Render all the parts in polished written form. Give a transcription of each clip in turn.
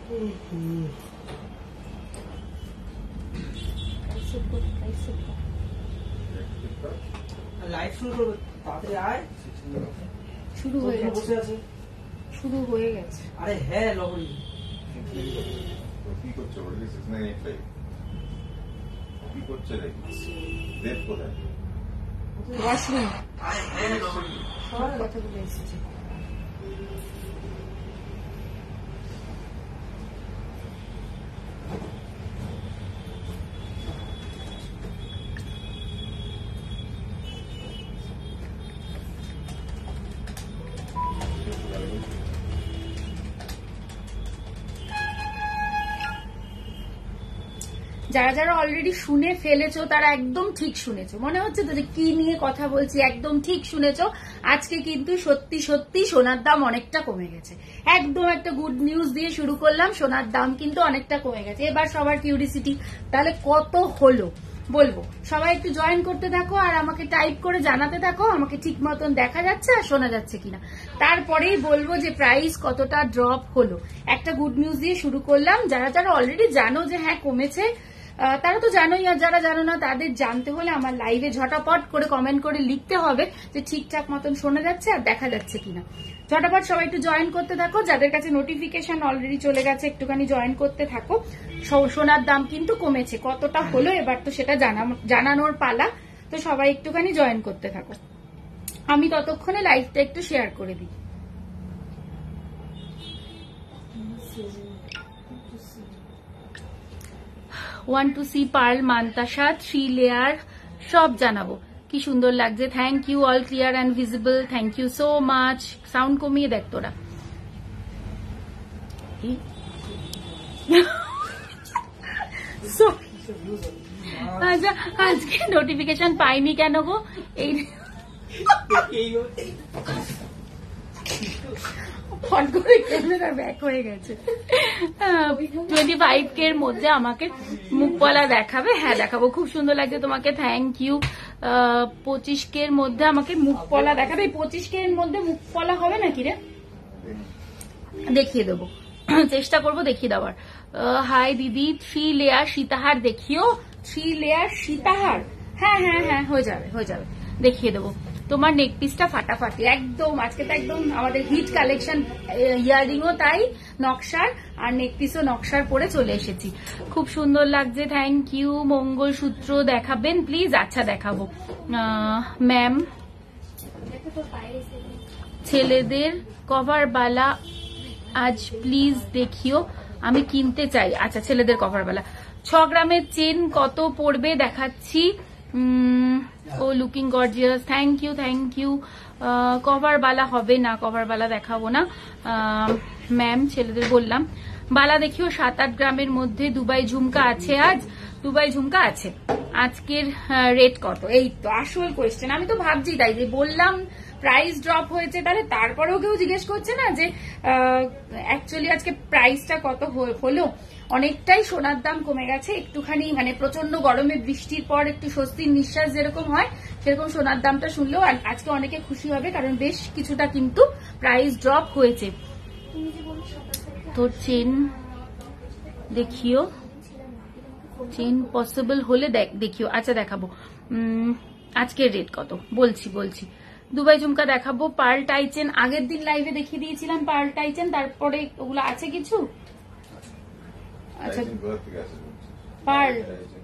Live শুরু করবো, তাড়াতাড়ি আয়। শুরু হয়ে গেছে, বসে আছে। শুরু হয়ে গেছে। আরে হ্যাঁ লহরি কি করছে? ওটা 6985 কি করছে রে? দেব কোথায়? ওয়াশরুম আরে হ্যাঁ লহরি সবার কথা বলে এসেছে। যারা যারা অলরেডি শুনে ফেলেছো তারা একদম ঠিক শুনেছো, মনে হচ্ছে তো যে কি নিয়ে কথা বলছি, একদম ঠিক শুনেছো। আজকে কিন্তু সত্যি সত্যি সোনার দাম অনেকটা কমে গেছে। একদম একটা গুড নিউজ দিয়ে শুরু করলাম, সোনার দাম কিন্তু অনেকটা কমে গেছে। এবার সবার কিউরিসিটি, তাহলে কত হলো বলবো। সবাই একটু জয়েন করতে থাকো আর আমাকে টাইপ করে জানাতে থাকো আমাকে ঠিক মতন দেখা যাচ্ছে আর শোনা যাচ্ছে কিনা। তারপরেই বলবো যে প্রাইস কতটা ড্রপ হলো। একটা গুড নিউজ দিয়ে শুরু করলাম। যারা যারা অলরেডি জানো যে হ্যাঁ কমেছে তারা তো জানোই, আর যারা জানো না তাদের জানতে হলে আমার লাইভে ঝটাপট করে কমেন্ট করে লিখতে হবে যে ঠিকঠাক মতন শোনা যাচ্ছে আর দেখা যাচ্ছে কিনা। ঝটাপট সবাই একটু জয়েন করতে থাকো। যাদের কাছে নোটিফিকেশন অলরেডি চলে গেছে একটুখানি জয়েন করতে থাকো। সোনার দাম কিন্তু কমেছে, কতটা হলো এবার তো সেটা জানানোর পালা। তো সবাই একটুখানি জয়েন করতে থাকো, আমি ততক্ষণে লাইভটা একটু শেয়ার করে দিই। ওয়ান টু সি পার্ল মান্তাসা 3 লেয়ার সব জানাবো। কি সুন্দর লাগছে, thank you. All clear and visible, thank you so much. Sound কমিয়ে দেখ তোরা। আচ্ছা আজকে নোটিফিকেশন পাইনি কেন গো? এই ফট করে ক্যামেরা ব্যাক হয়ে গেছে। 25K এর মধ্যে আমাকে মুখপলা দেখাবে? হ্যাঁ দেখাবো, খুব সুন্দর লাগছে তোমাকে, থ্যাংক ইউ। 25K এর মধ্যে আমাকে মুখপলা দেখাবে। 25K এর মধ্যে মুখপলা হবে নাকি রে? দেখিয়ে দেবো, চেষ্টা করবো দেখিয়ে দেওয়ার। হাই দিদি, 3 লেয়ার সীতাহার দেখিও। 3 লেয়ার সীতাহার, হ্যাঁ হ্যাঁ হ্যাঁ হয়ে যাবে হয়ে যাবে, দেখিয়ে দেবো। তোমার নেক পিসটা ফাটাফাটি একদম। আজকে তো একদম আমাদের হিট কালেকশন, ইয়াররিংও তাই নকশার আর নেক পিসও নকশার পরে চলে এসেছি। খুব সুন্দর লাগছে, থ্যাংক ইউ। মঙ্গলসূত্র দেখাবেন প্লিজ? আচ্ছা দেখাবো ম্যাম। ছেলেদের কভার বালা আজ প্লিজ দেখিও, আমি কিনতে চাই। আচ্ছা ছেলেদের কভার বালা 6 গ্রামের চেন কত পড়বে দেখাচ্ছি। Oh looking gorgeous, thank you thank you. Cover বালা হবে না, কভার বালা দেখাবো না ম্যাম। ছেলেদের বললাম বালা দেখিও 7-8 গ্রামের মধ্যে। দুবাই ঝুমকা আছে আজ? দুবাই ঝুমকা আছে। আজকের রেট কত? এই তো আসল কোয়েশ্চেন। আমি তো ভাবছি তাই যে বললাম প্রাইস ড্রপ হয়েছে, তাহলে তারপরেও কেউ জিজ্ঞেস করছে না যে অ্যাকচুয়ালি আজকে প্রাইসটা কত হলো। অনেকটাই সোনার দাম কমে গেছে, একটুখানি মানে প্রচন্ড গরমে বৃষ্টির পর একটু স্বস্তির নিঃশ্বাস যেরকম হয় সেরকম সোনার দামটা শুনলেও আজকে অনেকে খুশি হবে, কারণ বেশ কিছুটা কিন্তু প্রাইস ড্রপ হয়েছে। তোর চেন দেখিও, চেন পসিবল হলে দেখিও। আচ্ছা দেখাবো। আজকের রেট কত বলছি। দুবাই ঝুমকা দেখাবো। পার্ল টাইচেন আগের দিন লাইভে দেখিয়ে দিয়েছিলাম, পার্ল টাইচেন। তারপরে ওগুলো আছে কিছু? আচ্ছা পার্ল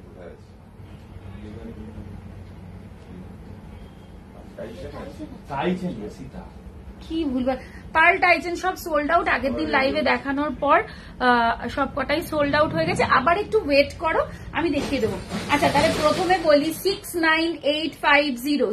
কি ভুলবার, পার্ল টাইচেন সব সোল্ড আউট। আগের দিন লাইভে দেখানোর পর সব কটাই সোল্ড আউট হয়ে গেছে। আবার একটু ওয়েট করো, আমি দেখিয়ে দেবো। আচ্ছা তাহলে প্রথমে বলি 69850,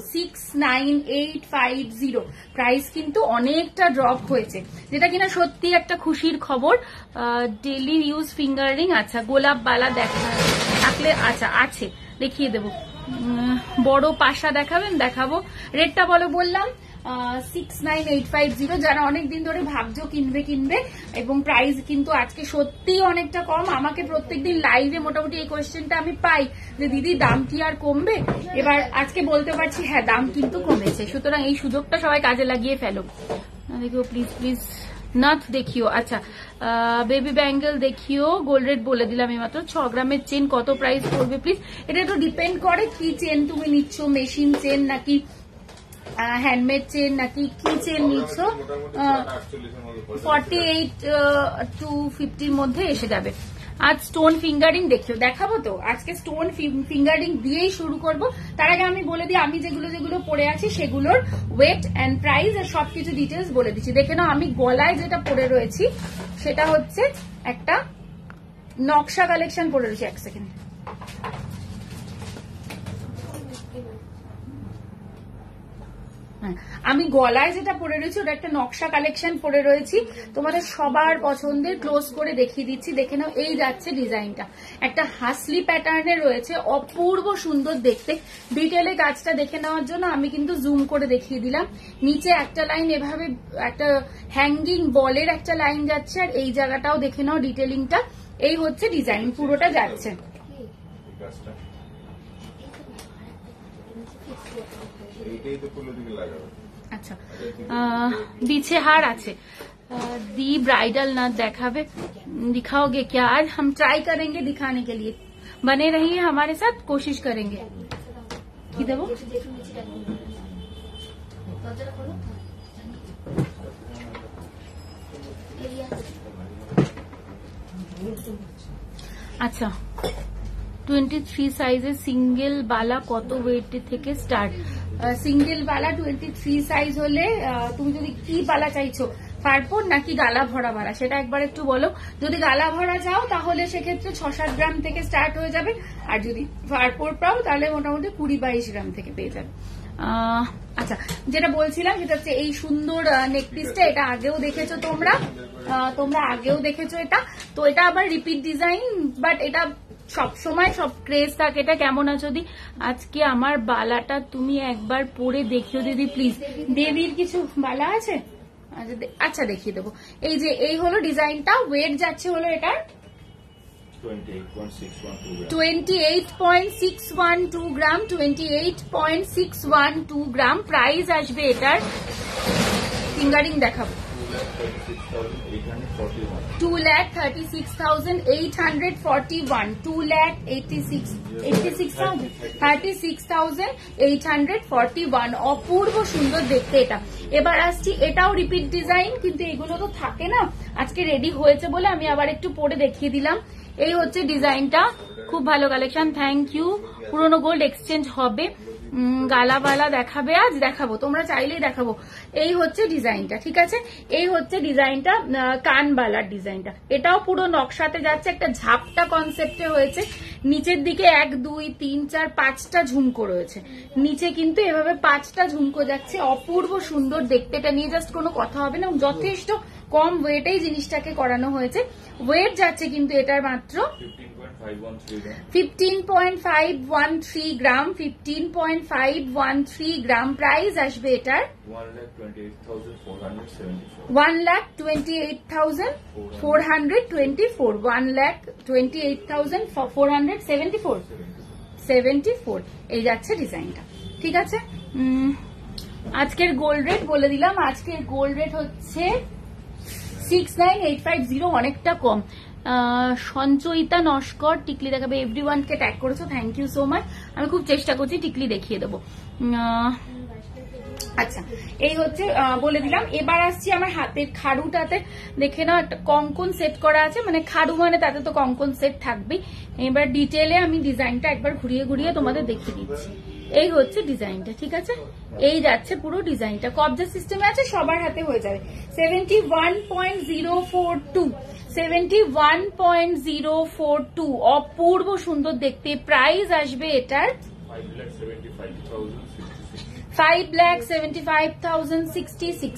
69850 প্রাইস কিন্তু অনেকটা ড্রপ হয়েছে, যেটা কিনা সত্যি একটা খুশির খবর। ডেলি ইউজ ফিঙ্গার রিং, আচ্ছা গোলাপ বালা দেখা থাকলে আচ্ছা আছে দেখিয়ে দেবো। বড় পাশা দেখাবেন? দেখাবো। রেটটা বলো বললাম 69850। যারা অনেকদিন ধরে ভাবছো কিনবে এবং প্রাইস কিন্তু আজকে সত্যি অনেকটা কম। আমাকে প্রত্যেকদিন লাইভে মোটামুটি এই কোয়েশ্চেনটা আমি পাই যে দিদি দাম কি আর কমবে? এবার আজকে বলতে পারছি হ্যাঁ দাম কিন্তু কমেছে, সুতরাং এই সুযোগটা সবাই কাজে লাগিয়ে ফেলো। দেখো প্লিজ প্লিজ নথ দেখিও। আচ্ছা, বেবি ব্যাঙ্গেল দেখিও। গোল্ড রেট বলে দিলাম এইমাত্র। 6 গ্রামের চেন কত প্রাইস পড়বে প্লিজ? এটা একটু ডিপেন্ড করে কি চেন তুমি নিচ্ছ, মেশিন চেন নাকি হ্যান্ডমেড চেন নাকি কি চেন নিচ্ছ। 48 to 50 মধ্যে এসে যাবে। আজ স্টোন ফিঙ্গারিং দেখাবো তো। আজকে স্টোন ফিঙ্গারিং দিয়েই শুরু করব। তার আগে আমি বলে দিই আমি যেগুলো পরে আছি সেগুলোর ওয়েট এন্ড প্রাইস আর সবকিছু ডিটেলস বলে দিচ্ছি। দেখে নাও, আমি গলায় যেটা পরে রয়েছি সেটা হচ্ছে একটা নকশা কালেকশন পরে রয়েছি। এক সেকেন্ড, আমি গলায় যেটা পরে রয়েছি ওটা একটা নকশা কালেকশন পরে রয়েছি, তোমাদের সবার পছন্দের। ক্লোজ করে দেখিয়ে দিচ্ছি, দেখে নাও। এই যাচ্ছে ডিজাইনটা, একটা হাসলি প্যাটার্নের রয়েছে, অপূর্ব সুন্দর দেখতে। ডিটেলে কাজটা দেখে নেওয়ার জন্য আমি কিন্তু জুম করে দেখিয়ে দিলাম। নিচে একটা লাইন এভাবে একটা হ্যাঙ্গিং বলের একটা লাইন যাচ্ছে, আর এই জায়গাটাও দেখে নাও ডিটেলিংটা। এই হচ্ছে ডিজাইন, পুরোটা যাচ্ছে। আচ্ছা, पीछे हार আছে। दी ब्राइडल नथ देखावे, दिखाओगे क्या? आज हम ट्राई करेंगे दिखाने के लिए, बने रहिए हमारे साथ, कोशिश करेंगे। কি দেবো? আচ্ছা, 23 সাইজের সিঙ্গেল বালা কত ওয়েট থেকে স্টার্ট? সিঙ্গেল বালা 23 সাইজ হলে তুমি যদি কি বালা চাইছো, ফারপোর নাকি গালা ভরা বালা, সেটা একবার একটু বলো। যদি গালা ভরা যাও তাহলে সেক্ষেত্রে 6-7 গ্রাম থেকে স্টার্ট হয়ে যাবে, আর যদি ফারপোর পাও তাহলে মোটামুটি 20-22 গ্রাম থেকে পেয়ে যাবে। আচ্ছা, যেটা বলছিলাম সেটা হচ্ছে এই সুন্দর নেক পিসটা, এটা আগেও দেখেছো তোমরা আগেও দেখেছো এটা। তো এটা আবার রিপিট ডিজাইন, বাট এটা সব সময় সব ক্রেজ থাকে। এটা কেমন আছো দি? আজকে আমার বালাটা তুমি একবার পরে দেখিও দিদি প্লিজ। দেবীর কিছু বালা আছে? আচ্ছা, দেখিয়ে দেবো। এই যে এই হলো ডিজাইনটা, ওয়েট যাচ্ছে হলো এটার 28.612 গ্রাম, 28.612 গ্রাম। প্রাইস আসবে এটার, ফিঙ্গারিং দেখাবো, 2,36,841, 2,36,841, অপূর্ব সুন্দর দেখতে এটা। এবার আসছি, এটাও রিপিট ডিজাইন, কিন্তু এগুলো তো থাকে না, আজকে রেডি হয়েছে বলে আমি আবার একটু পরে দেখিয়ে দিলাম। এই হচ্ছে ডিজাইনটা, খুব ভালো কালেকশন, থ্যাংক ইউ। পুরনো গোল্ড এক্সচেঞ্জ হবে। গালাবালা দেখাবে? আজ দেখাবো, তোমরা চাইলেই দেখাবো। এই হচ্ছে ডিজাইনটা, ঠিক আছে? এই হচ্ছে ডিজাইনটা, কানবালার ডিজাইনটা। এটাও পুরো নকশাতে যাচ্ছে, একটা ঝাপটা কনসেপ্টে হয়েছে। নিচের দিকে 1, 2, 3, 4, 5টা ঝুমকো রয়েছে, নিচে কিন্তু এভাবে 5টা ঝুমকো যাচ্ছে, অপূর্ব সুন্দর দেখতে। এটা নিয়ে জাস্ট কোনো কথা হবে না, যথেষ্ট কম ওয়েটেই জিনিসটাকে করানো হয়েছে। ওয়েট যাচ্ছে কিন্তু এটার মাত্র 15.513 গ্রাম, 15.513 গ্রাম। প্রাইস আসবে এটার 1,28,424, 1,28,474। এই যাচ্ছে ডিজাইনটা, ঠিক আছে? আজকের গোল্ড রেট বলে দিলাম। আজকের গোল্ড রেট হচ্ছে 69,850, অনেকটা কম। সঞ্চয়িতা নস্কর টিকলি দেখাবে, এভরিওয়ানকে ট্যাগ করেছো, থ্যাংক ইউ সো মাচ। আমি খুব চেষ্টা করছি টিকলি দেখিয়ে দেবো। আচ্ছা, এই হচ্ছে বলে দিলাম। এবার আসছি আমার হাতের খাড়ুটাতে, দেখে নাও একটা কঙ্কন সেট করা আছে, মানে খাড়ু মানে তাতে তো কঙ্কন সেট থাকবেই। এবার ডিটেলে আমি ডিজাইনটা একবার ঘুরিয়ে ঘুরিয়ে তোমাদের দেখিয়ে দিচ্ছি। এই হচ্ছে ডিজাইনটা, ঠিক আছে? এই যাচ্ছে পুরো ডিজাইনটা, কবজা সিস্টেমে আছে, সবার হাতে হয়ে যাবে। 71.042, 71.042, অপূর্ব সুন্দর দেখতে। প্রাইস আসবে এটার 5,75,066,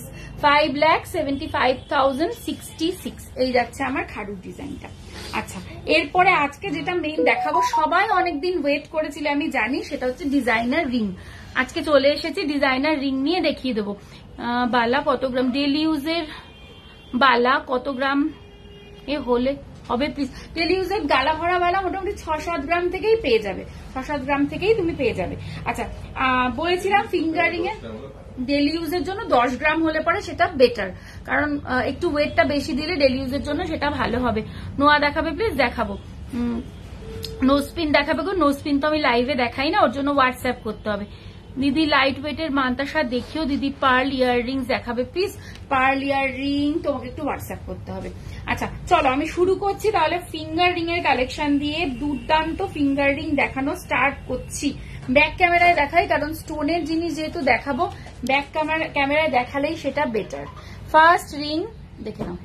5,75,066। এই যাচ্ছে আমার খাড়ুর ডিজাইনটা। আচ্ছা, এরপরে আজকে যেটা মেইন দেখাবো, সবাই অনেকদিন ওয়েট করেছিল আমি জানি, সেটা হচ্ছে ডিজাইনার রিং। আজকে চলে এসেছি ডিজাইনার রিং নিয়ে, দেখিয়ে দেবো। বালা কত গ্রাম, ডেলি ইউজের বালা কত গ্রাম এ হলে হবে প্লিজ? ডেলি ইউজের গালা ভরা বালা মোটামুটি 6-7 গ্রাম থেকেই পেয়ে যাবে, 6-7 গ্রাম থেকেই তুমি পেয়ে যাবে। আচ্ছা, বলেছিলাম ফিঙ্গারিং এ ডেলি ইউজের জন্য 10 গ্রাম হলে পরে সেটা বেটার। কারণ একটু ওয়েটটা বেশি দিলে ডেলি ইউজের জন্য সেটা ভালো হবে। নোয়া দেখাবে প্লিজ? দেখাবো। নোজপিন দেখাবে গো। নোজপিন তো আমি লাইভে দেখাই না, ওর জন্য হোয়াটসঅ্যাপ করতে হবে। দিদি লাইট ওয়েটের মান্তাসা দেখিও। দিদি পার্ল ইয়াররিংস দেখাবে প্লিজ। পার্ল ইয়াররিং তোমাকে একটু হোয়াটসঅ্যাপ করতে হবে। আচ্ছা চলো আমি শুরু করছি তাহলে। ফিঙ্গার রিং এর কালেকশন দিয়ে দুর্দান্ত ফিঙ্গার রিং দেখানো স্টার্ট করছি। ব্যাক ক্যামেরায় দেখাই, কারণ স্টোনের জিনিস যেহেতু দেখাবো ব্যাক ক্যামেরায় দেখালেই সেটা বেটার। ফার্স্ট রিং দেখে নাও,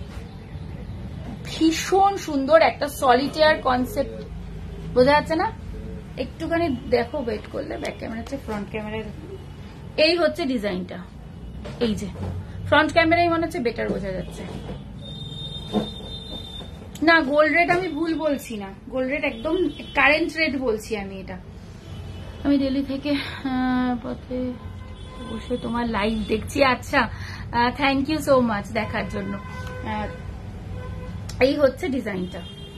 ভীষণ সুন্দর একটা সলিটেয়ার কনসেপ্ট, বোঝা যাচ্ছে না? একটুখানি দেখো ওয়েট করলে, ব্যাক ক্যামেরা ফ্রন্ট ক্যামেরায় দেখো। এই হচ্ছে ডিজাইনটা, এই যে ফ্রন্ট ক্যামেরায় মনে হচ্ছে বেটার বোঝা যাচ্ছে না। গোল্ড রেট আমি ভুল বলছি না, গোল্ড রেট একদম কারেন্ট রেট বলছি আমি। এটা আমি দিল্লি থেকে পথে বসে তোমার লাইভ দেখছি। আচ্ছা থ্যাংক ইউ সো মাচ দেখার জন্য। এই হচ্ছে ডিজাইনটা,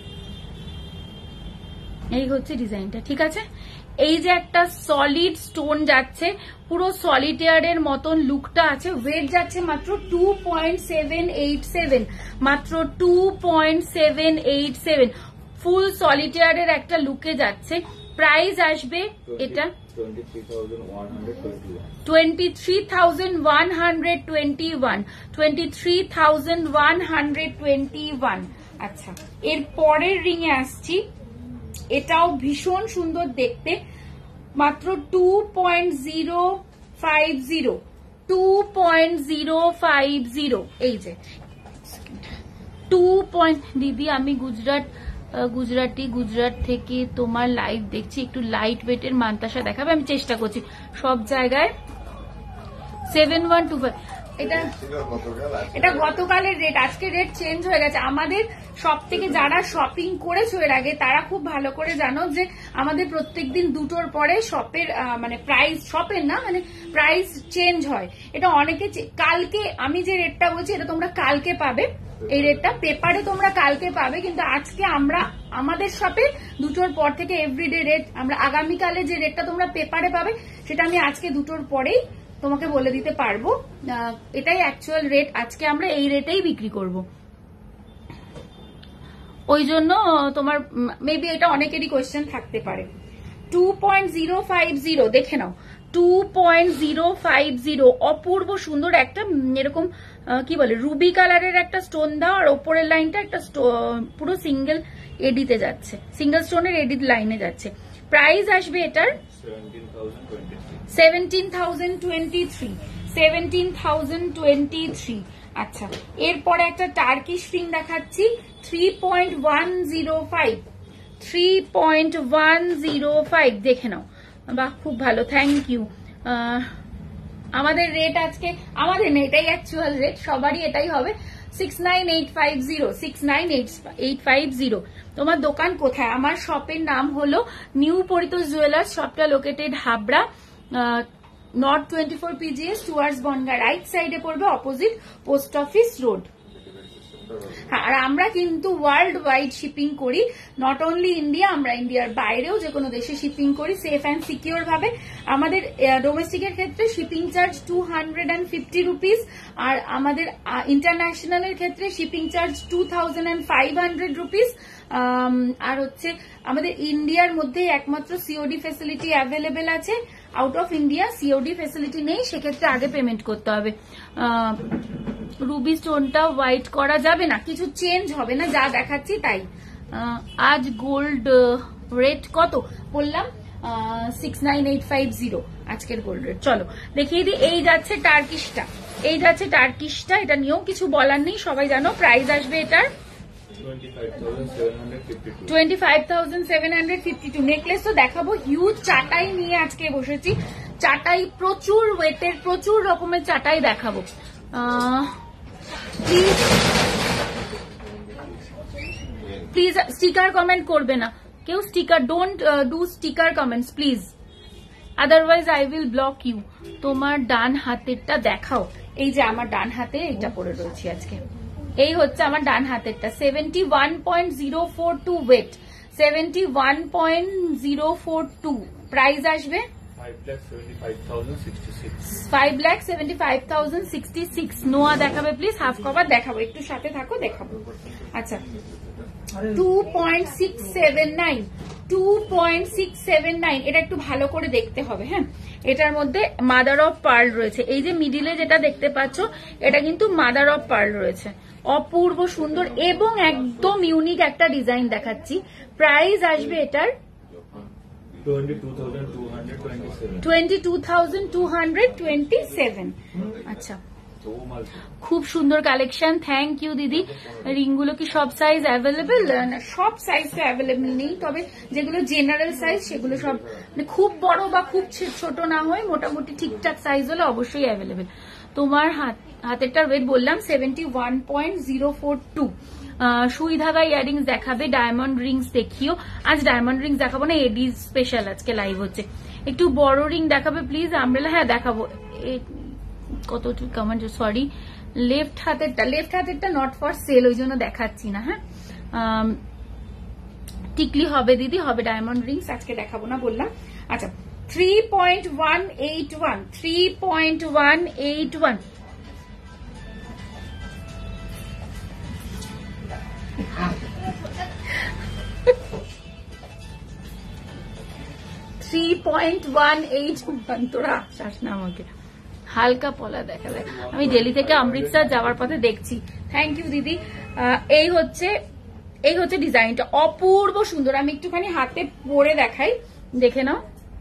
এই হচ্ছে ডিজাইনটা, ঠিক আছে? এই যে একটা সলিড স্টোন যাচ্ছে, পুরো সলিটেয়ারের মতন লুকটা আছে। ওয়েট যাচ্ছে মাত্র 2.787, মাত্র 2.787, ফুল সলিটেয়ারের একটা লুকে যাচ্ছে। প্রাইস আসবে এটা 23,121, 23,121। আচ্ছা এর পরের রিং এ আসছি, এটাও ভীষণ সুন্দর দেখতে, মাত্র 2.050, 2.050। এই যে 2. দিদি আমি গুজরাট থেকে তোমার লাইভ দেখছি, একটু লাইট ওয়েটের মান্তাসা দেখাবে? আমি চেষ্টা করছি সব জায়গায়। 7125, এটা গতকালের রেট, আজকে রেট চেঞ্জ হয়ে গেছে। আমাদের সব থেকে যারা শপিং করেছো এর আগে তারা খুব ভালো করে জানো যে আমাদের প্রত্যেকদিন দুটোর পরে শপের মানে প্রাইস, শপের না মানে প্রাইস চেঞ্জ হয়। এটা অনেকে কালকে আমি যে রেটটা বলছি এটা তোমরা কালকে পাবে, এই রেটটা পেপারে তোমরা কালকে পাবে, কিন্তু আজকে আমরা আমাদের শপে দুটোর পর থেকে এভরিডে রেট আমরা আগামীকালে যে রেটটা তোমরা পেপারে পাবে সেটা আমি আজকে দুটোর পরেই তোমাকে বলে দিতে পারবো। এটাই অ্যাকচুয়াল রেট, আজকে আমরা এই রেটেই বিক্রি করব। ওই জন্য তোমার মেবি এটা অনেকেরই কোয়েশ্চেন থাকতে পারে। 2.050 দেখে নাও, 2.050 অপূর্ব সুন্দর একটা এরকম কি বলে রুবি কালারের একটা স্টোন দাও, আর ওপরের লাইনটা একটা পুরো সিঙ্গেল এডিতে যাচ্ছে, সিঙ্গেল স্টোনের এডিট লাইনে যাচ্ছে। প্রাইস আসবে এটার 17,023। আচ্ছা এরপরে একটা টার্কিশ রিং দেখাচ্ছি, 3.105 দেখে নাও। বাহ খুব ভালো, থ্যাংক ইউ। আমাদের রেট আজকে, আমাদের না এটাই অ্যাকচুয়াল রেট, সবারই এটাই হবে। 69,850। তোমার দোকান কোথায়? আমার শপের নাম হলো নিউ পরিতোষ জুয়েলার্স। শপটা located Habra, north 24 PGS towards Bongaon, right সাইডে পড়বে, অপোজিট পোস্ট অফিস রোড। আর আমরা কিন্তু ওয়ার্ল্ড ওয়াইড শিপিং করি, নট অনলি ইন্ডিয়া, আমরা ইন্ডিয়ার বাইরেও যে কোনো দেশে শিপিং করি সেফ অ্যান্ড সিকিউর ভাবে। আমাদের ডোমেস্টিকের ক্ষেত্রে শিপিং চার্জ 250 রুপিস, আর আমাদের ইন্টারন্যাশনালের ক্ষেত্রে শিপিং চার্জ 2,500 রুপিস। আর হচ্ছে আমাদের ইন্ডিয়ার মধ্যে একমাত্র সিওডি ফেসিলিটি অ্যাভেলেবেল আছে, out of India COD facility নেই, সেক্ষেত্রে আগে পেমেন্ট করতে হবে। রুবি স্টোনটা হোয়াইট করা যাবে না, কিছু চেঞ্জ হবে না, যা দেখাচ্ছি তাই। আজ গোল্ড রেট কত বললাম? 69,850 আজকের গোল্ড রেট। চলো দেখিয়ে দিই। এই যাচ্ছে টার্কিশটা, এই যাচ্ছে টার্কিশটা, এটা নিয়েও কিছু বলার নেই, সবাই জানো। প্রাইস আসবে এটার 25,752। নেকলেস তো দেখাবো, হিউজ চাটাই নিয়ে আজকে বসেছি, চাটাই প্রচুর ওয়েটের, প্রচুর রকমের চাটাই দেখাবো। প্লিজ স্টিকার কমেন্ট করবে না কেউ, sticker don't do sticker comments please, otherwise I will block you. তোমার ডান হাতেরটা দেখাও। এই যে আমার ডান হাতে এটা পরে রয়েছে আজকে, এই হচ্ছে আমার ডান হাতেরটা। 71.042 ওয়েট, 71.042। প্রাইস আসবে 5,75,066 নোয়া দেখাবে প্লিজ, হাফ কভার দেখাবো, একটু সাথে থাকো দেখাবো। আচ্ছা 2.679 এটা একটু ভালো করে দেখতে হবে। হ্যাঁ, এটার মধ্যে মাদার অফ পার্ল রয়েছে। এই যে মিডিলে যেটা দেখতে পাচ্ছ এটা কিন্তু মাদার অফ পার্ল রয়েছে, অপূর্ব সুন্দর এবং একদম ইউনিক একটা ডিজাইন দেখাচ্ছি। প্রাইস আসবে এটার 22,227। আচ্ছা, খুব সুন্দর কালেকশন, থ্যাংক ইউ দিদি। রিংগুলো কি সব সাইজ অ্যাভেলেবেল? না, সব সাইজ তো অ্যাভেলেবেল নেই, তবে যেগুলো জেনারেল সাইজ সেগুলো সব, খুব বড় বা খুব ছোট না হয় মোটামুটি ঠিকঠাক সাইজ হলে অবশ্যই অ্যাভেলেবেল। তোমার হাতেরটার ওয়েট বললাম 71.042। সুই ধাগা ইয়ারিংস দেখাবে, ডায়মন্ড রিংস দেখিও। আজ ডায়মন্ড রিংস দেখাবো না, এডি স্পেশাল আজকে লাইভ হচ্ছে। একটু বড় রিং দেখাবে প্লিজ আমব্রেলা। হ্যাঁ দেখাবো, কত কমেন্ট, সরি লেফট হাতেরটা নট ফর সেল, ওই জন্য দেখাচ্ছি না। হ্যাঁ, টিকলি হবে দিদি, হবে ডায়মন্ড রিংস, আজকে দেখাবো না বললাম। আচ্ছা 3.181 3.181। তোরা আশ্বাস না আমাকে, হালকা পলা দেখাবে। আমি দিল্লি থেকে অমৃতসর যাওয়ার পথে দেখছি। থ্যাংক ইউ দিদি। এই হচ্ছে ডিজাইনটা, অপূর্ব সুন্দর। আমি একটুখানি হাতে পরে দেখাই, দেখে নাও,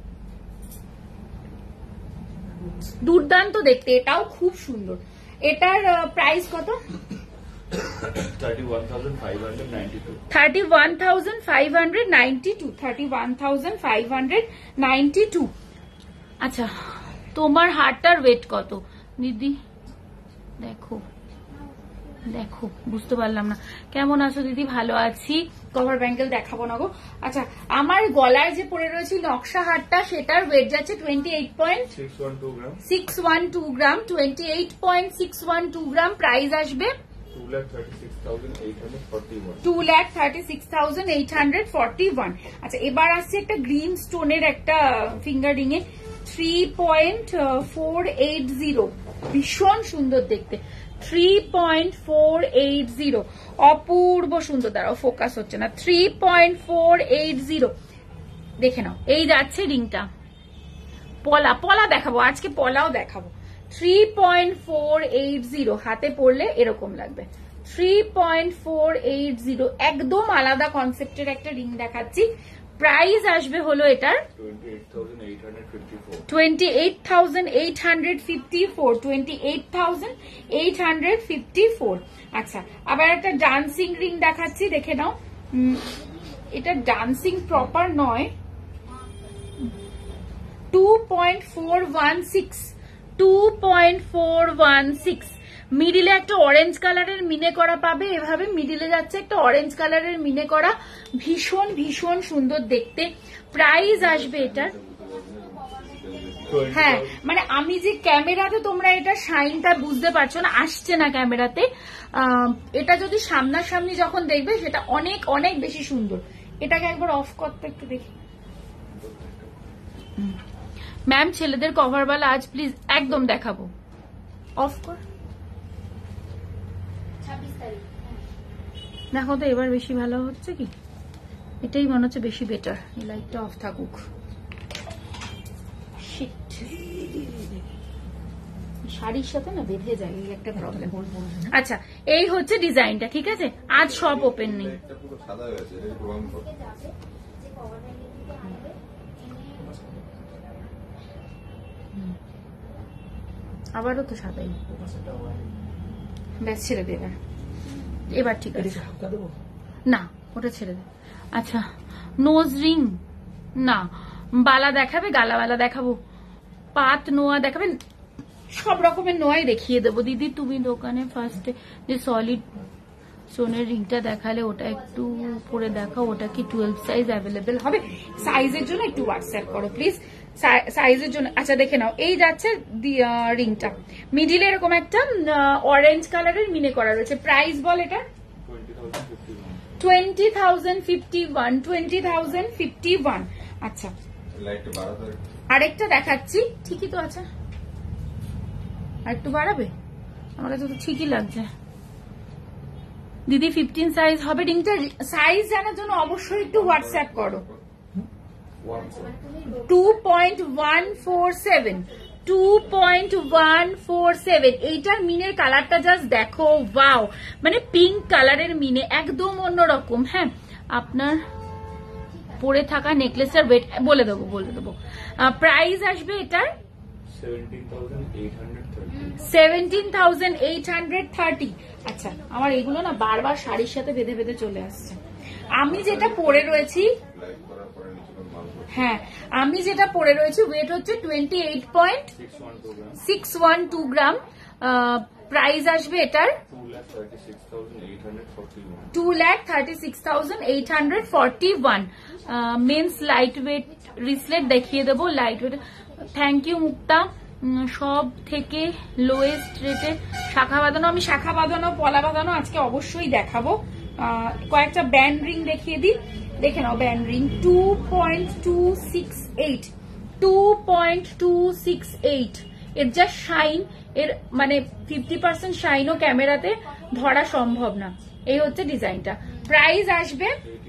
দুর্দান্ত দেখতে, এটাও খুব সুন্দর। এটার প্রাইস কত? 31,592। আচ্ছা, তোমার হারটার ওয়েট কত দিদি? দেখো বুঝতে পারলাম না। কেমন আছো দিদি? ভালো আছি। কভার ব্যাঙ্গেল দেখাবো না গো। আচ্ছা, আমার গলায় যে পরে রয়েছে নকশা হারটা, সেটার ওয়েট যাচ্ছে 28.612 গ্রাম। 28.612 গ্রাম। প্রাইস আসবে 2,36,841। আচ্ছা, এবার আসছে একটা গ্রিন স্টোনের একটা ফিঙ্গার রিং এ 3.480, ভীষণ সুন্দর দেখতে। 3.480, অপূর্ব সুন্দর। দাঁড়াও, ফোকাস হচ্ছে না। 3.480 দেখে নাও। এই যাচ্ছে রিংটা, পলা দেখাবো আজকে, পলাও দেখাবো। 3.480 হাতে পড়লে এরকম লাগবে। 3.480 একদম আলাদা কনসেপ্টের একটা রিং দেখাচ্ছি। প্রাইস আসবে হলো এটার 28,854। আচ্ছা, আবার একটা ডান্সিং রিং দেখাচ্ছি, দেখে নাও। এটা ডান্সিং প্রপার নয়, 2.416। মিডিলে একটা অরেঞ্জ কালারের মিনে করা পাবে, এভাবে মিডিলে যাচ্ছে একটা অরেঞ্জ কালারের মিনে করা, ভীষণ ভীষণ সুন্দর দেখতে। প্রাইস আসবে এটার, হ্যাঁ মানে আমি যে ক্যামেরাতে তোমরা এটা শাইনটা বুঝতে পারছো না, আসছে না ক্যামেরাতে, এটা যদি সামনাসামনি যখন দেখবে সেটা অনেক অনেক বেশি সুন্দর। এটাকে একবার অফ করতে একটু দেখি। ম্যাম ছেলেদের কভার বালা আজ প্লিজ একদম দেখাবো, অফ কর। দেখো তো এবার বেশি ভালো হচ্ছে কি? এটাই মনে হচ্ছে বেশি বেটার। এই লাইটটা অফ থাকুক। শাড়ির সাথে না বেঁধে যায়, এই একটা প্রবলেম। আচ্ছা, এই হচ্ছে ডিজাইনটা, ঠিক আছে? আজ সব ওপেন নেই। আবারও তো সাদাই, ব্যাস ছেড়ে দে এবার ঠিক আছে না, ওটা ছেড়ে দে। আচ্ছা, নোজ রিং না, বালা দেখাবে, গালাওয়ালা দেখাবো, পাত নোয়া দেখাবেন, সব রকমের নোয়াই দেখিয়ে দেবো। দিদি তুমি দোকানে ফার্স্টে যে সলিড স্টোনের রিংটা দেখালে ওটা একটু পরে দেখাও, ওটা কি 12 সাইজ অ্যাভেলেবেল হবে? সাইজের জন্য একটু হোয়াটসঅ্যাপ করো প্লিজ, সাইজের জন্য। আচ্ছা দেখে নাও, এই যাচ্ছে রিংটা, মিডিলে এরকম একটা অরেঞ্জ কালারের মিনে করা রয়েছে। প্রাইস বল এটা 20,051। আচ্ছা, আরেকটা দেখাচ্ছি, ঠিকই তো আছে, আর একটু বাড়াবে, আমার কাছে তো ঠিকই লাগছে। দিদি 15 সাইজ হবে? রিংটা সাইজ জানার জন্য অবশ্যই একটু হোয়াটসঅ্যাপ করো। 2.147, 2.147। এইটার মিনের কালারটা জাস্ট দেখো, ওয়াও, মানে পিঙ্ক কালারের মিনে একদম অন্যরকম। হ্যাঁ, আপনার পরে থাকা নেকলেসের ওয়েট বলে দেবো। প্রাইস আসবে এটার 17,830। আচ্ছা, আমার এগুলো না বারবার শাড়ির সাথে বেঁধে বেঁধে চলে আসছে। আমি যেটা পরে রয়েছি, হ্যাঁ, আমি যেটা পরে রয়েছি ওয়েট হচ্ছে 28.612 গ্রাম। প্রাইস আসবে এটার 2,36,841। মেন্স লাইট ওয়েট রিসলেট দেখিয়ে দেবো, light weight. Thank you Mukta. সব থেকে লোয়েস্ট রেটে শাখা বাঁধানো, আমি শাখা বাঁধানো পলা বাঁধানো আজকে অবশ্যই দেখাবো। কয়েকটা ব্যান্ড রিং দেখিয়ে দিই, দেখে নাও। Band ring 2.268, 2.268। এর যা শাইন, এর মানে 50% শাইনও ক্যামেরাতে ধরা সম্ভব না। এই হচ্ছে ডিজাইনটা। প্রাইস আসবে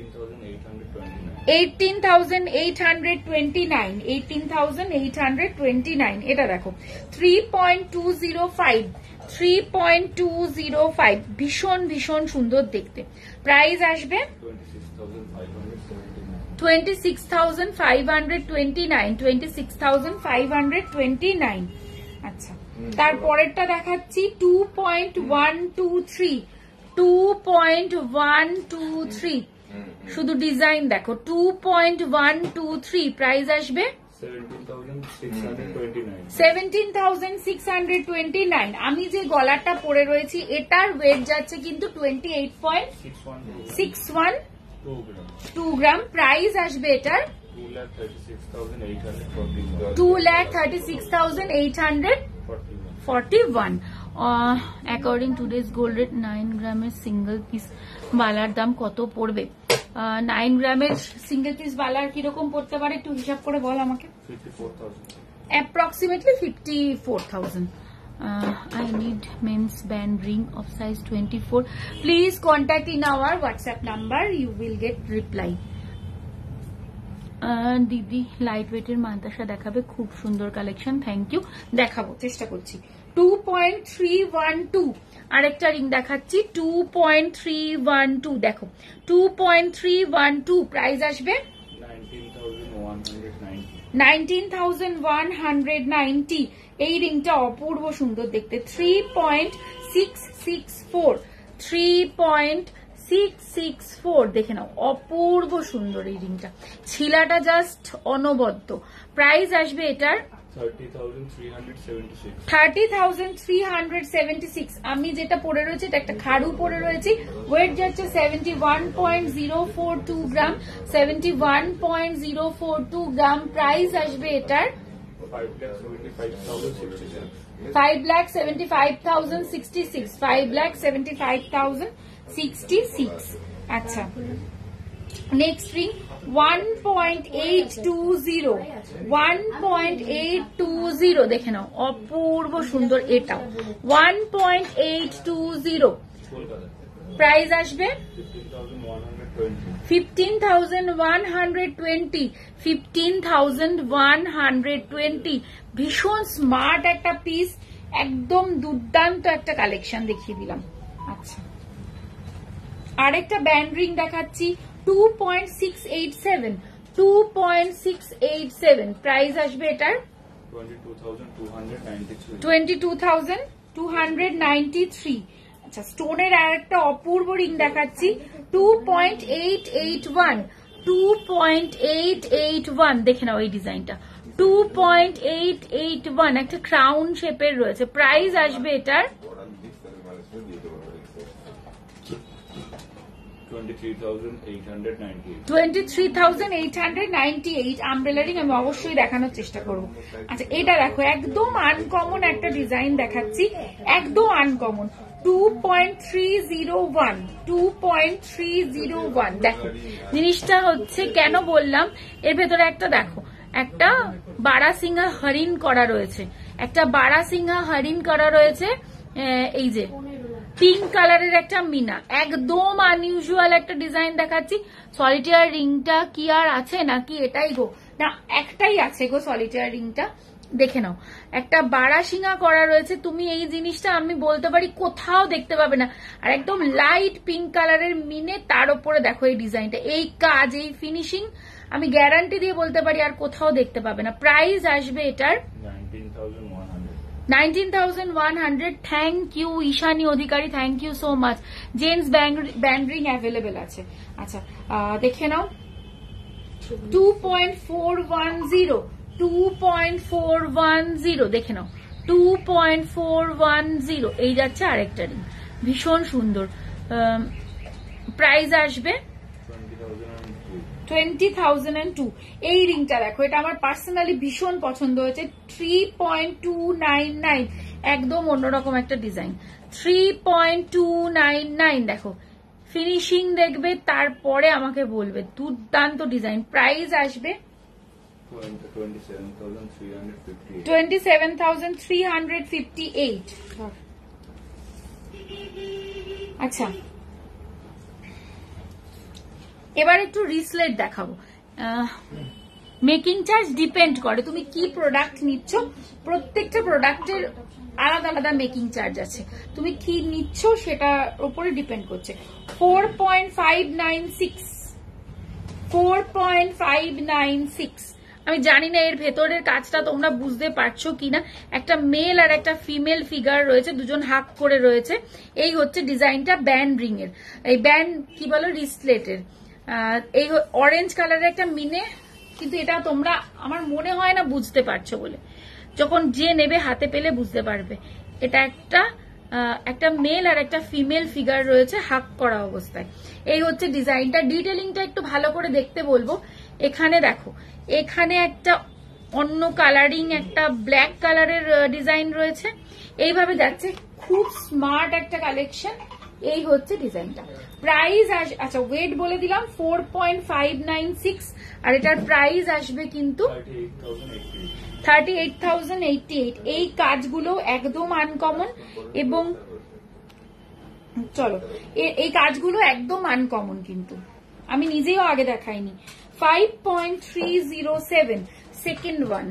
18,829, 18,829। এটা দেখো 3.205, 3.205, ভীষণ ভীষণ সুন্দর দেখতে। প্রাইস আসবে 26,529, 26,529। আচ্ছা, তারপরেরটা দেখাচ্ছি 2.123, 2.123। শুধু ডিজাইন দেখো, 2.123। প্রাইস আসবে 17,629। আমি যে গলাটা পরে রয়েছি এটার ওয়েট যাচ্ছে কিন্তু 28.612 গ্রাম। প্রাইস আসবে এটার 2,36,841। According to day's gold rate 9 গ্রামের সিঙ্গেল পিস বালার দাম কত পড়বে? 9 গ্রামের সিঙ্গেল পিস বালার কিরকম পড়তে পারে একটু হিসাব করে বল আমাকে। 54,000, approximately 54,000। I need men's band ring of size 24. Please contact in our WhatsApp number. You will get reply. দিদি লাইট ওয়েটের মান্তাসা দেখাবে, খুব সুন্দর কালেকশন। থ্যাংক ইউ, দেখাবো, চেষ্টা করছি। 2.312। আরেকটা রিং দেখাচ্ছি 2.312। দেখো 2.312। প্রাইস আসবে 19,190। এই রিংটা অপূর্ব সুন্দর দেখতে। 3.664, 3.664। দেখে নাও, অপূর্ব সুন্দর এই রিংটা, ছিলাটা জাস্ট অনবদ্য। প্রাইস আসবে এটার 30,376। আমি যেটা পরে রয়েছে এটা একটা খাড়ু পরে রয়েছি, ওয়েট যাচ্ছে 71.042 গ্রাম, 71.042 গ্রাম। প্রাইস আসবে এটার 5,75,066, 5,75,066। আচ্ছা, নেক্সট রিং 1.820, 1.820। দেখে নাও, অপূর্ব সুন্দর এটাও 1.820। প্রাইস আসবে 15,120, 15,120। ভীষণ স্মার্ট একটা পিস, একদম দুর্দান্ত একটা কালেকশন দেখিয়ে দিলাম। আচ্ছা, আরেকটা ব্যান্ড রিং দেখাচ্ছি 2.687, 2.687। প্রাইস আসবে এটার 22,293। আচ্ছা, স্টোনের আর একটা অপূর্ব রিং দেখাচ্ছি 2.881, 2.881। দেখে নাও এই ডিজাইনটা 2.881, একটা ক্রাউন শেপের রয়েছে। প্রাইস আসবে এটার 23,898। আমব্রেলা রিং আমি অবশ্যই দেখানোর চেষ্টা করবো। আচ্ছা, এটা দেখো, একদম আনকমন একটা ডিজাইন দেখাচ্ছি, একদম আনকমন। 2.301, 2.301। দেখো জিনিসটা হচ্ছে, কেন বললাম, এর ভেতরে একটা দেখো, একটা বারাসিংহা হরিণ করা রয়েছে, একটা বারাসিংহা হরিণ করা রয়েছে। এই যে পিঙ্ক কালারের একটা মিনা, একদম আনইউজুয়াল একটা ডিজাইন দেখাচ্ছি। সলিটেয়ার রিংটা কি আর আছে নাকি এটাই গো? না, একটাই আছে গো সলিটেয়ার রিংটা, দেখে নাও। একটা বারাসিংহা করা রয়েছে, তুমি এই জিনিসটা আমি বলতে পারি কোথাও দেখতে পাবে না। আর একদম লাইট পিঙ্ক কালারের মিনে, তার উপরে দেখো এই ডিজাইনটা, এই কাজ, এই ফিনিশিং আমি গ্যারান্টি দিয়ে বলতে পারি আর কোথাও দেখতে পাবে না। প্রাইস আসবে এটার 19,100। Thank you Ishani Adhikari, thank you so much. Gents band ring available আছে। আচ্ছা দেখে নাও, 2.410, 2.410 দেখে নাও, 2.410। এই যাচ্ছে আরেকটা রিং, ভীষণ সুন্দর। প্রাইস আসবে 20,002। এই রিংটা দেখো, এটা আমার পার্সোনালি ভীষণ পছন্দ হয়েছে। 3.299, একদম অন্যরকম একটা ডিজাইন। 3.299 দেখো, ফিনিশিং দেখবে, তারপরে আমাকে বলবে দুর্দান্ত ডিজাইন। প্রাইস আসবে 27,358। আচ্ছা, এবার একটু রিসলেট দেখাবো। মেকিং চার্জ ডিপেন্ড করে তুমি কি প্রোডাক্ট নিচ্ছ, প্রত্যেকটা প্রোডাক্টের আলাদা আলাদা মেকিং চার্জ আছে, তুমি কি নিচ্ছ সেটার উপরে ডিপেন্ড করছে। 4.596, 4.596। আমি জানি না এর ভেতরের কাজটা তোমরা বুঝতে পারছো কিনা। একটা মেল আর একটা ফিমেল ফিগার রয়েছে, দুজন হাক করে রয়েছে। এই হচ্ছে ডিজাইনটা ব্যান্ড রিং এর, এই ব্যান্ড কি বলো, রিসলেটের। এই অরেঞ্জ কালারের একটা মিনে, কিন্তু এটা তোমরা আমার মনে হয় না বুঝতে পারছো বলে, যখন যে নেবে হাতে পেলে বুঝতে পারবে। এটা একটা মেল আর একটা ফিমেল ফিগার রয়েছে হাক করা অবস্থায়। এই হচ্ছে ডিজাইনটা। ডিটেলিংটা একটু ভালো করে দেখতে বলবো। এখানে দেখো, এখানে একটা অন্য কালারিং, একটা ব্ল্যাক কালারের ডিজাইন রয়েছে, এইভাবে যাচ্ছে। খুব স্মার্ট একটা কালেকশন। এই হচ্ছে ডিজাইনটা। প্রাইস আচ্ছা ওয়েট বলে দিলাম 4.596, আর এটার প্রাইস আসবে কিন্তু 38,088। এই কাজগুলো একদম আনকমন, এবং চলো এই কাজগুলো একদম আনকমন, কিন্তু আমি নিজেও আগে দেখাইনি। 5.307 সেকেন্ড ওয়ান,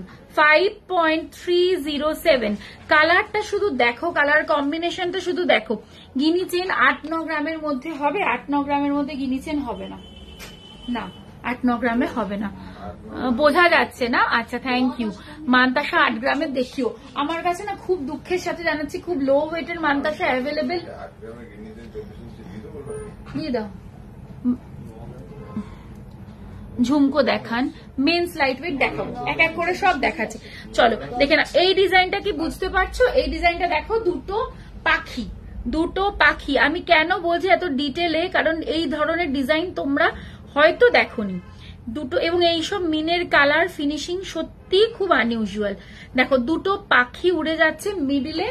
5.307। কালারটা শুধু দেখো, কালার কম্বিনেশনটা শুধু দেখো। গিনি চেন 8-9 গ্রামের মধ্যে হবে, 8-9 গ্রামের মধ্যে গিনি চেন হবে না, না 8-9 গ্রামে হবে না, বোঝা যাচ্ছে না। আচ্ছা থ্যাংক ইউ। মানতাসা 8 গ্রামের দেখিও। আমার কাছে না খুব দুঃখের সাথে জানাচ্ছি, খুব লো ওয়েটের মানতাসা অ্যাভেলেবেল। দিয়ে দাও। ঝুমকো দেখান, মেন্স লাইট ওয়েট দেখাবো, এক এক করে সব দেখাচ্ছে। চলো দেখে না, এই ডিজাইনটা কি বুঝতে পারছো? এই ডিজাইনটা দেখো, দুটো পাখি, দুটো পাখি। আমি কেন বলছি এত ডিটেলে, কারণ এই ধরনের ডিজাইন তোমরা হয়তো দেখোনি দুটো, এবং এইসব মিনের কালার ফিনিশিং সত্যি খুব আনইউজুয়াল। দেখো দুটো পাখি উড়ে যাচ্ছে, মিডিলে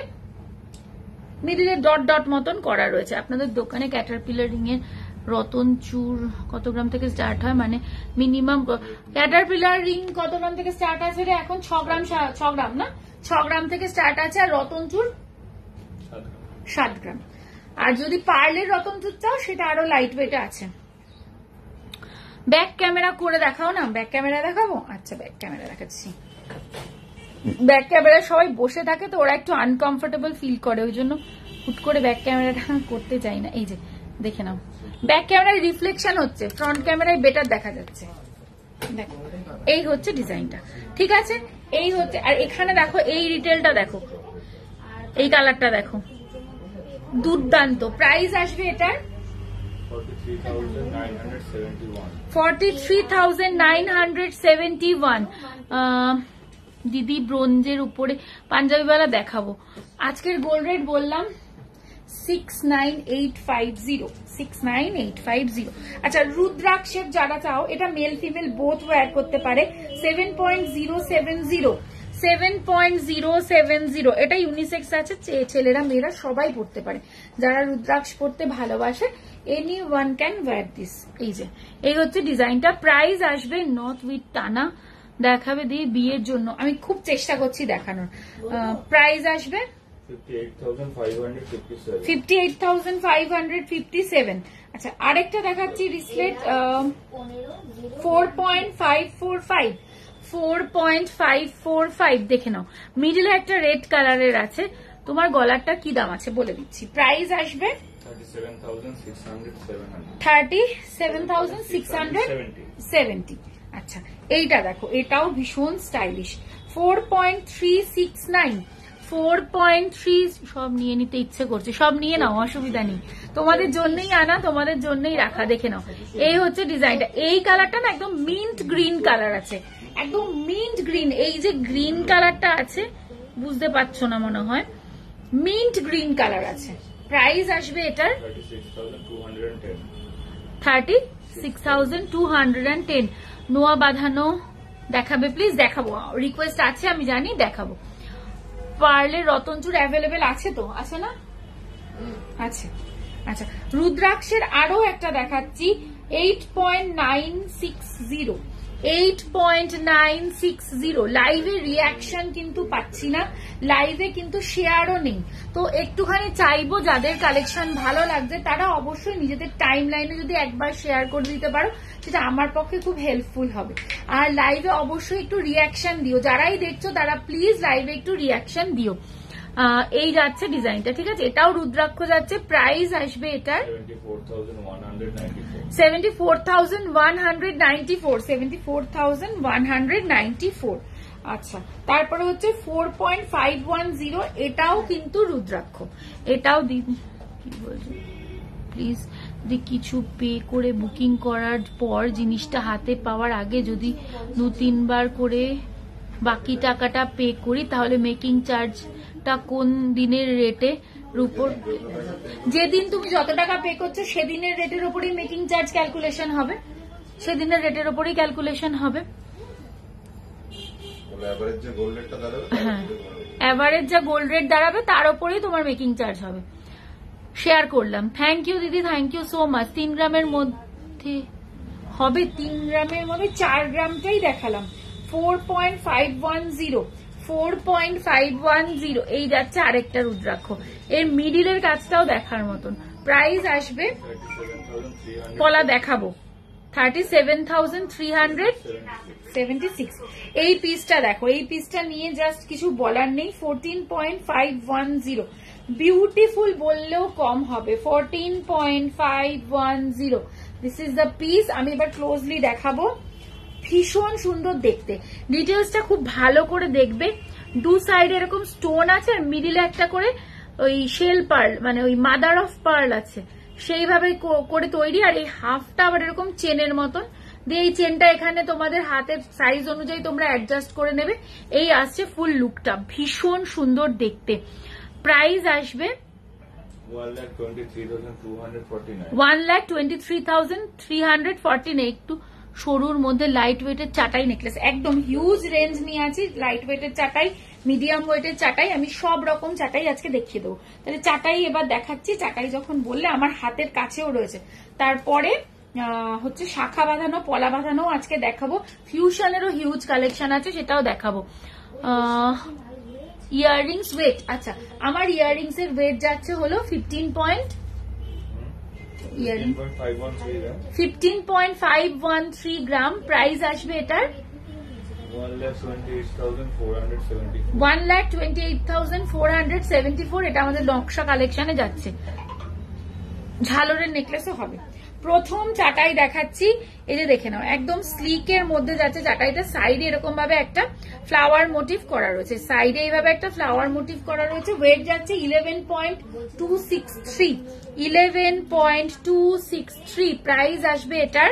ডট ডট মতন করা রয়েছে। আপনাদের দোকানে ক্যাটারপিলার রিং এর রতনচুর কত গ্রাম থেকে স্টার্ট হয়, মানে মিনিমাম ক্যাটারপিলার রিং কত গ্রাম থেকে স্টার্ট আছে রে এখন? 6 গ্রাম না, 6 গ্রাম থেকে স্টার্ট আছে। আর রতনচুর 7 গ্রাম। আর যদি পার্লের রতনচুর চাও সেটা আরো লাইট ওয়েটে আছে। ব্যাক ক্যামেরা করে দেখাও না, ব্যাক ক্যামেরা দেখাবো। আচ্ছা ব্যাক ক্যামেরা দেখাচ্ছি। ব্যাক ক্যামেরা সবাই বসে থাকে তো ওরা একটু আনকমফোর্টেবল ফিল করে, ওই জন্য হুট করে ব্যাক ক্যামেরাটা করতে চাই না। এই যে দেখে নাও, ব্যাক ক্যামেরায় রিফ্লেকশন হচ্ছে, ফ্রন্ট ক্যামেরায় বেটার দেখা যাচ্ছে। দেখো এই হচ্ছে ডিজাইনটা, ঠিক আছে? এই হচ্ছে, আর এখানে দেখো এই রিটেলটা দেখো, এই কালারটা দেখো, দুর্দান্ত। প্রাইস আসবে এটার 43,971। দিদি ব্রোঞ্জের উপরে পাঞ্জাবিওয়ালা দেখাবো। আজকের গোল্ড রেট বললাম 69,850, 69,850। আচ্ছা রুদ্রাক্ষের যারা চাও, এটা মেল ফিমেল বোথ ওয়্যার করতে পারে। 7.070, 7.070। এটা ইউনিসেক্স আছে, ছেলেরা মেয়েরা সবাই পড়তে পারে। যারা রুদ্রাক্ষ পড়তে ভালোবাসে, anyone can wear this. এই যে এই হচ্ছে ডিজাইনটা। প্রাইস আসবে নট উইথ টানা দেখাবে দিয়ে বিয়ের জন্য আমি খুব চেষ্টা করছি দেখানোর। প্রাইস আসবে 58,557। আচ্ছা আরেকটা দেখাচ্ছি রিসলেট 4.545 দেখে নাও, মিডলে একটা রেড কালারের আছে। তোমার গলারটা কি দাম আছে বলে দিচ্ছি। প্রাইস আসবে 37,670। আচ্ছা এইটা দেখো, এটাও ভীষণ স্টাইলিশ। 4.369, 4.3 সব নিয়ে নিতে ইচ্ছে করছে, সব নিয়ে নাও, অসুবিধা নেই, তোমাদের জন্যই আনা, তোমাদের জন্যই রাখা। দেখে নাও, এই হচ্ছে ডিজাইনটা। এই কালারটা না একদম মিন্ট গ্রিন কালার আছে, একদম মিন্ট গ্রিন। এই যে গ্রিন কালারটা আছে বুঝতে পারছো না মনে হয়, মিন্ট গ্রিন কালার আছে। প্রাইস আসবে এটার 36,210। নোয়া বাঁধানো দেখাবে প্লিজ? দেখাবো, রিকোয়েস্ট আছে আমি জানি, দেখাবো। পার্লের রতনচুর অ্যাভেলেবেল আছে তো? আছে না? আছে। আচ্ছা রুদ্রাক্ষের আরো একটা দেখাচ্ছি 8.960, 8.960। লাইভে রিয়াকশন কিন্তু পাচ্ছি না, লাইভে কিন্তু শেয়ারও নেই। তো একটুখানি চাইবো যাদের কালেকশন ভালো লাগছে তারা অবশ্যই নিজেদের টাইম লাইনে যদি একবার শেয়ার করে দিতে পারো সেটা আমার পক্ষে খুব হেল্পফুল হবে। আর লাইভে অবশ্যই একটু রিয়াকশন দিও, যারাই দেখছো তারা প্লিজ লাইভে একটু রিয়াকশন দিও। এই যাচ্ছে ডিজাইনটা, ঠিক আছে? এটাও রুদ্রাক্ষ যাচ্ছে। প্রাইস আসবে এটার 74,194, 74,194। আচ্ছা তারপরে হচ্ছে 4.510, এটাও কিন্তু রুদ্রাক্ষ। এটাও কি বলছে, প্লিজ যদি কিছু পে করে বুকিং করার পর জিনিসটা হাতে পাওয়ার আগে যদি 2-3 বার করে বাকি টাকাটা পে করি তাহলে মেকিং চার্জটা কোন দিনের রেটের উপর? যেদিন তুমি যত টাকা পে করছো সেদিনের রেটের উপরেই মেকিং চার্জ ক্যালকুলেশন হবে, সেদিনের রেটের উপরেই ক্যালকুলেশন হবে। হ্যাঁ এভারেজ যা গোল্ড রেট দাঁড়াবে তার উপরেই তোমার মেকিং চার্জ হবে। শেয়ার করলাম, থ্যাংক ইউ দিদি, থ্যাংক ইউ সো মাচ। 3 গ্রামের মধ্যে হবে, 3 গ্রামের মধ্যে 4 গ্রামটাই দেখালাম। 4.510, 4.510। এই যাচ্ছে আরেকটা রুদ্রাক্ষ, এর মিডিলের কাজটাও দেখার মতন। প্রাইস আসবে, পলা দেখাবো, 37,376। এই পিসটা দেখো, এই পিসটা নিয়ে জাস্ট কিছু বলার নেই। 14.510, বিউটিফুল বললেও কম হবে। 14.510, দিস ইজ দ্য পিস। আমি এবার ক্লোজলি দেখাবো, ভীষণ সুন্দর দেখতে। ডিটেলসটা খুব ভালো করে দেখবে। দু সাইডে এরকম স্টোন আছে আর মিডিলে একটা করে ওই শেল পার্ল, মানে ওই মাদার অফ পার্ল আছে, সেইভাবে করে তৈরি। আর এই হাফটা আবার এরকম চেনের মতন দিয়ে, এই চেনটা এখানে তোমাদের হাতের সাইজ অনুযায়ী তোমরা অ্যাডজাস্ট করে নেবে। এই আসছে ফুল লুকটা, ভীষণ সুন্দর দেখতে। প্রাইস আসবে 1,23,349। একটু সরুর মধ্যে লাইট ওয়েটের চাটাই নেকলেস, একদম হিউজ রেঞ্জ নিয়ে আছি। লাইট ওয়েটের চাটাই, মিডিয়াম ওয়েটের চাটাই, আমি সব রকম চাটাই আজকে দেখিয়ে দেবো। তাহলে চাটাই এবার দেখাচ্ছি। চাটাই যখন বললে আমার হাতের কাছেও রয়েছে। তারপরে হচ্ছে শাখা বাঁধানো, পলা বাঁধানো আজকে দেখাবো। ফিউশনেরও হিউজ কালেকশন আছে, সেটাও দেখাবো। ইয়াররিংস ওয়েট, আচ্ছা আমার ইয়াররিংস এর ওয়েট যাচ্ছে হলো 15.513 গ্রাম। প্রাইস আসবে এটার 1,28,474। এটা আমাদের নকশা কালেকশনে যাচ্ছে, ঝালরের নেকলেসও হবে। প্রথম চাটাই দেখাচ্ছি, এই যে দেখে নাও, একদম স্লিকের মধ্যে যাচ্ছে চাটাইটা। সাইডে এরকম ভাবে একটা ফ্লাওয়ার মোটিভ করা রয়েছে, সাইডে এইভাবে একটা ফ্লাওয়ার মোটিভ করা রয়েছে। ওয়েট যাচ্ছে 11.263, 11.263। প্রাইস আসবে এটার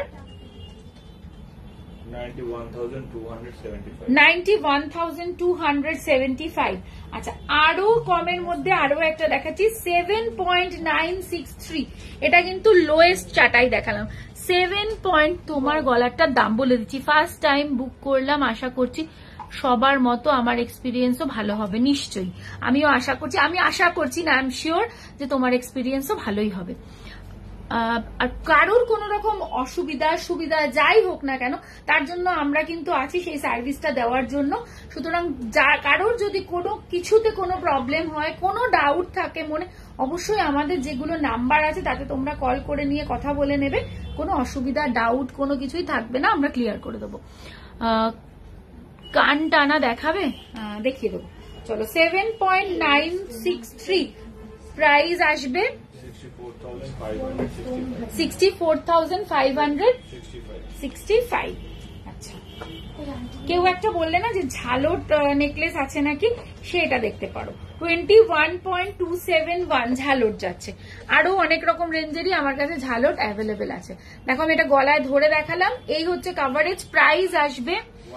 91,275। আচ্ছা আরো কমের মধ্যে আরো একটা দেখাচ্ছি 7.963। এটা কিন্তু লোয়েস্ট চাটাই দেখালাম। 7 পয়েন্ট। তোমার গলারটার দাম বলে দিচ্ছি, ফার্স্ট টাইম বুক করলাম, আশা করছি সবার মতো আমার এক্সপিরিয়েন্সও ভালো হবে নিশ্চয়ই। আমিও আশা করছি, আমি আশা করছি না, আই এম শিওর যে তোমার এক্সপিরিয়েন্সও ভালোই হবে। আর কারোর কোন রকম অসুবিধা সুবিধা যাই হোক না কেন, তার জন্য আমরা কিন্তু আছি সেই সার্ভিসটা দেওয়ার জন্য। সুতরাং কারোর যদি কোনো কিছুতে কোনো প্রবলেম হয়, কোনো ডাউট থাকে মনে, অবশ্যই আমাদের যেগুলো নাম্বার আছে তাতে তোমরা কল করে নিয়ে কথা বলে নেবে। কোনো অসুবিধা ডাউট কোনো কিছুই থাকবে না, আমরা ক্লিয়ার করে দেবো। কান টানা দেখাবে, দেখিয়ে দেবো। চলো 7.963 প্রাইস আসবে 64,565। আচ্ছা, কেউ একটা বললে না যে ঝালট নেকলেস আছে নাকি, সেটা দেখতে পারো। 21.271 ঝালট যাচ্ছে। আরো অনেক রকম রেঞ্জেরই আমার কাছে ঝালট অ্যাভেলেবেল আছে। দেখো আমি এটা গলায় ধরে দেখালাম। এই হচ্ছে কাভারেজ। প্রাইস আসবে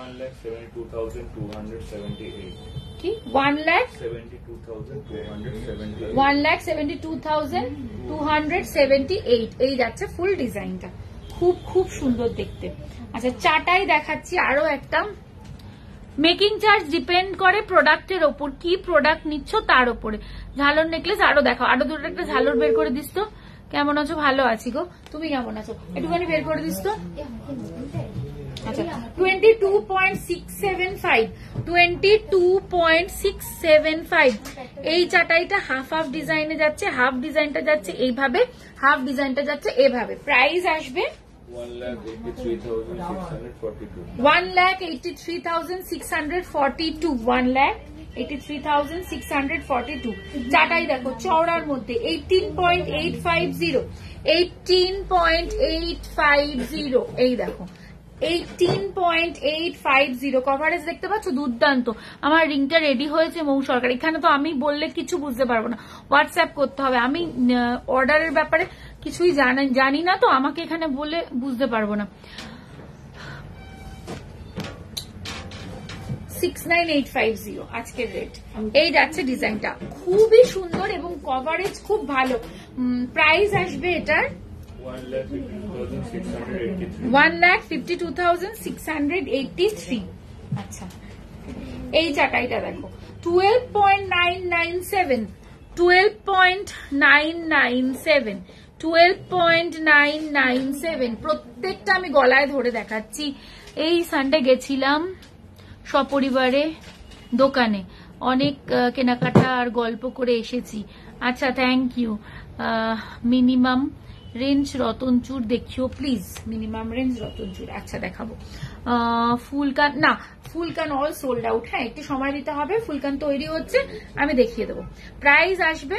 1,72,278 কি 1,72,278 এই যাচ্ছে ফুল ডিজাইনটা। খুব খুব সুন্দর দেখতে। আচ্ছা, চাটাই দেখাচ্ছি আরো একটা। মেকিং চার্জ ডিপেন্ড করে প্রোডাক্টের ওপর, কি প্রোডাক্ট নিচ্ছ তার উপরে। ঝালর নেকলেস আরো দেখাও, আরো দুটো একটা ঝালর বের করে দিস তো। কেমন আছো? ভালো আছি গো, তুমি কেমন আছো? একটুখানি বের করে দিস তো। আচ্ছা, 22.675 এই চাটাইটা হাফ হাফ ডিজাইনে যাচ্ছে। হাফ ডিজাইনটা যাচ্ছে এইভাবে, হাফ ডিজাইনটা যাচ্ছে এভাবে। প্রাইস আসবে 1,83,642। 1,83,642 চাটাই দেখো চওড়ার মধ্যে। 18.850 18.850 এই দেখো 18.850 কভারেজ দেখতে পাচ্ছ, দুর্দান্ত। আমার রিংটা রেডি হয়েছে মৌ সরকার। এখানে তো আমি বললে কিছু বুঝতে পারবো না, হোয়াটসঅ্যাপ করতে হবে। আমি অর্ডারের ব্যাপারে কিছুই জানি না, তো আমাকে এখানে বলে বুঝতে পারবো না। 69,850 আজকের রেট। এই যাচ্ছে ডিজাইনটা, খুবই সুন্দর এবং কভারেজ খুব ভালো। প্রাইস আসবে এটার 1,52,683। আচ্ছা, এই চাটাইটা দেখো 12.997 12.997 12.997 প্রত্যেকটা আমি গলায় ধরে দেখাচ্ছি। এই সানডে গেছিলাম সপরিবারে দোকানে, অনেক কেনাকাটা আর গল্প করে এসেছি। আচ্ছা, থ্যাংক ইউ। মিনিমাম রেঞ্জ রতনচুর দেখিও প্লিজ, মিনিমাম রেঞ্জ রতনচুর। আচ্ছা, দেখাবো। ফুলকান না, ফুলকান অল সোল্ড আউট। হ্যাঁ, একটু সময় দিতে হবে, ফুলকান তৈরি হচ্ছে, আমি দেখিয়ে দেবো। প্রাইস আসবে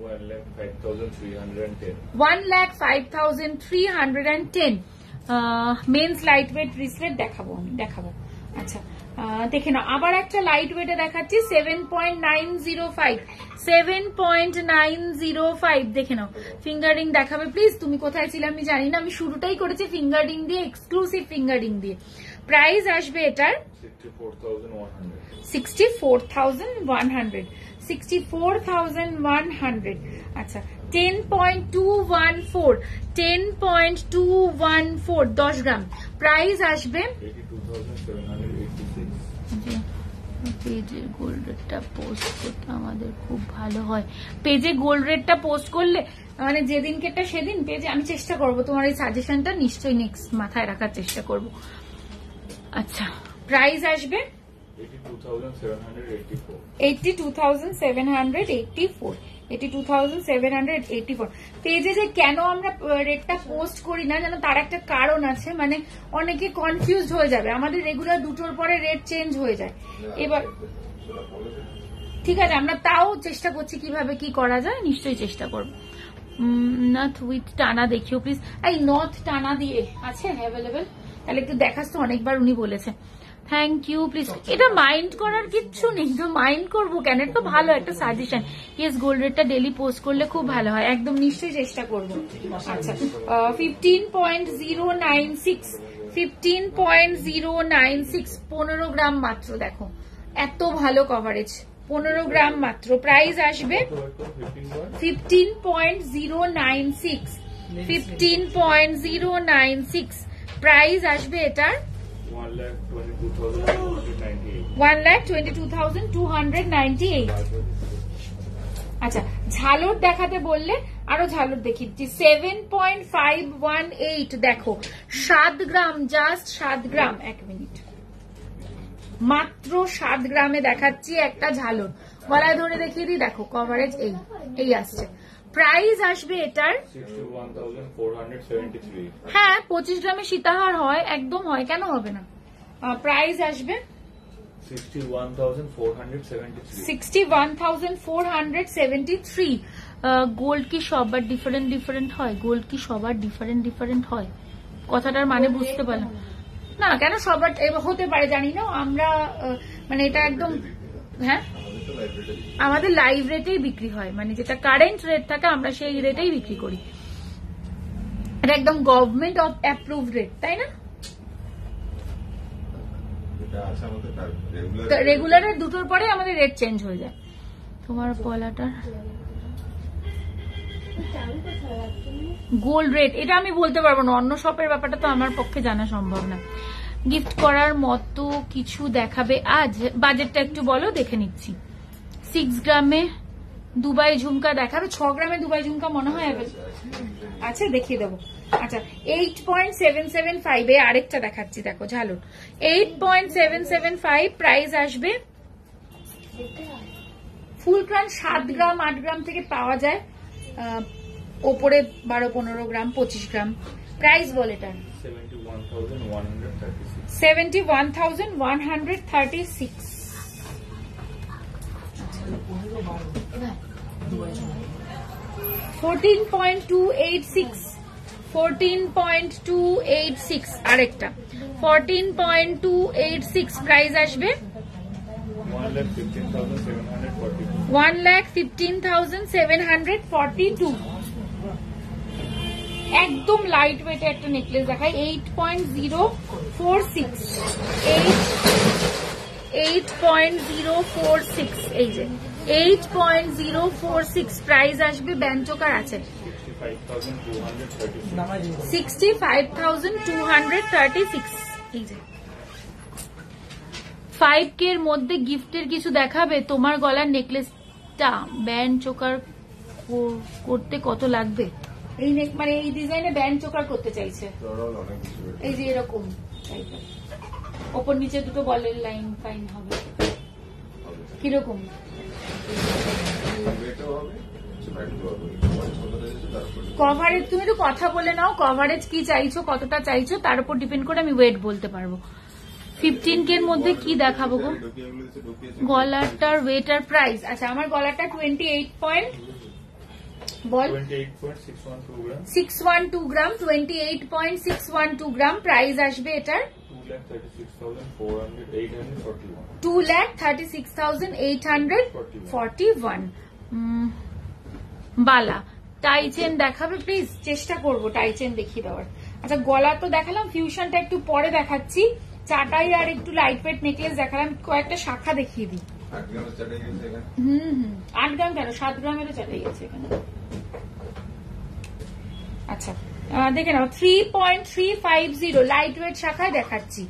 1,05,310। মেন্স লাইট ওয়েট ব্রেসলেট দেখাবো আমি, দেখাবো। আচ্ছা, দেখে নাও আবার একটা লাইট ওয়েটে দেখাচ্ছি 7.905 7.905 দেখে নাও। ফিঙ্গারিং দেখাবে প্লিজ। তুমি কোথায় ছিলে আমি জানি না, আমি শুরুটাই করেছি ফিঙ্গারিং দিয়ে, এক্সক্লুসিভ ফিঙ্গারিং দিয়ে। প্রাইস আসবে এটার 64,100 64,100। আচ্ছা, 10.214 10.214 10 গ্রাম। প্রাইস আসবে পেজে গোল্ড রেটটা পোস্ট করতে আমাদের খুব ভালো হয়। পেজে গোল্ড রেটটা পোস্ট করলে মানে যেদিনকেটা সেদিন পেজে আমি চেষ্টা করবো তোমার এই সাজেশনটা নিশ্চয়ই নেক্সট মাথায় রাখার চেষ্টা করব। আচ্ছা, প্রাইস আসবে 82,784 82,784। পেজে যে কেন আমরা রেটটা পোস্ট করি না জানো, তার একটা কারণ আছে। মানে অনেকে কনফিউজড হয়ে যাবে, আমাদের রেগুলার দুটোর পরে রেট চেঞ্জ হয়ে যায়। এবার ঠিক আছে, আমরা তাও চেষ্টা করছি কিভাবে কি করা যায়, নিশ্চয়ই চেষ্টা করবো। নথ উইথ টানা দেখিও প্লিজ। এই নথ টানা দিয়ে আছে অ্যাভেলেবেল, তাহলে একটু দেখাস তো, অনেকবার উনি বলেছে। Thank you please. এটা মাইন্ড করার কিচ্ছু নেই, তো মাইন্ড করবো কেন, এটা তো ভালো একটা সাজেশন। ইয়েস, গোল্ড রেটটা ডেলি পোস্ট করলে খুব ভালো হয়, একদম নিশ্চয়ই চেষ্টা করবো। আচ্ছা, 15.096 15.096 15 গ্রাম মাত্র। দেখো এত ভালো কভারেজ, 15 গ্রাম মাত্র। প্রাইস আসবে 15.096 15.096। প্রাইস আসবে এটার 1,22,298। আচ্ছা, ঝালর দেখাতে বললে আরো ঝালর দেখিয়ে দিচ্ছি 7.518 দেখো 7 গ্রাম, জাস্ট 7 গ্রাম। 1 মিনিট, মাত্র 7 গ্রামে দেখাচ্ছি একটা ঝালর। গলায় ধরে দেখিয়ে দিই, দেখো কভারেজ এই আসছে। প্রাইস আসবে এটার 61,473। হ্যাঁ 25 গ্রামে সীতাহার হয়, একদম হয়, কেন হবে না। প্রাইস আসবে 61,473। গোল্ড কি সবার ডিফারেন্ট হয়? গোল্ড কি সবার ডিফারেন্ট হয়? কথাটার মানে বুঝতে পারলাম না। কেন সবার হতে পারে জানি না আমরা, মানে এটা একদম হ্যাঁ আমাদের লাইভ রেটেই বিক্রি হয়, মানে যেটা কারেন্ট রেট থাকে আমরা সেই রেটেই বিক্রি করি। এটা একদম গভর্নমেন্ট অফ অ্যাপ্রুভড রেট, তাই না? রেগুলারের দুটোর পরে আমাদের রেট চেঞ্জ হয়ে যায়। তোমার পলাটার গোল্ড রেট এটা আমি বলতে পারবো না, অন্য শপের ব্যাপারটা তো আমার পক্ষে জানা সম্ভব না। গিফট করার মতো কিছু দেখাবে আজ? বাজেটটা একটু বলো, দেখে নিচ্ছি। 6 গ্রামে দুবাই ঝুমকা দেখাবে? 6 গ্রামে দুবাই ঝুমকা মনে হয় আচ্ছা দেখিয়ে দেবো। আচ্ছা 8.775 এ আরেকটা দেখাচ্ছি, দেখো ঝালর 8.775 প্রাইস আসবে। ফুল ক্রান 7 গ্রাম 8 গ্রাম থেকে পাওয়া যায়, ওপরে 12-15 গ্রাম 25 গ্রাম। প্রাইস বল এটার 71,136। 14.286 আরেকটা 14.286 প্রাইস আসবে 1,15,742। একদম লাইট ওয়েট একটা নেকলেস দেখায় 8.046 8.046 এই যে 8.046 প্রাইস আসবে। ব্যান্ডচোকার আছে 65,236 এই যে। 5K এর মধ্যে গিফটের কিছু দেখাবে? তোমার গলার নেকলেসটা ব্যান্ড চোকার করতে কত লাগবে? এই মানে এই ডিজাইনে ব্যান্ড চোকার করতে চাইছে, এই যে এরকম টাইপের, ওপর নিচে দুটো বলের লাইন ফাইন হবে কিরকম? কভারেজ তুমি তো কথা বলে নাও, কভারেজ কি চাইছো, কতটা চাইছো, তার উপর ডিপেন্ড করে আমি ওয়েট বলতে পারবো। 15K এর মধ্যে কি দেখাবো গো? গলাটার ওয়েট আর প্রাইস? আচ্ছা আমার গলাটা 28.612 গ্রাম 28.612 গ্রাম প্রাইস আসবে এটার 2,36,841। বালা টাই চেন দেখাবে প্লিজ? চেষ্টা করবো টাই চেন দেখিয়ে দেওয়ার। আচ্ছা গলা তো দেখালাম, ফিউশনটা একটু পরে দেখাচ্ছি। চাটাই আর একটু লাইট ওয়েট নেকলেস দেখালাম, কয়েকটা শাখা দেখিয়ে দিই। 8 গ্রাম কেন, 7 গ্রামেরও চাটাই আছে এখানে। আচ্ছা দেখে নাও 3.350 লাইট ওয়েট শাখায় দেখাচ্ছি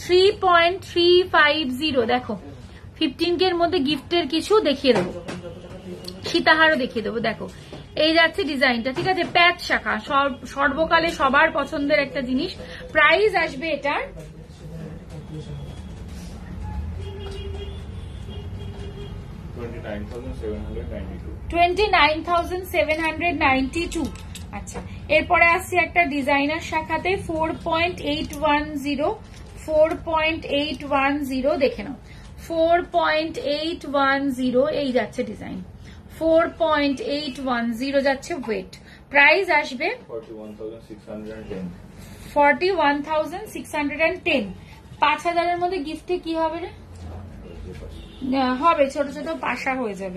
3.350। দেখো 15K এর মধ্যে গিফটের কিছু দেখিয়ে দেবো, সীতাহারও দেখিয়ে দেবো। দেখো এই যাচ্ছে ডিজাইনটা, ঠিক আছে? প্যাচ শাখা সর্বকালে সবার পছন্দের একটা জিনিস। প্রাইস আসবে এটার 29,792। আচ্ছা এরপরে আসছি একটা ডিজাইনার শাখাতে 4.810 দেখে নাও 4.810 এই যাচ্ছে ডিজাইন 4.810 যাচ্ছে ওয়েট। প্রাইস আসবে 41,610। 5,000 এর মধ্যে গিফটে কি হবে রে? হবে ছোট ছোট পাশা হয়ে যাবে।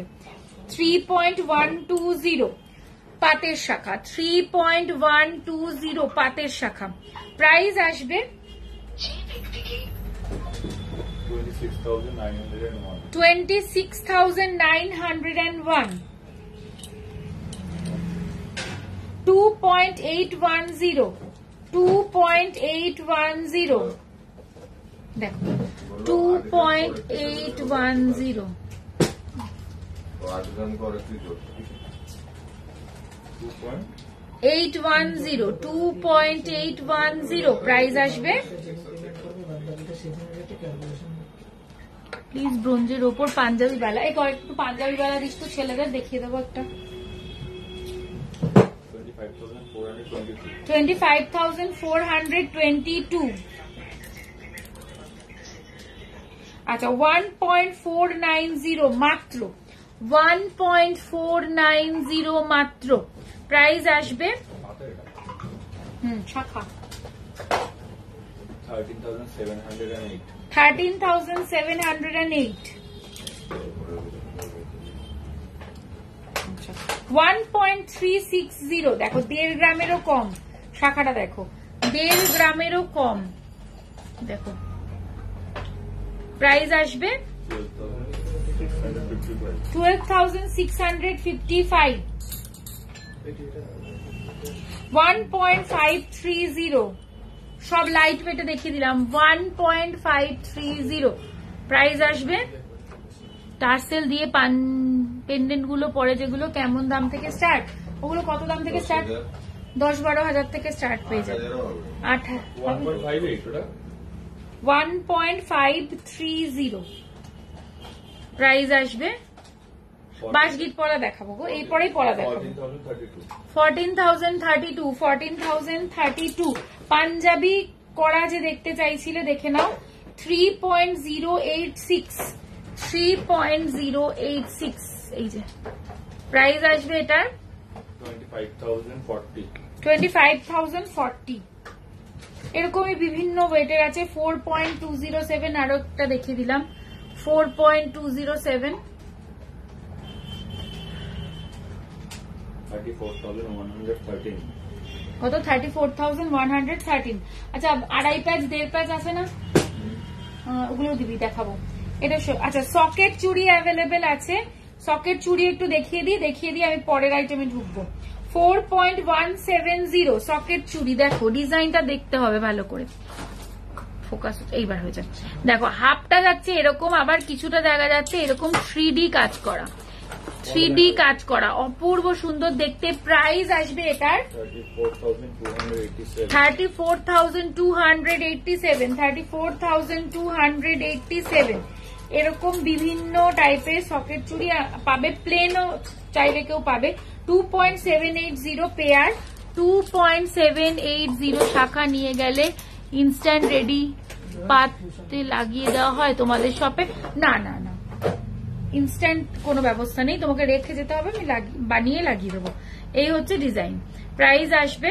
3.120 পাতের শাখা 3.120 পাতের শাখা। প্রাইস আসবে 26,901। 2.810 দেখো 2.810 810 2.810 প্রাইস আসবে। প্লিজ ব্রোঞ্জের ওপর পাঞ্জাবি বালা, এই কয়েকটু পাঞ্জাবি বালা দিস তো, ছেলেদের দেখিয়ে দেবো একটা। 25,422। আচ্ছা 1.490 মাত্র, 1.490 মাত্র প্রাইস আসবে। শাখা 13,708। 13,708। 1.360 দেখো, 1.5 গ্রামেরও কম। শাখাটা দেখো 1.5 গ্রামেরও কম। দেখো প্রাইস আসবে 12,655। 1.530 সব লাইট ওয়েটে দেখিয়ে দিলাম। 1.530 প্রাইস আসবে। টার্সেল দিয়ে পেন্ডেন্ট গুলো পরে যেগুলো, কেমন দাম থেকে স্টার্ট? ওগুলো কত দাম থেকে স্টার্ট? 10-12 হাজার থেকে স্টার্ট পেয়ে যাবে। 1.530 প্রাইস আসবে। বাসগিট পলা দেখাবো গো, এরপরেই পলা দেখাবো। 14,032। 14,032 পাঞ্জাবি করা যে দেখতে চাইছিলে দেখে নাও। 3.086 3.086 এই যে প্রাইস আসবে এটার 25,040। এরকমই বিভিন্ন ওয়েটের আছে। 4.207 আরো একটা দেখিয়ে দিলাম। 4.207 34,113। কত? 34,113। আচ্ছা 2.5 প্যাচ 1.5 প্যাচ আছে না, ওগুলো দিবি, দেখাবো। এটা আচ্ছা সকেট চুড়ি অ্যাভেলেবেল আছে। সকেট চুড়ি একটু দেখিয়ে দিই আমি পরের আইটেমে ঢুকবো। 4.170 সকেট চুড়ি। দেখো ডিজাইনটা দেখতে হবে ভালো করে, ফোকাস এইবার হয়ে যাচ্ছে। দেখো হাফটা যাচ্ছে এরকম, আবার কিছুটা জায়গা যাচ্ছে এরকম 3D কাজ করা, 3D কাজ করা, অপূর্ব সুন্দর দেখতে। প্রাইস আসবে এটার 34,287। 34,287 এরকম বিভিন্ন টাইপের সকেট চুড়ি পাবে। প্লেনও চাইলে কেউ পাবে। 2.780 পেয়ার। 2.780 শাখা নিয়ে গেলে ইনস্ট্যান্ট রেডি পাতে লাগিয়ে দেওয়া হয় তোমাদের শপে? না না না, ইনস্ট্যান্ট কোনো ব্যবস্থা নেই, তোমাকে রেখে যেতে হবে, আমি বানিয়ে লাগিয়ে দেবো। এই হচ্ছে ডিজাইন। প্রাইস আসবে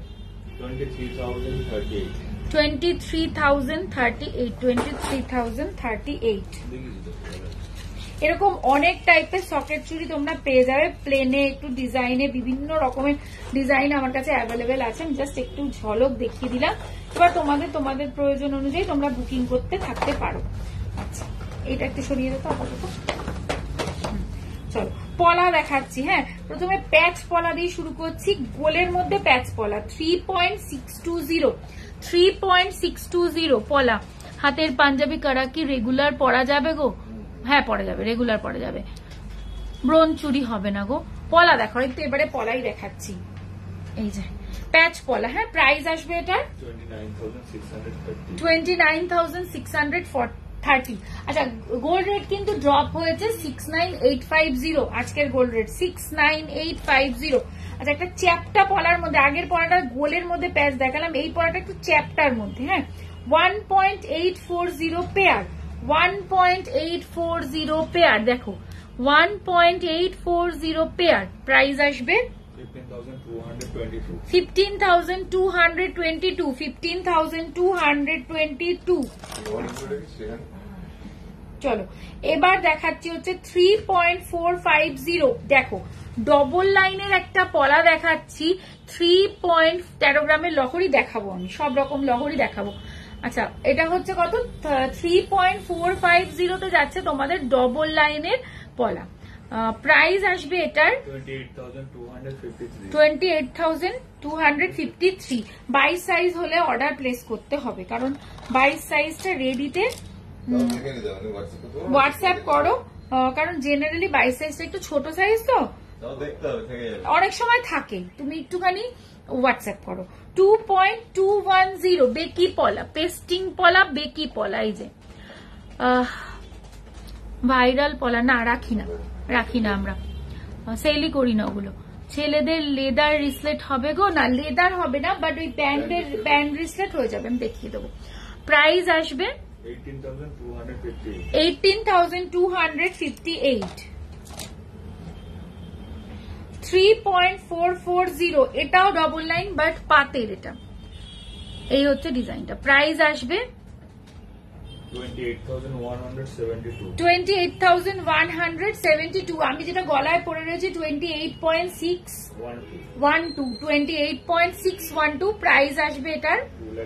23,038। 23,038 এরকম অনেক টাইপের সকেট চুড়ি তোমরা পেয়ে যাবে। প্লেনে, একটু ডিজাইনে, বিভিন্ন রকমের ডিজাইন আমার কাছে অ্যাভেলেবেল আছে। আমি জাস্ট একটু ঝলক দেখিয়ে দিলাম। এবার তোমাদের প্রয়োজন অনুযায়ী তোমরা বুকিং করতে থাকতে পারো। আচ্ছা এটা একটু সরিয়ে দিতে আপাতত। চলো পলা দেখাচ্ছি। হ্যাঁ প্রথমে প্যাচ পলা দিয়ে শুরু করছি। গোলের মধ্যে প্যাচ পলা 3.620 পলা। হাতের পাঞ্জাবি করা কি রেগুলার পরা যাবে গো? হ্যাঁ পরা যাবে, রেগুলার পরা যাবে, ব্রোঞ্জ চুরি হবে না গো। পলা দেখো একটু, এবারে পলাই দেখাচ্ছি। এই যে প্যাচ পলা। হ্যাঁ প্রাইস আসবে এটার 29,630। আচ্ছা গোল্ড রেট কিন্তু ড্রপ হয়েছে 69,850 আজকের গোল্ড রেট 69,850। আচ্ছা একটা চ্যাপটা পলার মধ্যে, আগের পলাটা গোলের মধ্যে প্যাচ দেখালাম, এই পলাটা একটু চ্যাপটার মধ্যে। হ্যাঁ 1.840 পেয়ার। 1.840 পেয়ার। দেখো 1.840 পেয়ার। প্রাইস আসবে 15,222। 15,222। চলো এবার দেখাচ্ছি হচ্ছে 3.450। দেখো ডবল লাইনের একটা পলা দেখাচ্ছি। 3.13 গ্রামের লহরি দেখাবো, আমি সব রকম লহরি দেখাবো। আচ্ছা এটা হচ্ছে কত? 3.450 তে যাচ্ছে তোমাদের ডবল লাইনের পলা। প্রাইস আসবে এটার 28,253। 22 সাইজ হলে অর্ডার প্লেস করতে হবে, কারণ 22 সাইজটা রেডিতে হোয়াটসঅ্যাপ করো, কারণ জেনারেলি 22 সাইজটা একটু ছোট সাইজ তো তাও দেখতে হবে, থেকে যাবে। অনেক সময় থাকে, তুমি একটুখানি হোয়াটসঅ্যাপ করো। 2.210 বেকি পলা, পেস্টিং পলা, বেকি পলা। এই যে ভাইরাল পলা, না রাখি না আমরা, সেলই করি না ওগুলো। ছেলেদের লেদার রিসলেট হবে গো? না, লেদার হবে না, বাট ওই ব্যান্ড রিসলেট হয়ে যাবে, আমি দেখিয়ে দেবো। প্রাইস আসবে 18,258। 3.440, এটাও ডবল লাইন বাট পাতের। এটা এই হচ্ছে ডিজাইনটা। প্রাইস আসবে 28,172। আমি যেটা গলায় পরে রয়েছে 28.612। প্রাইস আসবে এটার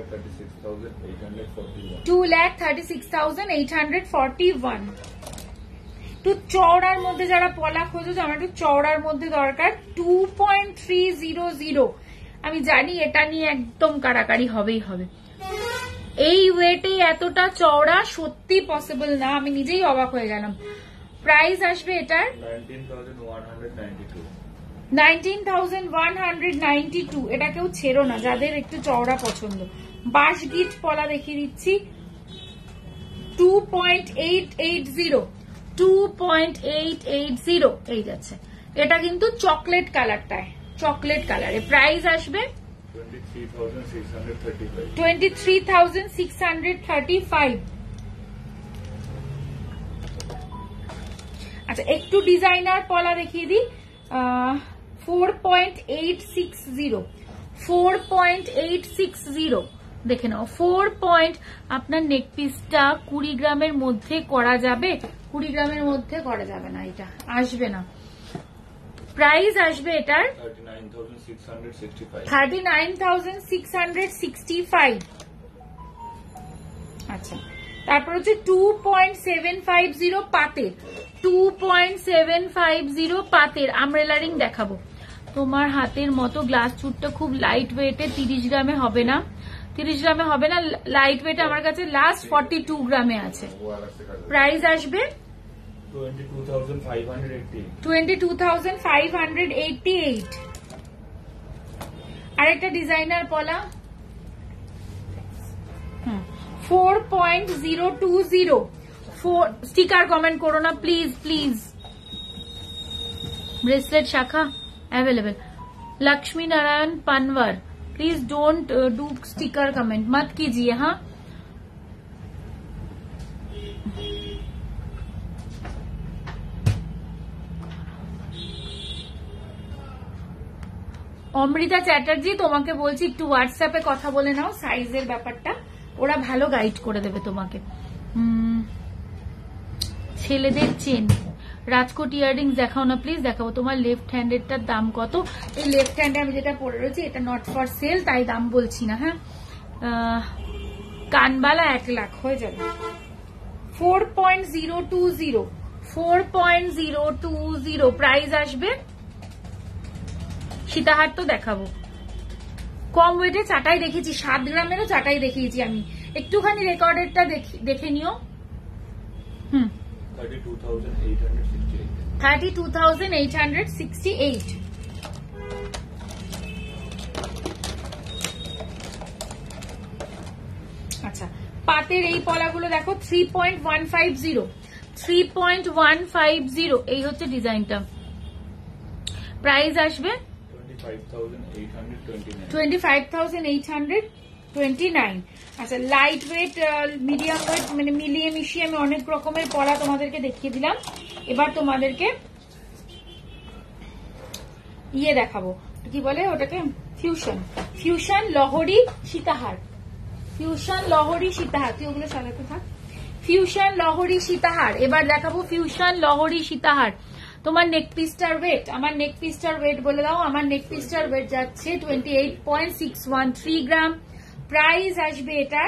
2,36,841। একটু চওড়ার মধ্যে যারা পলা খোঁজো, আমার একটু চওড়ার মধ্যে দরকার। 2.300। আমি জানি এটা নিয়ে একদম কারাকারি হবেই হবে। এই ওয়েটে এতটা চওড়া সত্যি পসিবল না, আমি নিজেই অবাক হয়ে গেলাম। প্রাইস আসবে এটার 19,192। এটা কেউ ছেড়ো না যাদের একটু চওড়া পছন্দ। বাঁশ গিট পলা দেখিয়ে দিচ্ছি। 2.880। এই যাচ্ছে, এটা কিন্তু চকলেট কালারটায়, চকলেট কালারে। প্রাইস আসবে 23,635। আচ্ছা, একটু ডিজাইনার পলা দেখিয়ে দিই। 4.860। দেখে নাও 4 পয়েন্ট। আপনার নেক পিসটা 20 গ্রামের মধ্যে করা যাবে? 20 গ্রামের মধ্যে করা যাবে না, এটা আসবে না। প্রাইস আসবে এটার 39,665। আচ্ছা, তারপর হচ্ছে 2.750 পাতের। 2.750 পাতের আমব্রেলা রিং দেখাবো। তোমার হাতের মতো গ্লাস চুটটা খুব লাইট ওয়েটে, 30 গ্রামে হবে না, 30 গ্রামে হবে না। লাইট ওয়েটে আমার কাছে লাস্ট 42 গ্রামে আছে। প্রাইস আসবে 22,588। আরেকটা ডিজাইনার পলা 4.020। স্টিকার কমেন্ট করো না প্লিজ প্লিজ। ब्रेसलेट शाखा available. Lakshmi Narayan Panwar, please don't do sticker comment, मत कीजिए। हाँ, অমৃতা চ্যাটার্জি, তোমাকে বলছি একটু হোয়াটসঅ্যাপে কথা বলে নাও, সাইজের ব্যাপারটা ওরা ভালো গাইড করে দেবে তোমাকে। ছেলেদের চেন, রাজকোট ইয়াররিংস দেখাও না প্লিজ। দেখাবো। তোমার লেফট হ্যান্ডেরটার দাম কত? এই লেফট হ্যান্ডে আমি যেটা পরে রয়েছি এটা নট ফর সেল, তাই দাম বলছি না। হ্যাঁ, কানবালা 1 লাখ হয়ে যাবে। 4.020। 4.020 প্রাইস আসবে। সীতাহার তো দেখাবো। কম ওয়েটে চাটাই দেখেছি, 7 গ্রামেরও চাটাই দেখিয়েছি আমি। একটুখানি রেকর্ডেরটা দেখে নিও। 32,868। আচ্ছা, পাতের এই পলাগুলো দেখো 3.150। 3.150 এই হচ্ছে ডিজাইনটা। প্রাইস আসবে 25,829। আচ্ছা, লাইট ওয়েট, মিডিয়াম ওয়েট, মানে মিলিয়ে মিশিয়ে আমি অনেক রকমের পলা তোমাদেরকে দেখিয়ে দিলাম। এবার তোমাদেরকে ইয়ে দেখাবো, কি বলে ওটাকে, ফিউশন লহরি সীতাহার। ফিউশন লহরি সীতাহার, তুই ওগুলো সাজাতে থাক। ফিউশন লহরি সীতাহার এবার দেখাবো। ফিউশন লহরি সীতাহার। তোমার নেক পিসটার ওয়েট, আমার নেক পিসটার ওয়েট বলে দাও। আমার নেক পিসটার ওয়েট যাচ্ছে 28.613 গ্রাম। প্রাইস আসবে এটার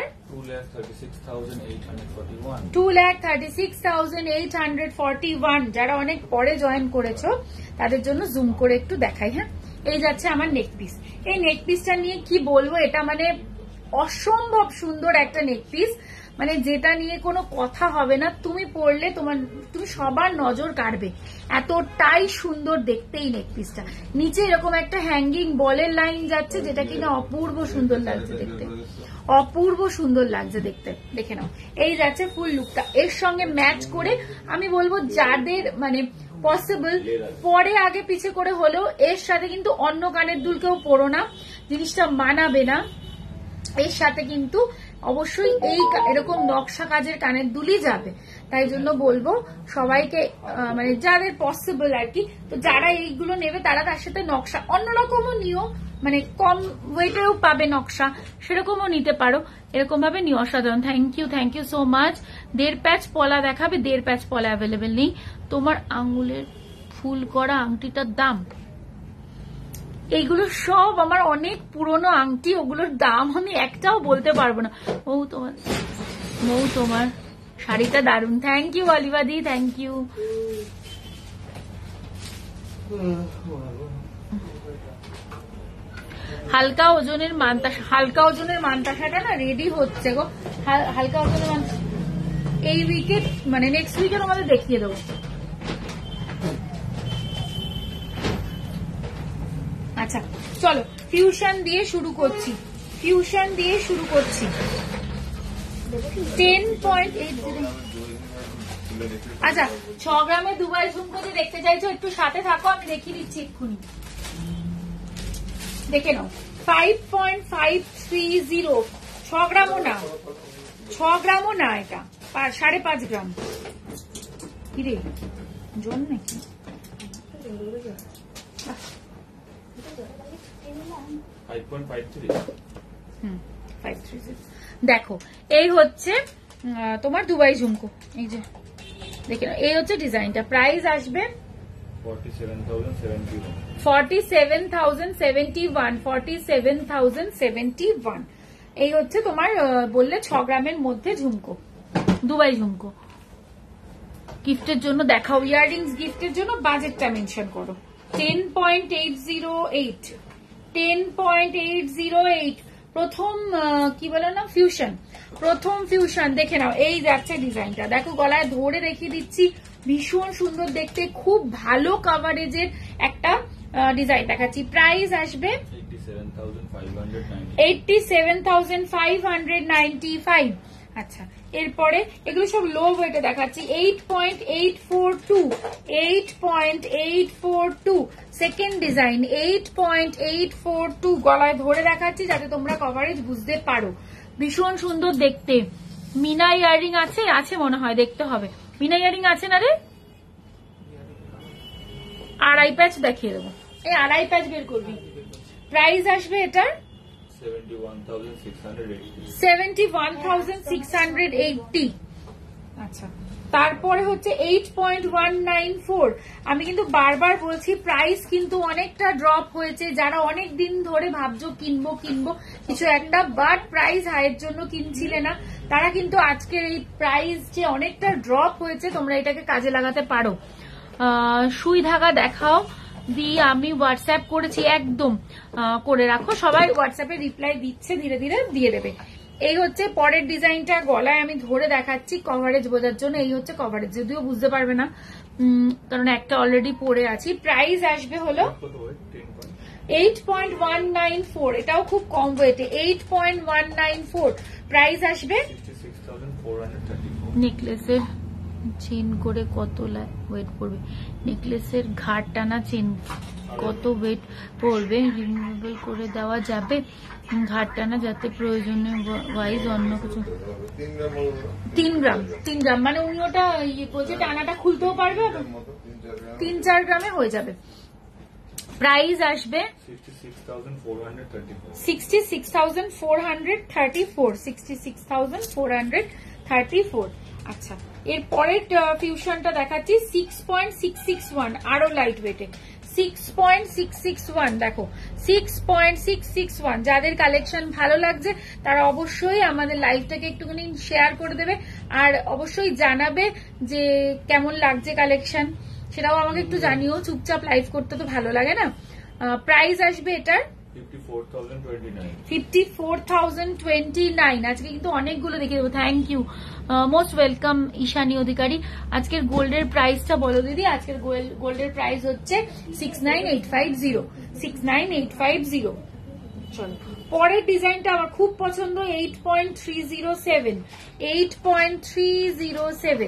2,36,841। যারা অনেক পরে জয়েন করেছো তাদের জন্য জুম করে একটু দেখাই। হ্যাঁ, এই যাচ্ছে আমার নেক পিস। এই নেক পিসটা নিয়ে কি বলবো, এটা মানে অসম্ভব সুন্দর একটা নেক পিস, মানে যেটা নিয়ে কোনো কথা হবে না, তুমি পরলে তুমি সবার নজর কাড়বে, এতটাই সুন্দর দেখতে এই নেক পিসটা। নিচে এরকম একটা হ্যাঙ্গিং বলের লাইন যাচ্ছে, যেটা কিনা অপূর্ব সুন্দর লাগছে দেখতে, অপূর্ব সুন্দর লাগছে দেখতে। দেখে নাও, এই যাচ্ছে ফুল লুকটা। এর সঙ্গে ম্যাচ করে আমি বলবো যাদের মানে পসিবল, পরে আগে পিছে করে হলেও এর সাথে কিন্তু অন্য কানের দুলকেও পরো না, জিনিসটা মানাবে না। এর সাথে কিন্তু অবশ্যই এরকম নকশা কাজের কানের দুলই যাবে। তাই জন্য বলবো সবাইকে, মানে যাদের পসিবল আর কি, তো যারা এইগুলো নেবে তারা তার সাথে নকশা অন্যরকমও নিও, মানে কম ওয়েটেও পাবে নকশা, সেরকমও নিতে পারো। এরকম ভাবে নিও, অসাধারণ। Thank you so much. 1.5 প্যাচ পলা দেখাবে, 1.5 প্যাচ পলা অ্যাভেলেবেল নেই। তোমার আঙ্গুলের ফুল করা আংটিটার দাম, এইগুলো সব আমার অনেক পুরনো আংটি, ওগুলোর দাম আমি একটাও বলতে পারবো না। তোমার শাড়িটা দারুণ। থ্যাংক ইউ অলিভাদি, থ্যাংক ইউ। হালকা ওজনের মানতাসাটা না রেডি হচ্ছে গো। হালকা ওজনের মানতাসা এই উইকে, মানে নেক্সট উইকে তোমাদের দেখিয়ে দেবো। আচ্ছা চলো ফিউশন দিয়ে শুরু করছি। 10.80। আচ্ছা 6 গ্রামে দুবাই ঝুমকো যে দেখতে চাইছো, একটু সাথে থাকো, আমি দেখিয়ে দিচ্ছি এক্ষুনি। দেখে নাও, 5.530। 6 গ্রামও না, এটা 5.5 গ্রাম। কিরে জোন নাকি? দেখো এই হচ্ছে তোমার দুবাই ঝুমকো, এই যে দেখে নাও, এই হচ্ছে ডিজাইনটা। প্রাইস আসবে 47,071। এই হচ্ছে তোমার বললে 6 গ্রামের মধ্যে ঝুমকো, দুবাই ঝুমকো। গিফটের জন্য দেখাও, ইয়াররিংস গিফটের জন্য বাজেটটা মেনশন করো। 10.808। প্রথম কি বলো না, প্রথম ফিউশন দেখে নাও। এই যাচ্ছে ডিজাইনটা, দেখো গলায় ধরে দেখিয়ে দিচ্ছি, ভীষণ সুন্দর দেখতে, খুব ভালো কাভারেজের একটা ডিজাইন দেখাচ্ছি। প্রাইস আসবে 87,595। আচ্ছা এরপরে এগুলো সব লো ওয়েটে দেখাচ্ছি। 8.842 সেকেন্ড ডিজাইন, 8.842 গলায় ধরে দেখাচ্ছি যাতে তোমরা কভারেজ বুঝতে পারো। ভীষণ সুন্দর দেখতে। মিনা ইয়ারিং আছে মনে হয়, দেখতে হবে। মিনা ইয়ারিং আছে না রে? 2.5 প্যাচ দেখিয়ে দেবো, এই 2.5 প্যাচ বের করবি। প্রাইস আসবে এটার 71,680। আচ্ছা তারপরে হচ্ছে 8.194। আমি কিন্তু বারবার বলছি প্রাইস কিন্তু অনেকটা ড্রপ হয়েছে। যারা অনেক দিন ধরে ভাবছো কিনবো কিছু একটা, বাট প্রাইস হাইয়ের জন্য কিনছিলে না, তারা কিন্তু আজকের এই প্রাইস যে অনেকটা ড্রপ হয়েছে, তোমরা এটাকে কাজে লাগাতে পারো। সুই ধাগা দেখাও দি, আমি হোয়াটসঅ্যাপ করেছি, একদম করে রাখো। সবাই হোয়াটসঅ্যাপে রিপ্লাই দিচ্ছে, ধীরে ধীরে দিয়ে দেবে। এই হচ্ছে পরের ডিজাইনটা, গলায় আমি ধরে দেখাচ্ছি কভারেজ বোঝার জন্য। এই হচ্ছে কভারেজ, যদিও বুঝতে পারবে না কারণ একটা অলরেডি পরে আছি। প্রাইস আসবে হলো 8.194। এটাও খুব কম ওয়েটে, 8.194 প্রাইস আসবে। নেকলেসের চেন করে কত ওয়েট পড়বে? নেকলেসের ঘাট টানা চেন কত ওয়েট পড়বে? রিমুভেবল করে দেওয়া যাবে ঘাট টানা, যাতে প্রয়োজনীয় ওয়াইজ অন্য কিছু। 3 গ্রাম মানে উনি ওটা বলছে টানাটা খুলতেও পারবে, 3-4 গ্রামে হয়ে যাবে। প্রাইস আসবে 66,434। আচ্ছা এর পরের ফিউশনটা দেখাচ্ছি 6.661, আরো লাইট ওয়েটে 6.661। দেখো 6.661। যাদের কালেকশন ভালো লাগছে তারা অবশ্যই আমাদের লাইভটাকে একটুখানি শেয়ার করে দেবে, আর অবশ্যই জানাবে যে কেমন লাগছে কালেকশন, সেটাও আমাকে একটু জানিও। চুপচাপ লাইভ করতে তো ভালো লাগে না। প্রাইস আসবে এটার 54,029. 54,029 আজকে কিন্তু অনেকগুলো দেখে দেবো। Thank you, most welcome Ishani Adhikari. আজকের গোল্ডের প্রাইসটা বলো দিদি। আজকের গোল্ডের প্রাইস হচ্ছে 69850, 69850। চলো পরের ডিজাইনটা আমার খুব পছন্দ, 8.307, 8.307,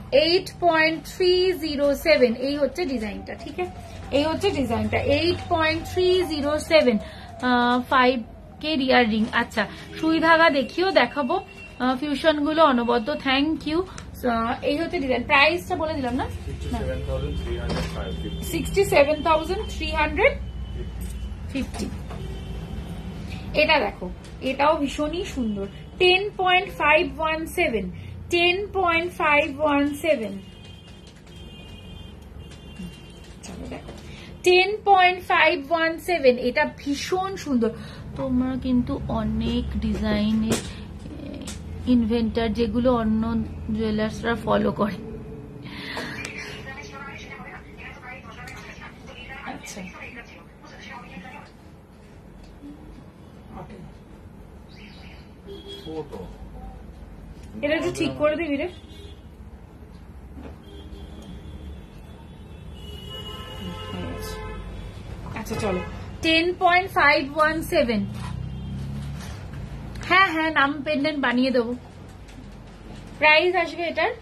8.307। এই হচ্ছে ডিজাইনটা, ঠিক আছে, এই হচ্ছে ডিজাইনটা 8.307, 5K রিয়ার রিং। আচ্ছা সুই ধাগা দেখিও, দেখাবো ফিউশন গুলো অনবদ্য। Thank you. এই হচ্ছে ডিজাইন। প্রাইসটা বলে দিলাম না, 67,350। এটা দেখো, এটাও ভীষণই সুন্দর, 10.517, 10.517। চলো দেখো 10.517, এটা ভীষণ সুন্দর। তোমরা কিন্তু অনেক ডিজাইনের ইনভেন্টার যেগুলো অন্য জুয়েলার্সরা ফলো করে। আচ্ছা এটা একটু ঠিক করে দিবি রে। আচ্ছা চলো 10.517। হ্যাঁ হ্যাঁ নাম পেন্ডেন্ট বানিয়ে দেবো। প্রাইস আসবে এটার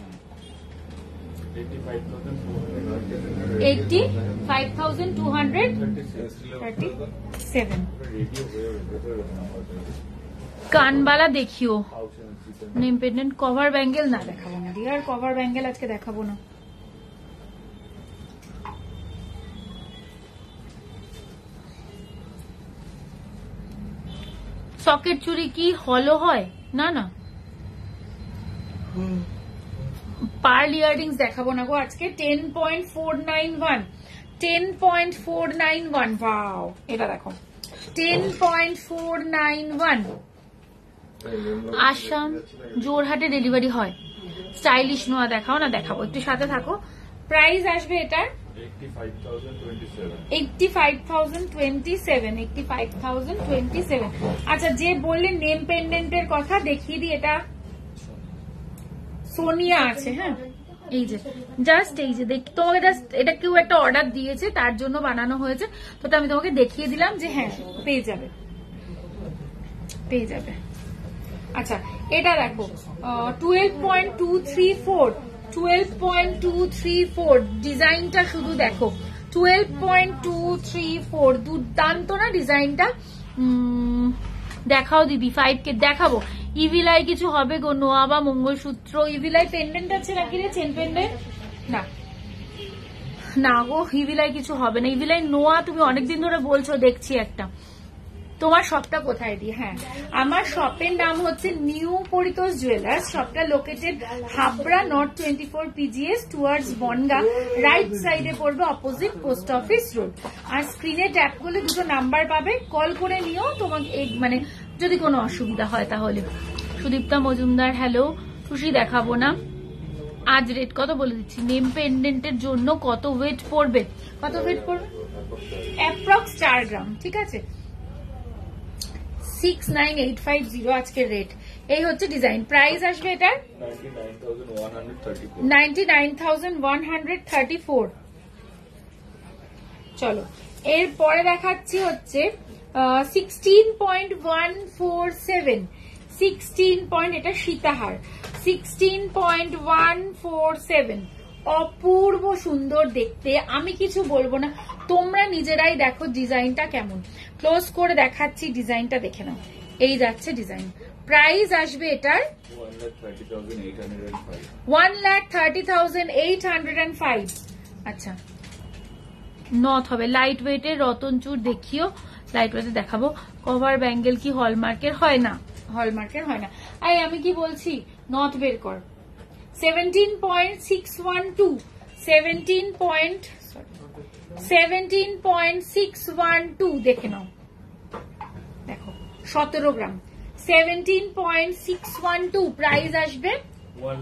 85,237। কানবালা দেখিও, নেম পেন্ডেন্ট, কভার ব্যাঙ্গেল না দেখাবো না ডিয়ার, কভার ব্যাঙ্গেল আজকে দেখাবো না। সকেট চুড়ি কি হলো হয়? না না, পার্ল ইয়াররিংস দেখাবো না গো আজকে। 10.491, 10.491। ওয়াও এটা দেখো 10.491। আসাম জোরহাটে ডেলিভারি হয়। স্টাইলিশ নোয়া দেখাও না, দেখাবো, একটু সাথে থাকো। প্রাইস আসবে এটার 85,027, 85,027। আচ্ছা যে বললেন নেম পেন্ডেন্টের কথা দেখিয়ে দিই, এটা সোনিয়া আছে। হ্যাঁ এই যে জাস্ট এই যে তোমাকে জাস্ট এটা কেউ একটা অর্ডার দিয়েছে তার জন্য বানানো হয়েছে, তো আমি তোমাকে দেখিয়ে দিলাম যে হ্যাঁ পেয়ে যাবে, পেয়ে যাবে। আচ্ছা এটা দেখো 12.234, 12.234 ডিজাইনটা শুধু দেখো, 12.234 দুর্দান্ত না ডিজাইনটা। দেখাও দিদি, 5K দেখাবো। ইভিলাই কিছু হবে গো, নোয়া বা মঙ্গলসূত্র, ইভিলাই পেন্ডেন্ট আছে নাকি রে, চেন পেন্ডেন্ট না না গো, ইভিলাই কিছু হবে না। ইভিলাই নোয়া তুমি অনেকদিন ধরে বলছো, দেখছি একটা। তোমার শপটা কোথায় দি? হ্যাঁ আমার শপের নাম হচ্ছে নিউ পরিতোষ জুয়েলার্স। শপটা located Habra north 24 PGS towards Bongaon, right সাইডে পড়বে, অপোজিট পোস্ট অফিস রোড। আর স্ক্রিনে ট্যাপ করলে দুটো নাম্বার পাবে, কল করে নিও তোমাকে, মানে যদি কোনো অসুবিধা হয় তাহলে। সুদীপ্তা মজুমদার হ্যালো। খুশি দেখাবো না আজ, রেট কত বলে দিচ্ছি। নেম পেন্ডেন্টের জন্য কত ওয়েট পড়বে, কত ওয়েট পড়বে? অ্যাপ্রক্স 4 গ্রাম, ঠিক আছে। 69850 আজকের রেট। এই হচ্ছে ডিজাইন। প্রাইস আসবে এটার 99,134। চলো এরপরে দেখাচ্ছি হচ্ছে 16.147, 16 এটা সীতাহার, 16.147। অপূর্ব সুন্দর দেখতে, আমি কিছু বলবো না, তোমরা নিজেরাই দেখো ডিজাইনটা কেমন। ক্লোজ করে দেখাচ্ছি, ডিজাইনটা দেখে নাও। এই যাচ্ছে ডিজাইন। প্রাইস আসবে এটার 1,30,805। আচ্ছা নথ হবে লাইট ওয়েটের, রতনচুর দেখিও, লাইট ওয়েটে দেখাবো। কভার ব্যাঙ্গেল কি হলমার্কের হয়? না হলমার্কের হয় না। আমি কি বলছি, নথ বের কর। 17.612, 17.612 দেখে নাও, দেখো 17 গ্রাম, 17.612। প্রাইস আসবে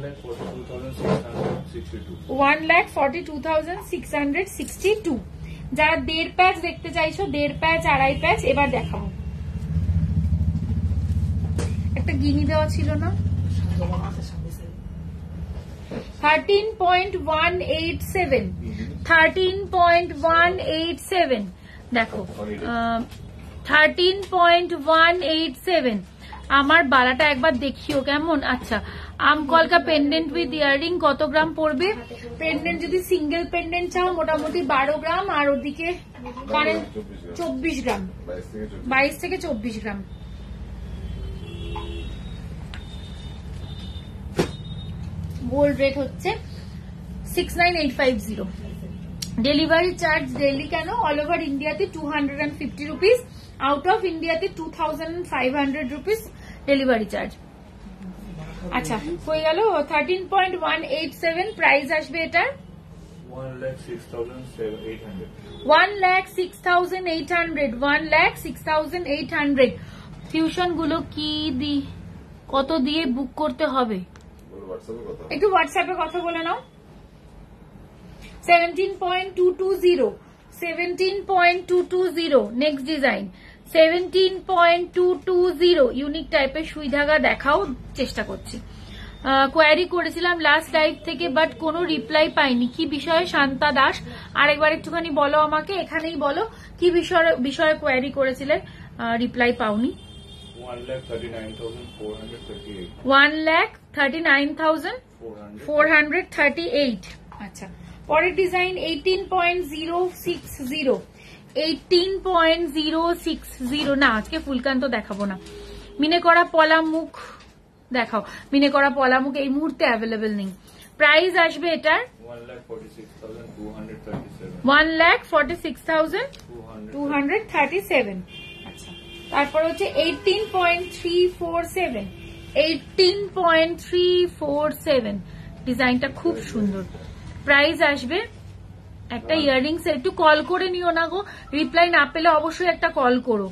1,42,662। 1,42,662। যারা 1.5 প্যাচ দেখতে চাইছো, 1.5 প্যাচ 2.5 প্যাচ এবার দেখাবো। একটা গিনি দেওয়া ছিল না, 13.187, 13.187 দেখো, 13.187। আমার বালাটা একবার দেখিও কেমন। আচ্ছা, আমকলকা পেন্ডেন্ট উইথ ইয়ারিং কত গ্রাম পড়বে? পেন্ডেন্ট যদি সিঙ্গেল পেন্ডেন্ট চাও মোটামুটি 12 গ্রাম, আর ওদিকে 24 গ্রাম, 22 থেকে 24 গ্রাম। গোল্ড রেট হচ্ছে 69850। ডেলিভারি চার্জ ডেলি কেন? অল ওভার ইন্ডিয়াতে 250 রুপিস, আউট অফ ইন্ডিয়াতে 2500 রুপিস ডেলিভারি চার্জ। আচ্ছা, হয়ে গেল 13.187। প্রাইস আসবে এটার 1,06,800। 1,06,800, 1,06,800। টিউশন গুলো কি কত দিয়ে বুক করতে হবে? একটু হোয়াটসঅ্যাপে কথা বলে নাও। 17.220, 17.220 নেক্সট ডিজাইন, 17.220 ইউনিক টাইপের সুই ধাগা দেখাও, চেষ্টা করছি। কোয়ারি করেছিলাম লাস্ট লাইভ থেকে, বাট কোনো রিপ্লাই পাইনি। কি বিষয়ে শান্তা দাস? আরেকবার একটুখানি বলো আমাকে, এখানেই বলো কি বিষয়ে কোয়ারি করেছিলেন, রিপ্লাই পাওনি। 1,39,438। 1,39,438। আচ্ছা, পরের ডিজাইন 18.060, 18.060 না, আজকে ফুলকান্ত দেখাবো না। মিনে করা পলা মুখ দেখাও। মিনে করা পলা মুখ এই মুহূর্তে অ্যাভেলেবেল নেই। প্রাইস আসবে এটার 1,46,237। আচ্ছা, তারপর হচ্ছে 18.347, 18.347 ডিজাইনটা খুব সুন্দর। প্রাইস আসবে, একটা ইয়াররিংস একটু কল করে নিও না গো, রিপ্লাই না পেলে অবশ্যই একটা কল করো।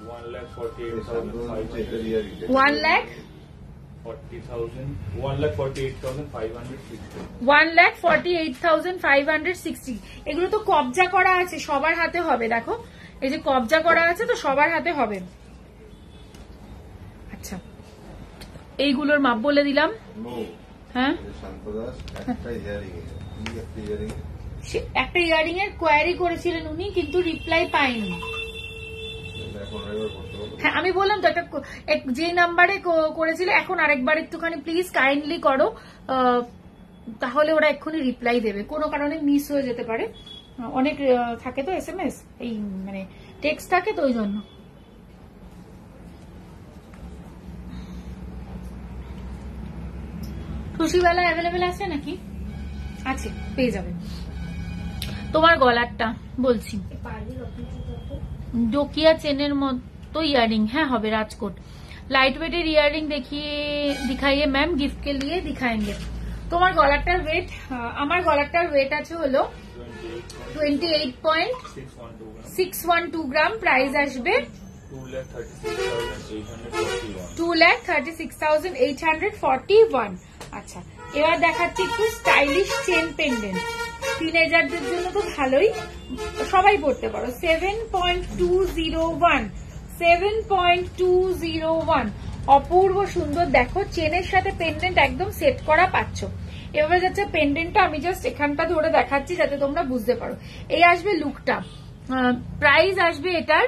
1,48,560। এগুলো তো কবজা করা আছে, সবার হাতে হবে। দেখো, এই যে কবজা করা আছে তো সবার হাতে হবে। আচ্ছা, এইগুলোর মাপ বলে দিলাম। হ্যাঁ, একটা ইয়ারিং এর কোয়ারি করেছিলেন উনি, কিন্তু রিপ্লাই পাইনি। হ্যাঁ, আমি বললাম তো একটা যে নাম্বারে করেছিল, এখন আরেকবার একটুখানি প্লিজ কাইন্ডলি করো, তাহলে ওরা এক্ষুনি রিপ্লাই দেবে। কোনো কারণে মিস হয়ে যেতে পারে, অনেক থাকে তো SMS, এই মানে টেক্সট থাকে তো, ওই জন্য। খুশিবেলা অ্যাভেলেবেল আছে নাকি? আছে, পেয়ে যাবে। তোমার গলারটা বলছি, ডোকিয়া চেনের মতো ইয়ারিং। হ্যাঁ, হবে রাজকোট। लाइट वेटेर इयरिंग दिखाइए मैम, गिफ्ट के लिए दिखाएंगे। তোমার গলাটার ওয়েট, আমার গলাটার ওয়েট আছে হলো 28.612 গ্রাম। প্রাইস আসবে 2,36,841। আচ্ছা, এবার দেখাচ্ছি একটু স্টাইলিশ চেন পেন্ডেন্ট। টিনেজারদের জন্য তো ভালোই, সবাই পড়তে পারো। 7.201, 7.201 অপূর্ব সুন্দর। দেখো, চেনের সাথে পেন্ডেন্ট একদম সেট করা পাচ্ছ। এভাবে যাচ্ছে পেন্ডেন্টটা, আমি জাস্ট এখানটা ধরে দেখাচ্ছি যাতে তোমরা বুঝতে পারো। এই আসবে লুকটা। প্রাইস আসবে এটার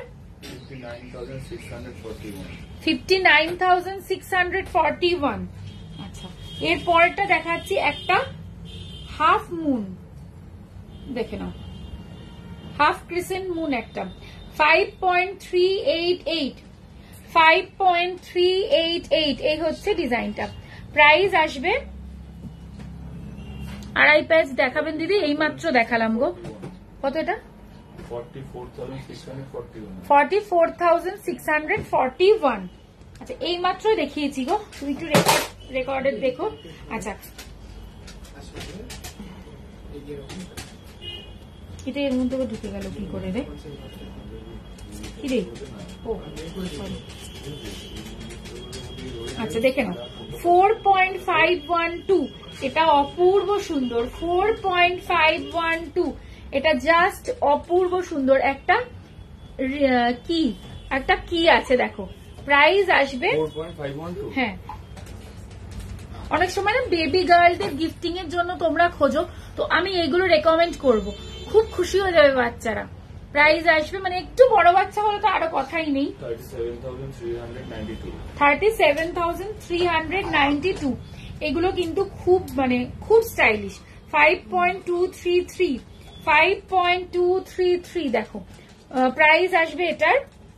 59,641। আচ্ছা, এর পরেরটা দেখাচ্ছি একটা হাফ মুন, দেখে নাও, হাফ ক্রিসেন্ট মুন একটা 5.388, 5.388 এই হচ্ছে ডিজাইনটা। প্রাইস আসবে, আড়াই প্যাচ দেখাবেন দিদি? এই মাত্র দেখালাম গো। কত এটা? 44,641। আচ্ছা, এই মাত্র দেখিয়েছি গো, তুমি একটু রেকর্ডেড দেখো। আচ্ছা, এটা এর মধ্যে ঢুকে গেল কি করে রে? কি রে? ও সরি। আচ্ছা, দেখে নাও, 4.512, এটা অপূর্ব সুন্দর। 4.512 এটা জাস্ট অপূর্ব সুন্দর একটা কি আছে দেখো। প্রাইস আসবে 4.512 হ্যাঁ, অনেক সময় না বেবি গার্লদের গিফটিং এর জন্য তোমরা খোঁজো, তো আমি এইগুলো রেকমেন্ড করব, খুব খুশি হয়ে যাবে বাচ্চারা। প্রাইস আসবে মানে একটু বড় বাচ্চা হলে তো আরো কথাই নেই, 37,392 37,392। এগুলো কিন্তু খুব মানে খুব স্টাইলিশ। 5.233 দেখো। প্রাইস আসবে এটার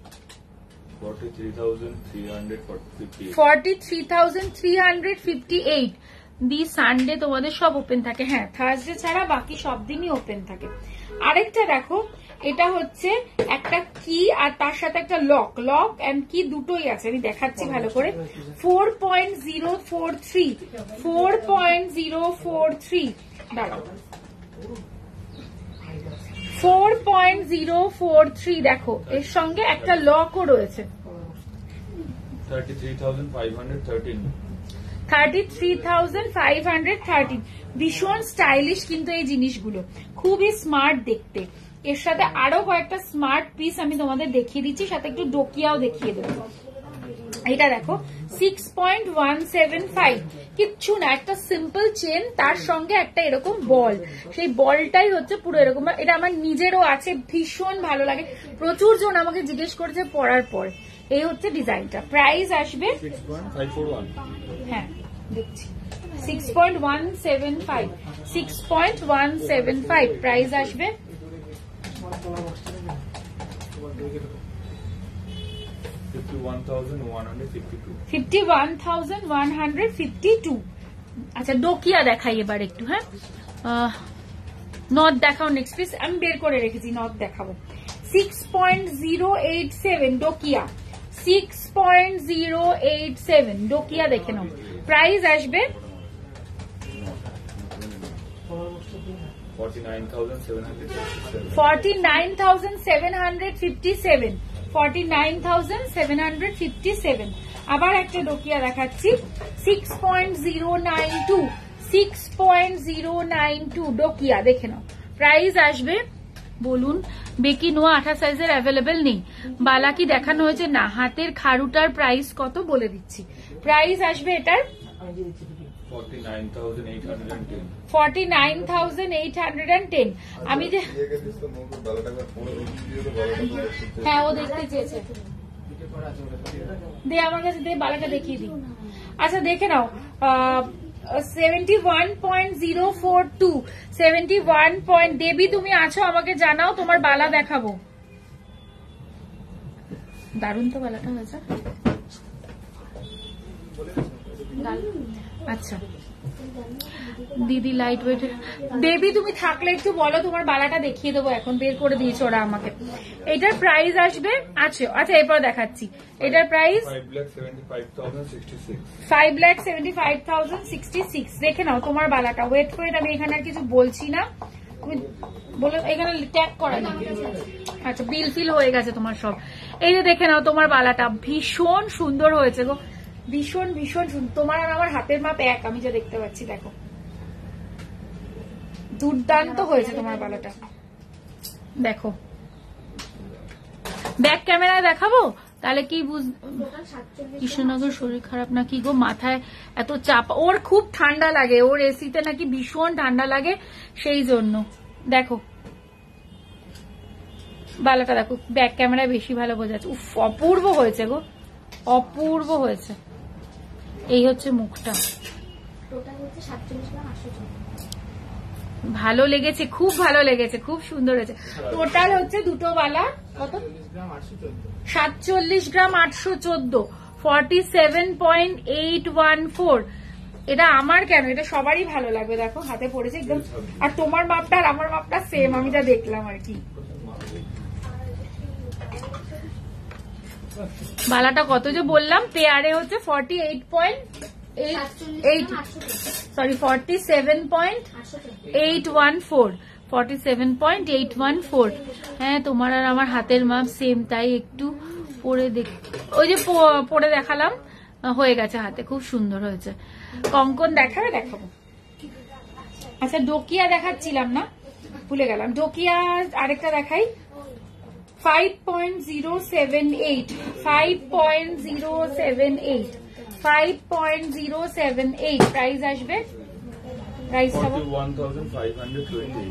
43,358 দি সানডে তোমাদের সব ওপেন থাকে, হ্যাঁ থার্সডে ছাড়া বাকি সব দিনই ওপেন থাকে। আরেকটা দেখো, এটা হচ্ছে একটা কি আর তার সাথে একটা লক এন্ড কি দুটোই আছে, আমি দেখাচ্ছি ভালো করে। 4.043 দাঁড়াও, 4.043 দেখো, এর সঙ্গে একটা লকও রয়েছে। 33,513 ভীষণ স্টাইলিশ কিন্তু এই জিনিসগুলো, খুবই স্মার্ট দেখতে। এর সাথে আরো কয়েকটা স্মার্ট পিস আমি তোমাদের দেখিয়ে দিচ্ছি, সাথে একটু ডোকিয়াও দেখিয়ে দেবো। এটা দেখো 6.175, কিচ্ছু না, একটা সিম্পল চেন, তার সঙ্গে একটা এরকম বল, সেই বলটাই হচ্ছে পুরো এরকম। এটা আমার নিজেরও আছে, ভীষণ ভালো লাগে, প্রচুর জন আমাকে জিজ্ঞেস করেছে পরার পর। এই হচ্ছে ডিজাইনটা। প্রাইস আসবে 6.541 হ্যাঁ দেখছি 6.175 প্রাইস আসবে 51,152। আচ্ছা ডোকিয়া দেখাই এবার একটু। হ্যাঁ নথ দেখাও নেক্সট পিস, আমি বের করে রেখেছি, নথ দেখাবো। 6.087 ডোকিয়া, 6.087 ডোকিয়া দেখে নাও। প্রাইস আসবে 49,757। আবার একটা ডোকিয়া দেখাচ্ছি 6.092 ডোকিয়া দেখে নাও। প্রাইস আসবে বলুন বেকি নোয়া 28 সাইজের অ্যাভেলেবেল নেই। বালা কি দেখানো হয়েছে না, হাতের খাড়ুটার প্রাইস কত বলে দিচ্ছি। প্রাইস আসবে এটার 49,810। আমি যে হ্যাঁ ও দেখতে চেয়েছে, দে আমার কাছে দে, বালাটা দেখিয়ে দিই। আচ্ছা দেখে নাও 71.042 71 দেবী তুমি আছো আমাকে জানাও, তোমার বালা দেখাবো। দারুণ তো বালাটা হয়েছে। আচ্ছা দিদি লাইট ওয়েট বেবি তুমি থাকলে একটু বলো, তোমার বালাটা দেখিয়ে দেবো, এখন বের করে দিয়েছে ওরা আমাকে। এটার প্রাইস আসবে আচ্ছা এরপর দেখাচ্ছি। এটার প্রাইস 5,75,066। দেখে নাও তোমার বালাটা, ওয়েট করে আমি এখানে আর কিছু বলছি না, তুমি বলো এখানে ট্যাগ করা নেই। আচ্ছা বিল ফিল হয়ে গেছে তোমার সব। এই যে দেখে নাও তোমার বালাটা ভীষণ সুন্দর হয়েছে গো, ভীষণ সুন্দর। তোমার আর আমার হাতের মাপ এক, আমি যা দেখতে পাচ্ছি দেখো, দুর্দান্ত হয়েছে তোমার বালাটা। দেখো ব্যাক ক্যামেরায় দেখাবো তাহলে কি কৃষ্ণনগর শরীর খারাপ নাকি গো, মাথায় এত চাপ, ওর খুব ঠান্ডা লাগে, ওর এসিতে নাকি ভীষণ ঠান্ডা লাগে, সেই জন্য। দেখো বালাটা দেখো, ব্যাক ক্যামেরায় বেশি ভালো বোঝা যাচ্ছে। উফ অপূর্ব হয়েছে গো, অপূর্ব হয়েছে। এই হচ্ছে মুখটা, ভালো লেগেছে, খুব ভালো লেগেছে, খুব সুন্দর হয়েছে। টোটাল হচ্ছে দুটো বালা কত 47 গ্রাম 814 47.814। এটা আমার কেন, এটা সবারই ভালো লাগবে। দেখো হাতে পড়েছে একদম, আর তোমার মাপটা আর আমার মাপটা সেম, আমি যা দেখলাম আর কি। বালাটা কত যে বললাম, পেয়ারে হচ্ছে 47.814। হ্যাঁ তোমার আর আমার হাতের মাপ সেম, তাই একটু পরে দেখ, ওই যে পরে দেখালাম হয়ে গেছে হাতে, খুব সুন্দর হয়েছে। কঙ্কন দেখাবো। আচ্ছা ডোকিয়া দেখাচ্ছিলাম না, ভুলে গেলাম। ডোকিয়া আরেকটা দেখাই, 5.078, 5.078, 5.078 প্রাইস আসবে। প্রাইস 41,528.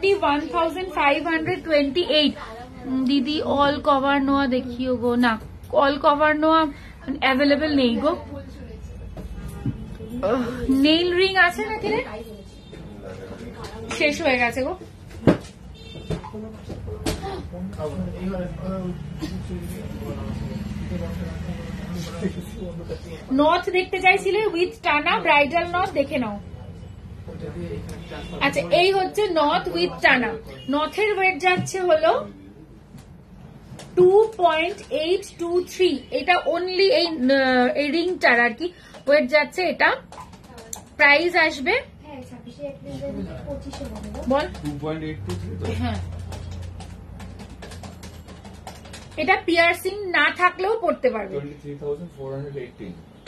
41,528। দিদি অল কভার নোয়া দেখিও গো। না, অল কভার নোয়া অ্যাভেলেবেল নেই গো। নেইল রিং আছে নাকি রে? শেষ হয়ে গেছে গো। নথ দেখতে চাইছিলে উইথ টানা, ব্রাইডাল নথ দেখে নাও। আচ্ছা, এই হচ্ছে নথ উইথ টানা। নথের ওয়েট যাচ্ছে হলো 2.823। এটা অনলি এই রিংটার আর কি ওয়েট যাচ্ছে এটা। প্রাইস আসবে বল 2.823. হ্যাঁ, এটা পিয়ার্সিং না থাকলেও পড়তে পারবে। 23,418.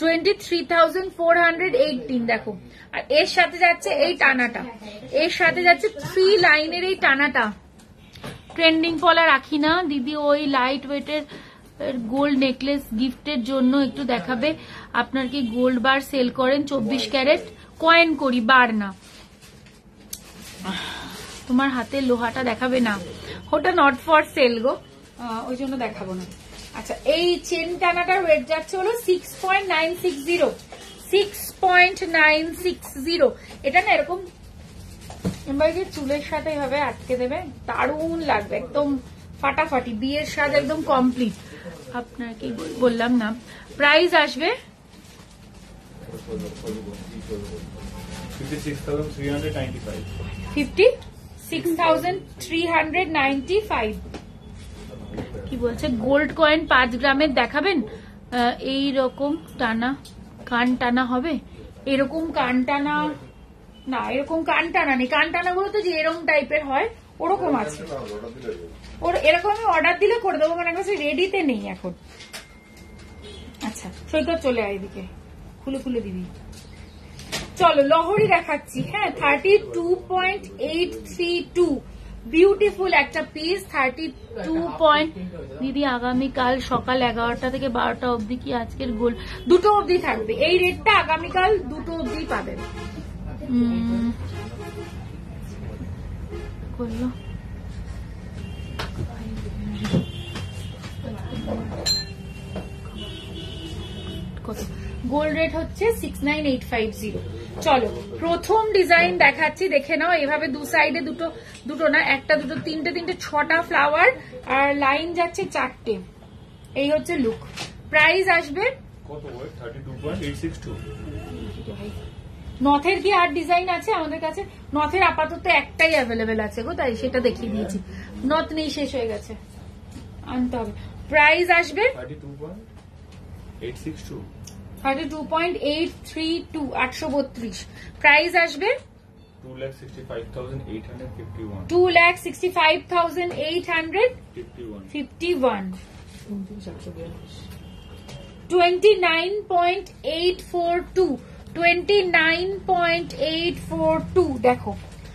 23,418 দেখো। আর এর সাথে যাচ্ছে এই টানাটা, এর সাথে যাচ্ছে 3 লাইনের এই টানাটা। ট্রেন্ডিং পলা রাখি না দিদি, ওই লাইট ওয়েটের গোল্ড নেকলেস গিফটের জন্য একটু দেখাবে। আপনার কি গোল্ড বার সেল করেন? 24 ক্যারেট কয়েন করি, বার না। তোমার হাতে লোহাটা দেখাবে না, ওটা নট ফর সেল গো, ওই জন্য দেখাবো না। আচ্ছা, এই চেন টানাটার ওয়েট যাচ্ছে হলো 6.960, 6.960। এটা না এরকম চুলের সাথে এভাবে আটকে দেবে, দারুণ লাগবে, একদম ফাটাফাটি। বিয়ের সাজ একদম কমপ্লিট। আপনার কি বললাম না। প্রাইস আসবে 56,395. 56,395। কি বলছে? গোল্ড কয়েন 5 গ্রামের দেখাবেন? এই রকম টানা, কান টানা হবে? এরকম কান টানা না, এরকম কান টানা নেই। কান টানা গুলো তো যে এরকম টাইপের হয় ওরকম আছে। ওর এরকম আমি অর্ডার দিলে করে দেবো, মানে কাছে রেডিতে নেই এখন। আচ্ছা, সৈকত চলে আয় এদিকে, খুলে খুলে দিবি। চলো লহরি দেখাচ্ছি। হ্যাঁ, 32.832 বিউটিফুল একটা পিস। 32 দিদি আগামীকাল সকাল 11টা থেকে 12টা অবধি কি আজকের গোল্ড? 2টো অবধি থাকবে এই রেটটা, আগামীকাল 2টো অবধি পাবেন। করলো গোল্ড রেট হচ্ছে 69,850। চলো প্রথম ডিজাইন দেখাচ্ছি, দেখে নাও। এভাবে দু সাইডে দুটো না, একটা দুটো তিনটে 6টা ফ্লাওয়ার আর লাইন যাচ্ছে 4টে। এই হচ্ছে লুক। প্রাইস আসবে কত ওয়েট? 32.862. নথের কি আর ডিজাইন আছে আমাদের কাছে? নথের আপাতত একটাই অ্যাভেলেবেল আছে গো, তাই সেটা দেখিয়ে দিয়েছি। নথ নেই, শেষ হয়ে গেছে, আনতে হবে। প্রাইস আসবে 32.862. 32.832, 832। প্রাইস আসবে 2,65,851. 2,65,851। 29.842, 29.842 দেখো,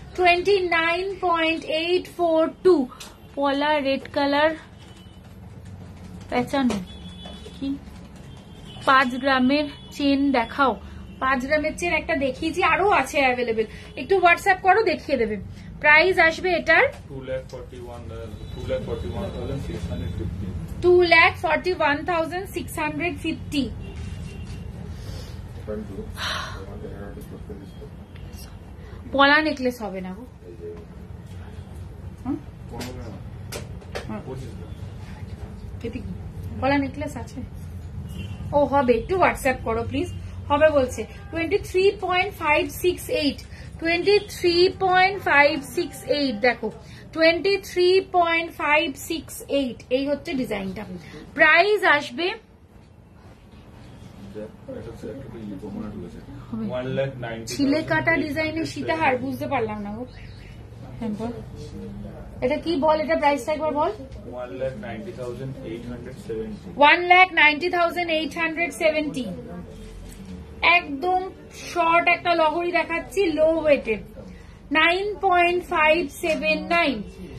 29.842। পলা রেড কালার পেঁচানো কি? 5 গ্রামের চেন দেখাও। 5 গ্রামের চেন একটা দেখিয়েছি, আরো আছে অ্যাভেলেবেল, একটু হোয়াটসঅ্যাপ করো, দেখিয়ে দেবে। প্রাইস আসবে এটার 2,41,650. 2,41,650। পলা নেকলেস হবে না গো? পলা নেকলেস আছে? ও হবে, একটু হোয়াটসঅ্যাপ করো প্লিজ। হবে বলছে 23.568, 23.568 দেখো, 23.568। এই হচ্ছে ডিজাইনটা। প্রাইস আসবে ছিলে কাটা ডিজাইনের সীতাহার, বুঝতে পারলাম না গো। এটা কি বল? এটা প্রাইসটা একবার বল। 1,90,870. 1,90,870। একদম শর্ট একটা লহরি দেখাচ্ছি, লো ওয়েটেড। 9.579,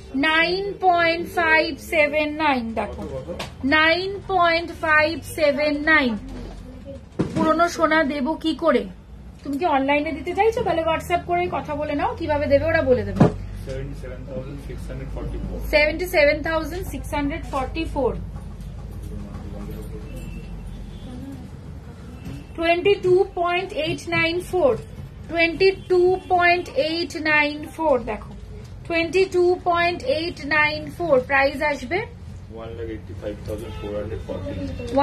9.579 দেখো 9.579। পুরনো সোনা দেবো কি করে? তুমি কি অনলাইনে দিতে চাইছো? তাহলে হোয়াটসঅ্যাপ করে কথা বলে নাও, কিভাবে দেবে ওরা বলে দেবে। 77,644. 77,644, 22.894, 22.894 দেখো 22.894 প্রাইস আসবে 1,85,414.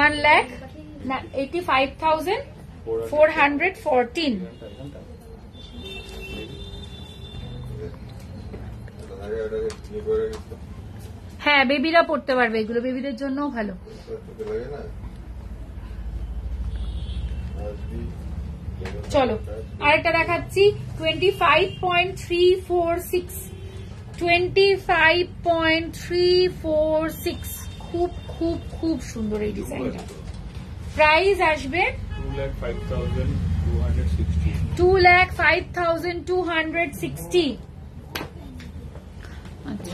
1,85,414। হ্যাঁ বেবিরা পড়তে পারবে, এগুলো বেবিদের জন্যও ভালো। চলো আরেকটা দেখাচ্ছি 25.346, 25.346 খুব খুব খুব সুন্দর এই ডিজাইনটা। প্রাইস আসবে 2,05,260. 2,05,260। আচ্ছা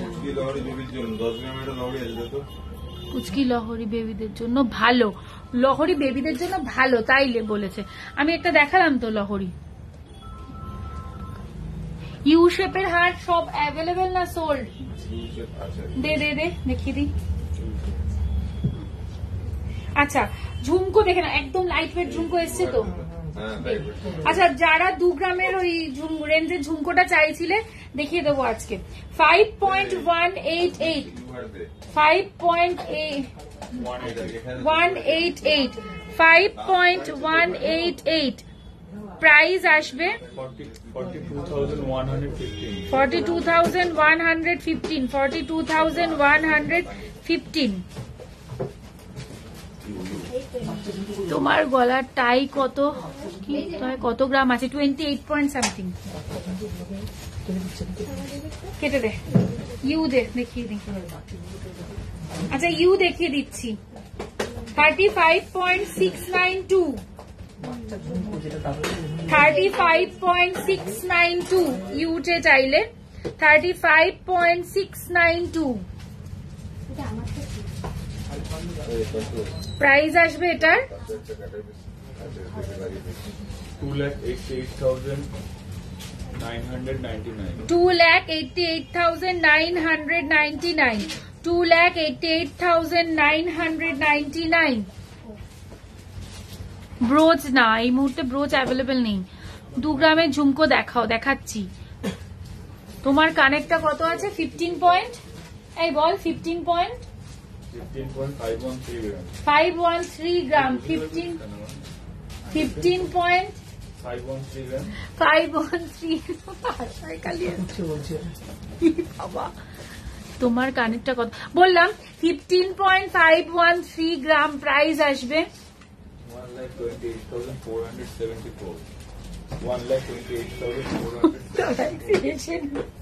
কুচকি লহরি বেবিদের জন্য ভালো, লহরি বেবিদের জন্য ভালো তাই বলেছে। আমি একটা দেখালাম তো লহরি। ইউ শেপের হার সব অ্যাভেলেবেল না সোল্ড? দে দে দে দেখিয়ে দিই। আচ্ছা ঝুমকো দেখে না, একদম লাইট ওয়েট ঝুমকো এসছে তো। আচ্ছা যারা 2 গ্রামের ওই রেঞ্জের ঝুমকোটা চাইছিলে দেখিয়ে দেবো আজকে। 5.188, 5.188, 5.188 প্রাইস আসবে 42,115. 42,115, 42,115। তোমার গলার টাই কত কি কত গ্রাম আছে? 28 পয়েন্ট সামথিং। কেটে দে, ইউ দে দেখিয়ে দিই। আচ্ছা ইউ দেখিয়ে দিচ্ছি 35.692, 35.692 ইউটে চাইলে 35.692 প্রাইস আসবে এটার 2,88,999. 2,88,999, 2,88,999। ব্রোচ না, এই মুহূর্তে ব্রোচ অ্যাভেলেবেল নেই। 2 গ্রামের ঝুমকো দেখাও, দেখাচ্ছি। তোমার কানেরটা কত আছে? 15 পয়েন্ট, এই বল 15 point 15.513 grams. 513 gram, 15 point 513 grams. 513। বাবা তোমার কানেরটা কত বললাম? 15.513 গ্রাম প্রাইস আসবে 1,28,474. 1,28,474.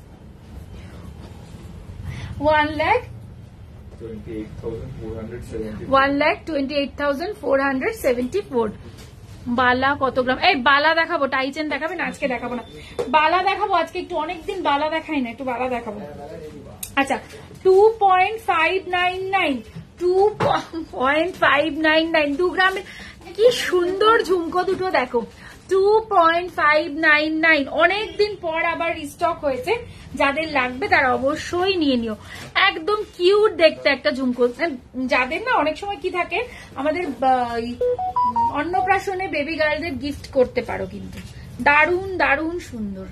1,28,474। বালা কত গ্রাম? এই বালা দেখাবো, টাইচেন দেখাবে না আজকে, দেখাবো না। বালা দেখাবো আজকে, একটু অনেকদিন বালা দেখাই না, একটু বালা দেখাবো। আচ্ছা 2.599, 2.599 2 গ্রামের কি সুন্দর ঝুমকো দুটো দেখো। 2.599 অনেকদিন পর আবার রিস্টক হয়েছে, যাদের লাগবে তারা অবশ্যই নিয়ে নিও। একদম কিউট দেখতে একটা ঝুমকো। যাদের না অনেক সময় কি থাকে, আমাদের অন্নপ্রাশনে বেবি গার্লদের গিফট করতে পারো, কিন্তু দারুণ দারুণ সুন্দর।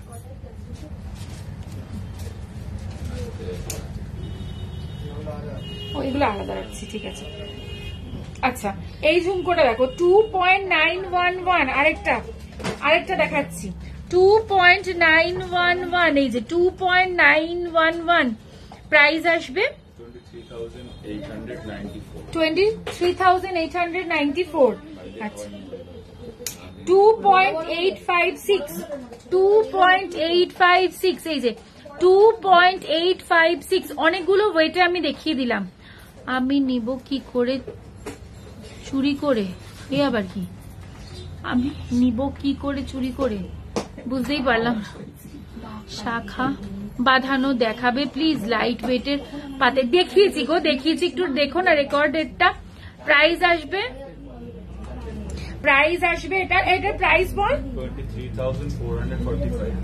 এগুলো আলাদা রাখছি, ঠিক আছে। আচ্ছা এই ঝুমকোটা দেখো 2.911, আরেকটা দেখাচ্ছি 2.911, এই যে 2.911 প্রাইস আসবে 23,894। আচ্ছা 2.856, 2.856, এই যে 2.856 অনেকগুলো ওয়েটে আমি দেখিয়ে দিলাম। আমি নিব কি করে? চুরি করে? এ আবার কি? আমি নিব কি করে চুরি করে? বুঝতেই পারলাম। শাখা বাঁধানো দেখাবে প্লিজ, লাইট ওয়েটের পাতে। দেখিয়েছি গো, দেখিয়েছি, একটু দেখো না রেকর্ডেডটা। প্রাইস আসবে এটা প্রাইস বল 23,445.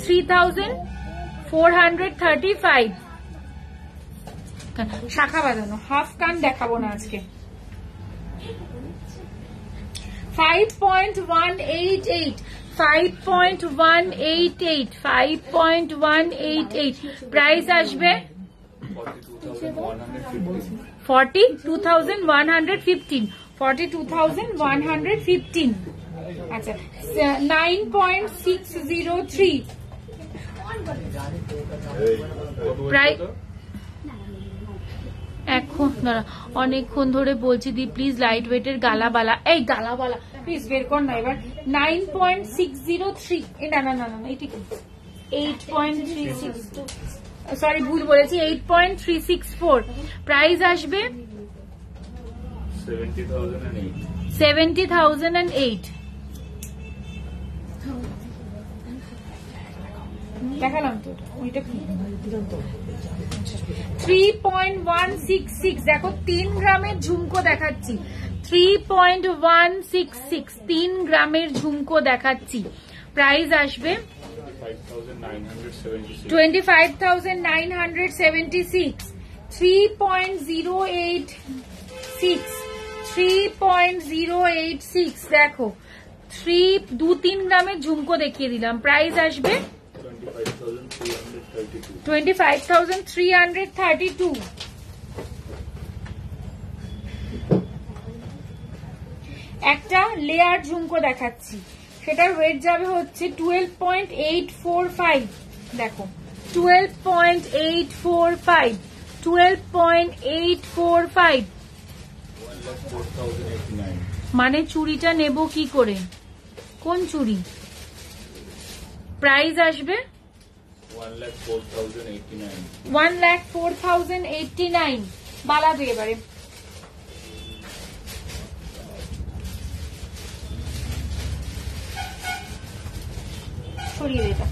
23,435। শাখা বাঁধানো হাফ কান দেখাবো না আজকে। 5.188, 5.188, 5.188 প্রাইস আসবে 42,115, 42,115। আচ্ছা 9.603 প্রাইস। এখন দাঁড়া, অনেকক্ষণ ধরে বলছি দি প্লিজ লাইট ওয়েটের গালাবালা, এই গালাবালা প্লিজ বের কর না এবার। 9.603, না না না না এটি 8.36, সরি ভুল বলেছি, 8.364 প্রাইস আসবে 70,008। দেখালাম তো ওইটা কি 3.166, দেখো 3 গ্রামের ঝুমকো দেখাচ্ছি, 3.166, 3 গ্রামের ঝুমকো দেখাচ্ছি। প্রাইস আসবে 25,976, 3.086, 3.086 দেখো 2-3 গ্রামের ঝুমকো দেখিয়ে দিলাম। প্রাইস আসবে 25,332। একটা লেয়ার ঝুমকো দেখাচ্ছি, সেটার ওয়েট যাবে হচ্ছে 12.845, দেখো 12.845, 12.845 মানে চুড়িটা নেব কি করে, কোন চুড়ি? প্রাইস আসবে 1,04,089। বালা দিয়ে এবারে সরিয়ে এটা।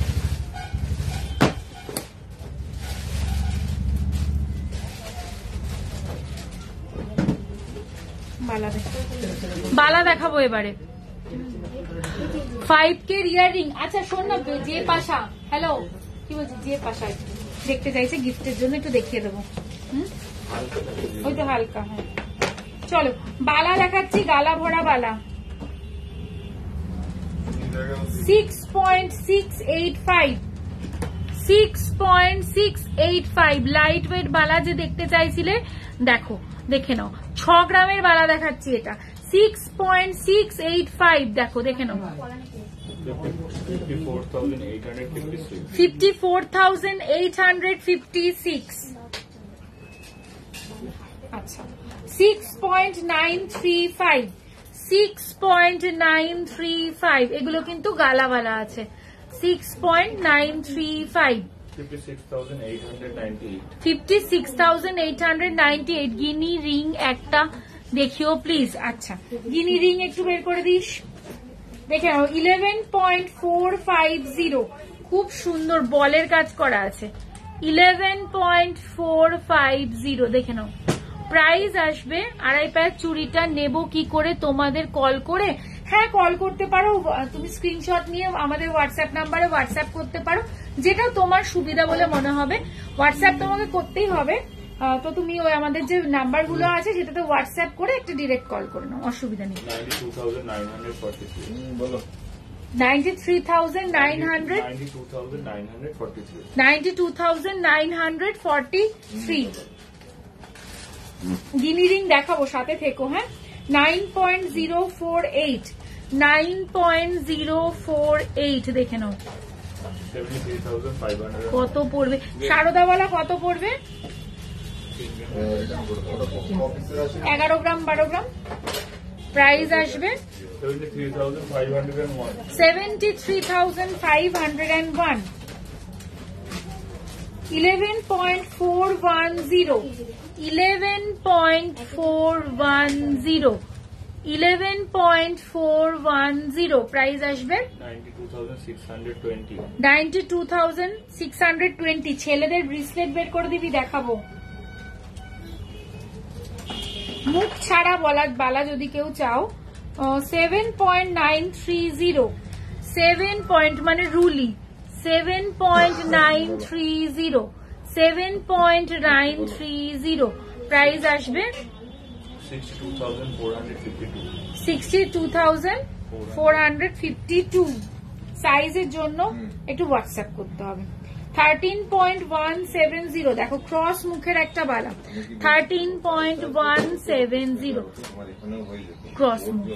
বালা দেখাবো এবারে। 5K earring. আচ্ছা শোন না, যে পাশা, হ্যালো কি বলছি, যে পাশা দেখতে চাইছে গিফটের জন্য একটু দেখিয়ে দেবো। ওই তো হালকা, হ্যাঁ চলো বালা দেখাচ্ছি, গালা ভরা বালা 6.685, 6.685 লাইট ওয়েট বালা যে দেখতে চাইছিলে দেখো, দেখে নাও। 6 গ্রামের বালা দেখাচ্ছি, এটা 6.685 দেখো, দেখে নাও। 54,856। আচ্ছা 6.935, 6.935 এগুলো কিন্তু গালাওয়ালা আছে। 6.935, 56,898 গিনি রিং একটা দেখিও প্লিজ। আচ্ছা গিনি রিং একটু বের করে দিস, দেখে নাও। 11.450 খুব সুন্দর বলের কাজ করা আছে, 11.450 দেখে নাও। প্রাইস আসবে 2.5 পায়ের চুড়িটা নেব কি করে তোমাদের কল করে? হ্যাঁ কল করতে পারো, তুমি স্ক্রিনশট নিয়ে আমাদের হোয়াটসঅ্যাপ নাম্বারে হোয়াটসঅ্যাপ করতে পারো, যেটা তোমার সুবিধা বলে মনে হবে। হোয়াটসঅ্যাপ তোমাকে করতেই হবে, তো তুমি ওই আমাদের যে নাম্বার গুলো আছে সেটাতে হোয়াটসঅ্যাপ করে একটা ডিরেক্ট কল করে নাও, অসুবিধা নেই। 92,943 গিনি রিং দেখাবো, সাথে থেকো হ্যাঁ। 9.048, 9.048 দেখে নাও কত পড়বে। সারদাওয়ালা কত পড়বে? 11 গ্রাম 12 গ্রাম। প্রাইস আসবে 73,501। 11.410, 11.410 11.410 প্রাইস আসবে 92,620. 92,620। ছেলেদের ব্রেসলেট বের করে দিবি, দেখাবো। মুখ ছাড়া বালা যদি কেউ চাও 7.930, 7 পয়েন্ট মানে রুলি, 7.930, 7.930 প্রাইস আসবে 62,452. 62,452। সাইজের জন্য একটু হোয়াটসঅ্যাপ করতে হবে। 13.170 দেখো, ক্রস মুখের একটা বালা, 13.170 তোমার এখানেও হয়ে যেত ক্রস মুখ।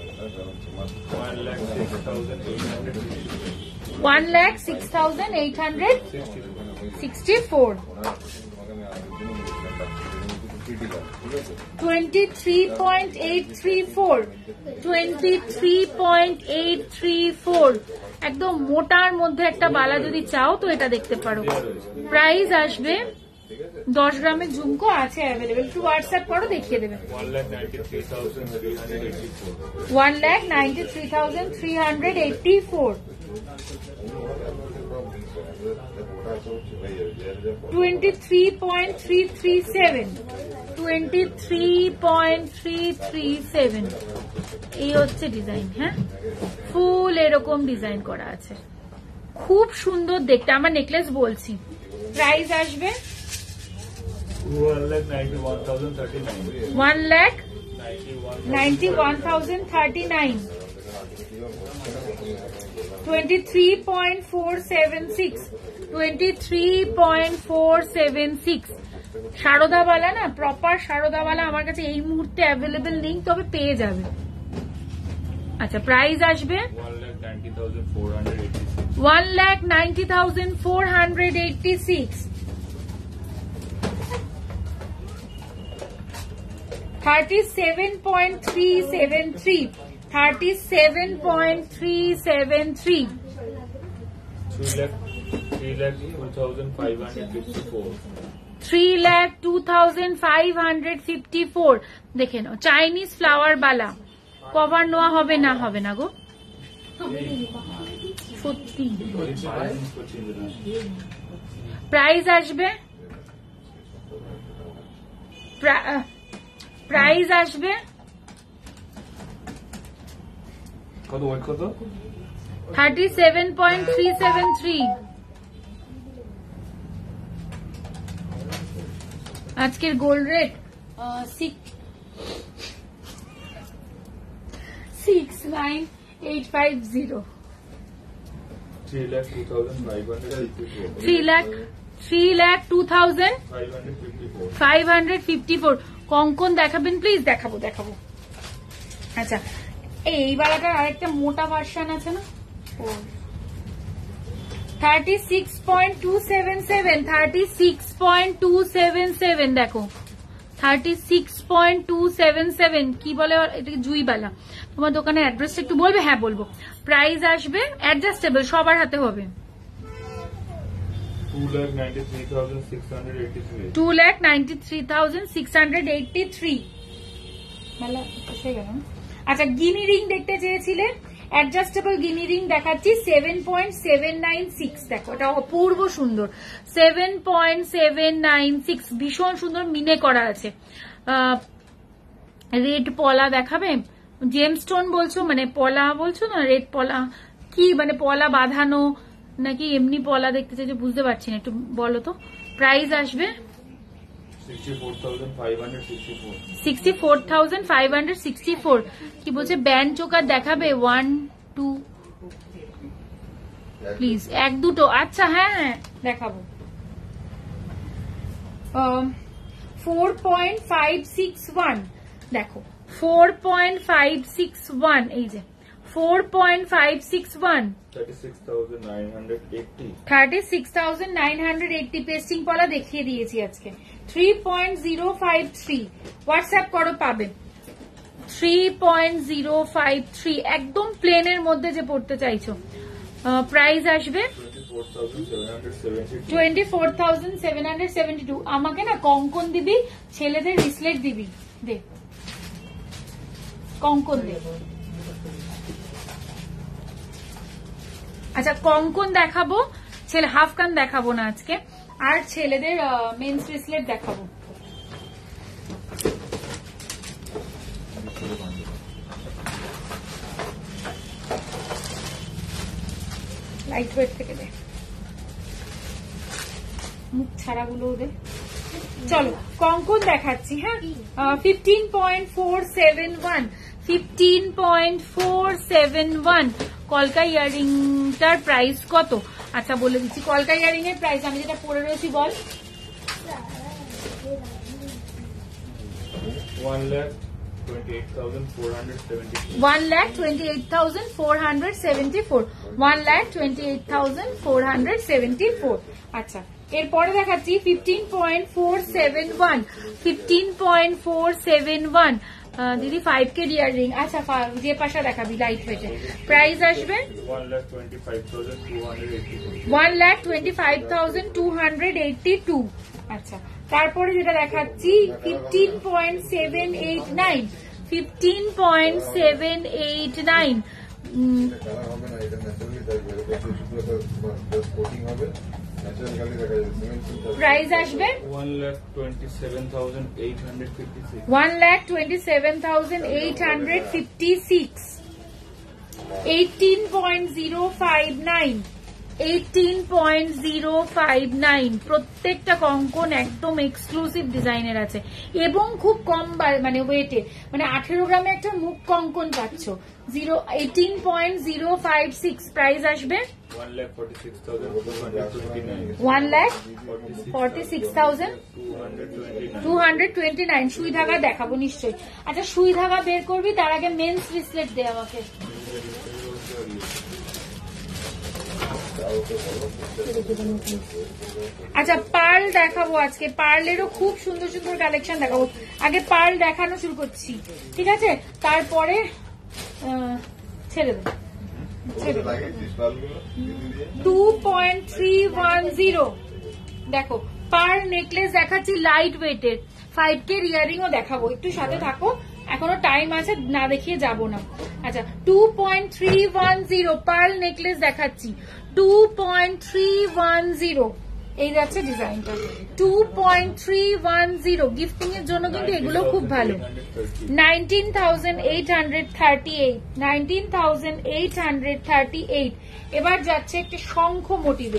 1,06,864. 1,06,864। তোমাকে আমি আগের দিনও বলেছিলাম ক্রিটিক্যাল, ঠিক আছে? 23.834, 23.834 একদম মোটার মধ্যে একটা বালা যদি চাও তো এটা দেখতে পারো। প্রাইস আসবে 10 গ্রামের ঝুমকো আছে অ্যাভেলেবেল, একটু হোয়াটসঅ্যাপ করো, দেখিয়ে দেবে। 1,93,384. 1,93,384। 23.337, 23.337 এই হচ্ছে ডিজাইন। হ্যাঁ, ফুল এরকম ডিজাইন করা আছে, খুব সুন্দর দেখতে। আমার নেকলেস বলছি, প্রাইস আসবে 1,91,039. 1,91,039। 23.476, 23.476 শারদাবালা না, প্রপার শারদাবালা আমার কাছে এই মুহূর্তে অ্যাভেলেবেল নেই, তবে পেয়ে যাবে। আচ্ছা, প্রাইস আসবে 1,90,486. 1,90,486। 37.373, 37.373। 3,02,554. 3,02,554 দেখে নাও। চাইনিজ ফ্লাওয়ার বালা, কভার নেওয়া হবে না, হবে না গো সত্যি। প্রাইস আসবে প্রাইস আসবে কত ওয়েট কত? 37.373। আজকের গোল্ড রেট 69850। 3,02,554। কঙ্কন দেখাবেন প্লিজ? দেখাবো। আচ্ছা, এই বালাটার আরেকটা মোটা ভার্সন আছে না, 36.277, 36.277 দেখো, 36.277 কি বলে এটাকে, জুইবালা। তোমার দোকানের অ্যাড্রেসটা একটু বলবে? হ্যাঁ বলবো। প্রাইস আসবে অ্যাডজাস্টেবল, সবার হাতে হবে 2,93,683. 2,93,683। আচ্ছা, গিনি রিং দেখতে চেয়েছিলে, অ্যাডজাস্টেবল গিনি রিং দেখাচ্ছি 7.796 দেখো, এটা অপূর্ব সুন্দর। 7.796 ভীষণ সুন্দর, মিনে করা আছে। রেড পলা দেখাবে? জেমস্টোন বলছো মানে পলা বলছো না, রেড পলা কি মানে পলা বাঁধানো নাকি এমনি পলা দেখতে চাইছো, বুঝতে পারছি না, একটু বলো তো। প্রাইস আসবে 64,564. 64,564। কি বলছে, ব্যান্ড চোকার দেখাবে? 1 2 প্লিজ, 1 2টো। আচ্ছা হ্যাঁ দেখাবো। 4.561 দেখো, 4.561 এই যে 4.561, 36,980. 36,980 পেস্টিং পলা দেখিয়ে দিয়েছি আজকে। 3.053 হোয়াটসঅ্যাপ করো, পাবে 3.053 একদম প্লেনের মধ্যে যে পড়তে চাইছো। প্রাইস আসবে 24,772. 24,772। আমাকে না কঙ্কন দিবি, ছেলেদের রিসলেট দিবি, দে কঙ্কন দে। আচ্ছা কঙ্কন দেখাবো, ছেলে হাফ কান দেখাবো না আজকে, আর ছেলেদের মেন্স ব্রেসলেট দেখাবো। লাইট ওয়েট থেকে দে, মুখ ছাড়াগুলো দে। চলো কঙ্কন দেখাচ্ছি। হ্যাঁ 15.471, 15.471 কলকা ইয়ারিংটার প্রাইস কত? আচ্ছা বলে দিচ্ছি কলকা ইয়ারিং এর প্রাইস, আমি যেটা পরে রয়েছি বল। 1,28,474. 1,28,474। আচ্ছা এরপরে দেখাচ্ছি 15.471, 15.471 দিদি 5K ইয়ারিং। আচ্ছা যে পাশা দেখাবি লাইট ওয়েটে, প্রাইস আসবে 1,25,282। আচ্ছা তারপরে যেটা দেখাচ্ছি 15.789, 15.789 কালার হবে না, এটা ন্যাচারালি থাকবে, এটা শুধু একটা কোটিং হবে, ন্যাচারাল কালার দেখা যাবে। প্রাইস আসবে 1,27,856. 1,27,856, 18.059, 18.059 প্রত্যেকটা কঙ্কন একদম এক্সক্লুসিভ ডিজাইনের আছে এবং খুব কম মানে ওয়েটে, মানে 18 গ্রামে একটা মুখ কঙ্কন পাচ্ছ। 18.056 প্রাইস আসবে 1,46,229। সুই ধাগা দেখাবো নিশ্চয়ই। আচ্ছা সুই ধাগা বের করবি, তার আগে মেন্স ব্রেসলেট দে আমাকে। আচ্ছা পার্ল দেখাবো আজকে, পার্লেরও খুব সুন্দর সুন্দর কালেকশন দেখাবো। আগে পার্ল দেখানো শুরু করছি, ঠিক আছে? তারপরে ছেড়ে দেবো। 2.310 দেখো পার্ল নেকলেস দেখাচ্ছি লাইট ওয়েটের, 5K ইয়ারিংও দেখাবো, একটু সাথে থাকো, এখনো টাইম আছে, না দেখিয়ে যাব না। আচ্ছা 2.310 পার্ল নেকলেস দেখাচ্ছি, 2.310 এই যাচ্ছে ডিজাইনটা, 2.310 গিফটিং এর জন্য কিন্তু এগুলো খুব ভালো। 19,838, 19,838। এবার যাচ্ছে একটা শঙ্খ মোটিভে,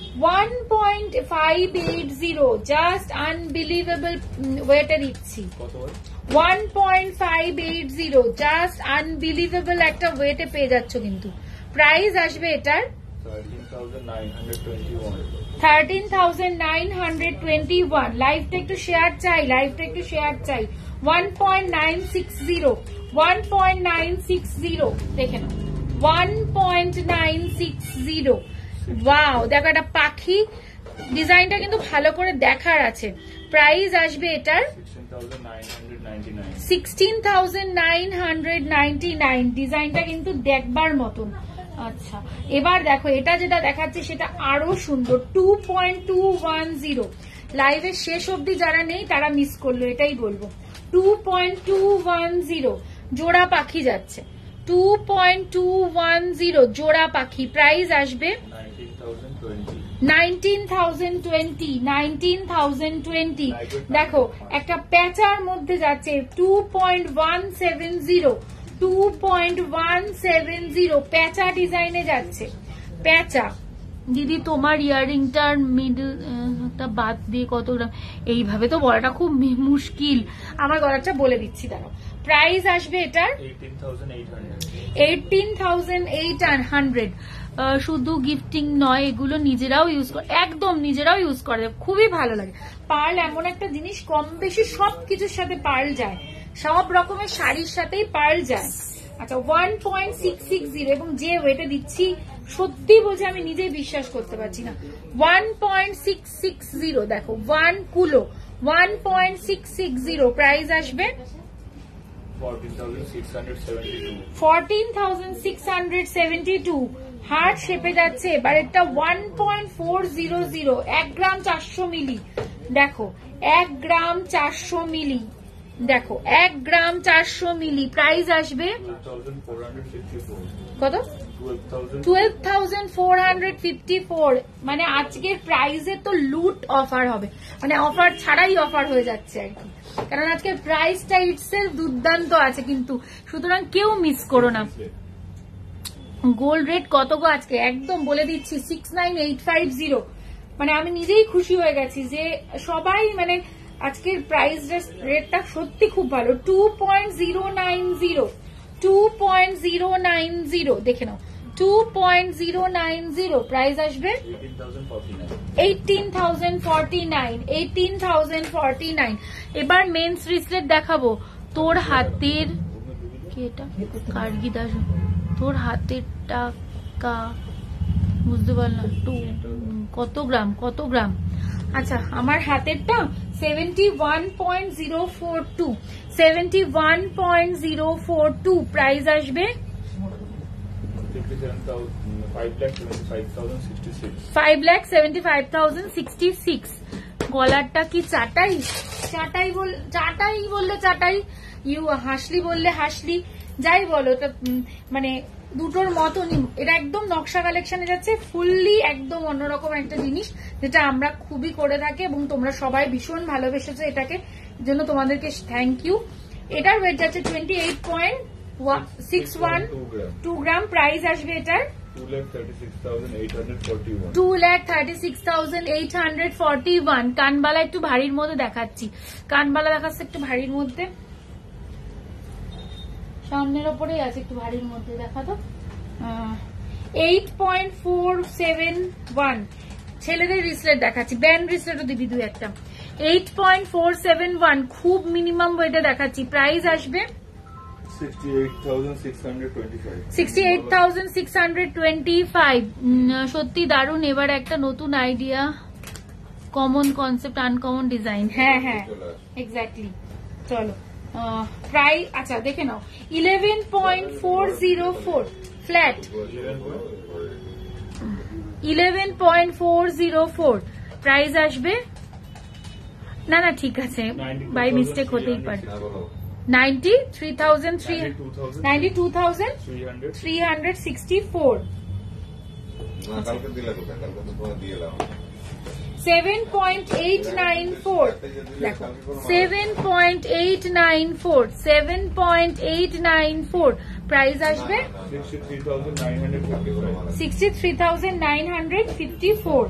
1.580, জাস্ট আনবিলিভেবল ওয়েটে দিচ্ছি। 1.580 জাস্ট আনবিলিভেবল একটা ওয়েটে পেয়ে যাচ্ছ, কিন্তু প্রাইস আসবে এটার 13,921। লাইভটা একটু শেয়ার চাই, লাইভটা একটু শেয়ার চাই। 1.960, 1.960 দেখে নাও, 1.960। ওয়াও দেখো একটা পাখি, ডিজাইনটা কিন্তু ভালো করে দেখার আছে। প্রাইস আসবে এটার 16,999। ডিজাইনটা কিন্তু দেখবার মতন। আচ্ছা এবার দেখো এটা যেটা দেখাচ্ছে সেটা আরো সুন্দর, 2.210। লাইভের শেষ অবধি যারা নেই তারা মিস করলো, এটাই বলবো। 2.210 জোড়া পাখি যাচ্ছে, 2.210 জোড়া পাখি। প্রাইস আসবে 19,020, 19,020। দেখো একটা প্যাচার মধ্যে যাচ্ছে, 2.170, 2.170 প্যাচা ডিজাইনে যাচ্ছে, প্যাচা। দিদি তোমার ইয়ারিংটার মিডলটা বাদ দিয়ে কত গ্রাম? এইভাবে তো বলাটা খুব মুশকিল, আমার গলাটা বলে দিচ্ছি দাঁড়াও। প্রাইস আসবে এটার 18,800। শুধু গিফটিং নয়, এগুলো নিজেরাও ইউজ করে, একদম নিজেরাও ইউজ করে, খুবই ভালো লাগে। পার্ল এমন একটা জিনিস, কম বেশি সবকিছুর সাথে পার্ল যায়, সব রকমের শাড়ির সাথেই পার্ল যায়। আচ্ছা 1.660 এবং যে ওয়েটে দিচ্ছি সত্যি বলছি আমি নিজেই বিশ্বাস করতে পারছি না। 1.660 দেখো, 1 কুলো, 1.660 প্রাইস আসবে 14,672। হার্ট শেপে যাচ্ছে। এবার এটা 1.400, 1 গ্রাম 400 মিলি। দেখো 1 গ্রাম 400 মিলি, দেখো 1 গ্রাম 400 মিলি, প্রাইস আসবে 12,454. কত? 12,000. 12,454। মানে আজকের প্রাইসে তো লুট অফার হবে, মানে অফার ছাড়াই অফার হয়ে যাচ্ছে আর কি, কারণ আজকের প্রাইসটা ইটসেলফ দুর্দান্ত আছে কিন্তু, সুতরাং কেউ মিস করো না। গোল্ড রেট কত গো আজকে একদম বলে দিচ্ছি 69850। মানে আমি নিজেই খুশি হয়ে গেছি যে সবাই মানে আজকের প্রাইস রেটটা সত্যি খুব ভালো। 2.090, 2.090 দেখে নাও, 2.090 প্রাইস আসবে 18,049, 18,049। এবার মেন্স রিসলেট দেখাবো। তোর হাতের কি এটা কার্গি দাস, তোর হাতের টাকা বুঝতে পারলাম। কত গ্রাম কত গ্রাম? আচ্ছা আমার হাতেরটা 71.042, 71.042 প্রাইস আসবে 5,75,066। গলারটা কি চাটাই? চাটাই বললে চাটাই, ইউ হাসলি বললে হাসলি, যাই বলো এটা মানে দুটোর মতনই। এটা একদম নকশা কালেকশনে যাচ্ছে, ফুললি একদম অন্যরকম একটা জিনিস যেটা আমরা খুবই করে থাকি এবং তোমরা সবাই ভীষণ ভালোবেসেছো এটাকে, জন্য তোমাদেরকে থ্যাংক ইউ। এটার ওয়েট যাচ্ছে 28.612 গ্রাম। প্রাইস আসবে এটার 2,36,841. 2,36,841। কানবালা একটু ভারীর মধ্যে দেখাচ্ছি, কানবালা দেখাচ্ছে একটু ভারীর মধ্যে, সামনের ওপরেই আছে একটু ভারীর মধ্যে, দেখা তো 8.471। ছেলেদের রিসলেট দেখাচ্ছি, ব্যান্ড রিসলেটও দিবি দুই একটা। 8.471 খুব মিনিমাম ওয়েটে দেখাচ্ছি। প্রাইস আসবে 68,625. 68,625। সত্যি দারুণ। এবার একটা নতুন idea, common concept, uncommon design. হ্যাঁ হ্যাঁ এক্স্যাক্টলি। চলো প্রাইস আচ্ছা দেখে নাও 11.404 ফ্ল্যাট, 11.404 প্রাইস আসবে। না না ঠিক আছে, বাই মিস্টেক হতেই পারে। 92,364। 7.894 দেখো, 7.894, 7.894 প্রাইস আসবে 63,954।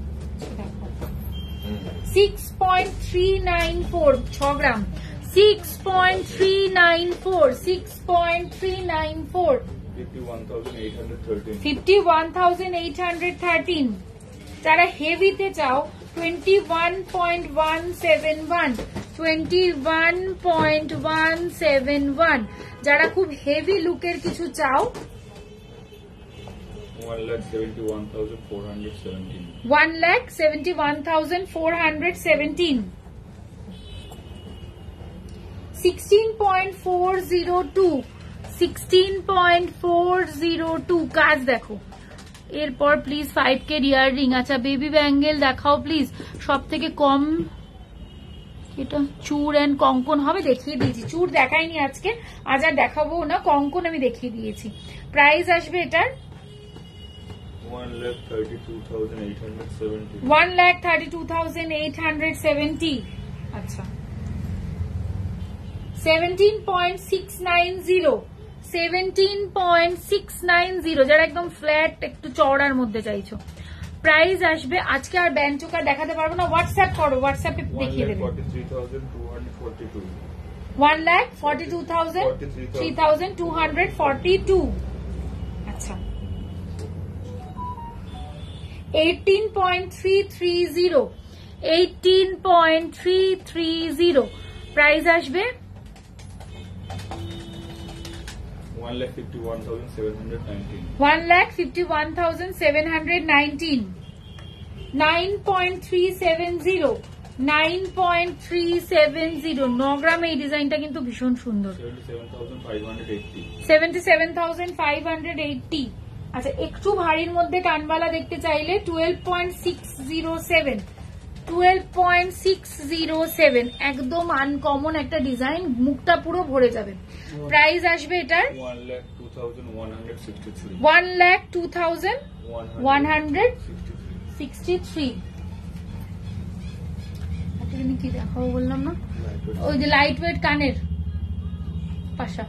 6.394 6 গ্রাম, 6.394, 6.394 51,813। যারা হেভিতে চাও 21.171, 21.171। যারা খুব হেভি লুকের কিছু চাও 1,71,417. 1,71,417। 16.402, 16.402 কাজ দেখো। এরপর প্লিজ 5K ইয়াররিং। আচ্ছা বেবি ব্যাঙ্গেল দেখাও প্লিজ, সব থেকে কম। এটা চূড় এন্ড কঙ্কন হবে, দেখিয়ে দিয়েছি। চূড় দেখাইনি আজকে, আজ আর দেখাবো না, কঙ্কন আমি দেখিয়ে দিয়েছি। প্রাইস আসবে এটার 1,32,870. 1,32,870। আচ্ছা 17.690, 17.690 যারা একদম ফ্ল্যাট একটু চওড়ার মধ্যে চাইছো। প্রাইস আসবে আজকে আর ব্যান্ড চোকার দেখাতে পারবো না, হোয়াটসঅ্যাপ করো, হোয়াটসঅ্যাপে দেখিয়ে দেবে। 1,43,242. 1,43,242। আচ্ছা 18.330, 18.330 প্রাইস আসবে 1,51,719. 1,51,719। 9.370, 9.370 9 গ্রামে এই ডিজাইনটা কিন্তু ভীষণ সুন্দর। 77,580. 77,580। আচ্ছা একটু ভারীর মধ্যে কানবালা দেখতে চাইলে 12.607, 12.607, একদম আনকমন একটা ডিজাইন, মুখটা পুরো ভরে যাবে। প্রাইস আসবে এটার 1,02,163. 1,02,163। কি দেখাবো বললাম না, ওই যে লাইট ওয়েট কানের পাশা,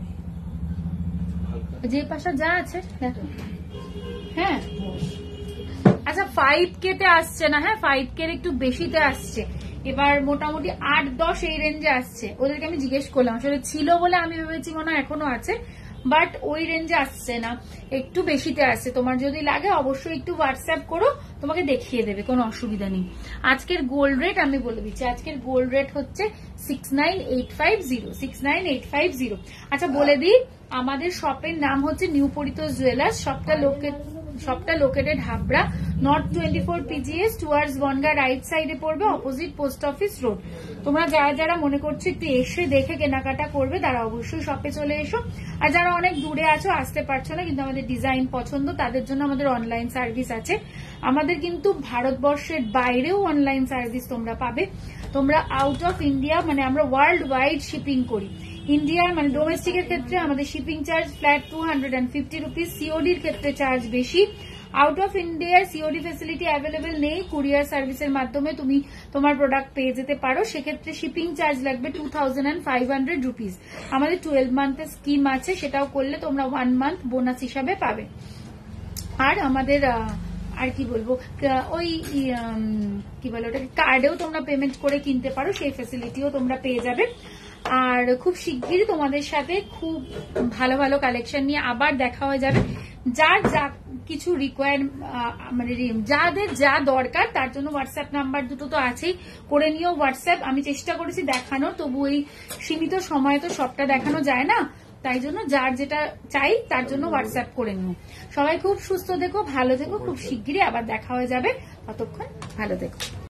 যে পাশা যা আছে দেখো। হ্যাঁ আচ্ছা 5K তে আসছে না, হ্যাঁ 5K এর একটু বেশিতে আসছে এবার, মোটামুটি 8-10 এই রেঞ্জে আসছে। ওদেরকে আমি জিজ্ঞেস করলাম, আসলে ছিল বলে আমি ভেবেছি মনে হয় এখনো আছে, বাট ওই রেঞ্জে আসছে না, একটু বেশিতে আসছে। তোমার যদি লাগে অবশ্যই একটু হোয়াটসঅ্যাপ করো, তোমাকে দেখিয়ে দেবে, কোনো অসুবিধা নেই। আজকের গোল্ড রেট আমি বলে দিচ্ছি, আজকের গোল্ড রেট হচ্ছে 69850, 69850। আচ্ছা বলে দিই, আমাদের শপের নাম হচ্ছে নিউ পরিতোষ জুয়েলার্স, সবটা located Habra, north 24 PGS towards Bongaon right সাইডে পড়বে, অপোজিট পোস্ট অফিস রোড। তোমরা যারা মনে করছো একটু এসে দেখে কেনাকাটা করবে, তারা অবশ্যই শপে চলে এসো। আর যারা অনেক দূরে আছো, আসতে পারছো না, কিন্তু আমাদের ডিজাইন পছন্দ, তাদের জন্য আমাদের অনলাইন সার্ভিস আছে। আমাদের কিন্তু ভারতবর্ষের বাইরেও অনলাইন সার্ভিস তোমরা পাবে। তোমরা আউট অফ ইন্ডিয়া, মানে আমরা ওয়ার্ল্ড ওয়াইড শিপিং করি। ইন্ডিয়ার মানে ডোমেস্টিকের ক্ষেত্রে আমাদের শিপিং চার্জ ফ্ল্যাট 250 রুপিস, সিওডির ক্ষেত্রে চার্জ বেশি। আউট অফ ইন্ডিয়ার সিওডি ফেসিলিটি অ্যাভেলেবেল নেই, কুরিয়ার সার্ভিসের মাধ্যমে তুমি তোমার প্রোডাক্ট পেয়ে যেতে পারো, সেক্ষেত্রে শিপিং চার্জ লাগবে 2500 রুপিস। আমাদের 12 মান্থের স্কিম আছে, সেটাও করলে তোমরা 1 মান্থ বোনাস হিসাবে পাবে। আর আমাদের আর কি বলবো, ওই কি বলে ওটা, কার্ডেও তোমরা পেমেন্ট করে কিনতে পারো, সেই ফেসিলিটিও তোমরা পেয়ে যাবে। আর খুব শিগগিরই তোমাদের সাথে খুব ভালো ভালো কালেকশন নিয়ে আবার দেখা হয়ে যাবে। যার যা কিছু রিকোয়ার, মানে যাদের যা দরকার, তার জন্য হোয়াটসঅ্যাপ নাম্বার দুটো তো আছেই, করে নিও হোয়াটসঅ্যাপ। আমি চেষ্টা করেছি দেখানোর, তবু এই সীমিত সময়ে তো সবটা দেখানো যায় না, তাই জন্য যার যেটা চাই তার জন্য হোয়াটসঅ্যাপ করে নিও। সবাই খুব সুস্থ থেকো, ভালো থেকো, খুব শিগগিরই আবার দেখা হয়ে যাবে, ততক্ষণ ভালো থেকো।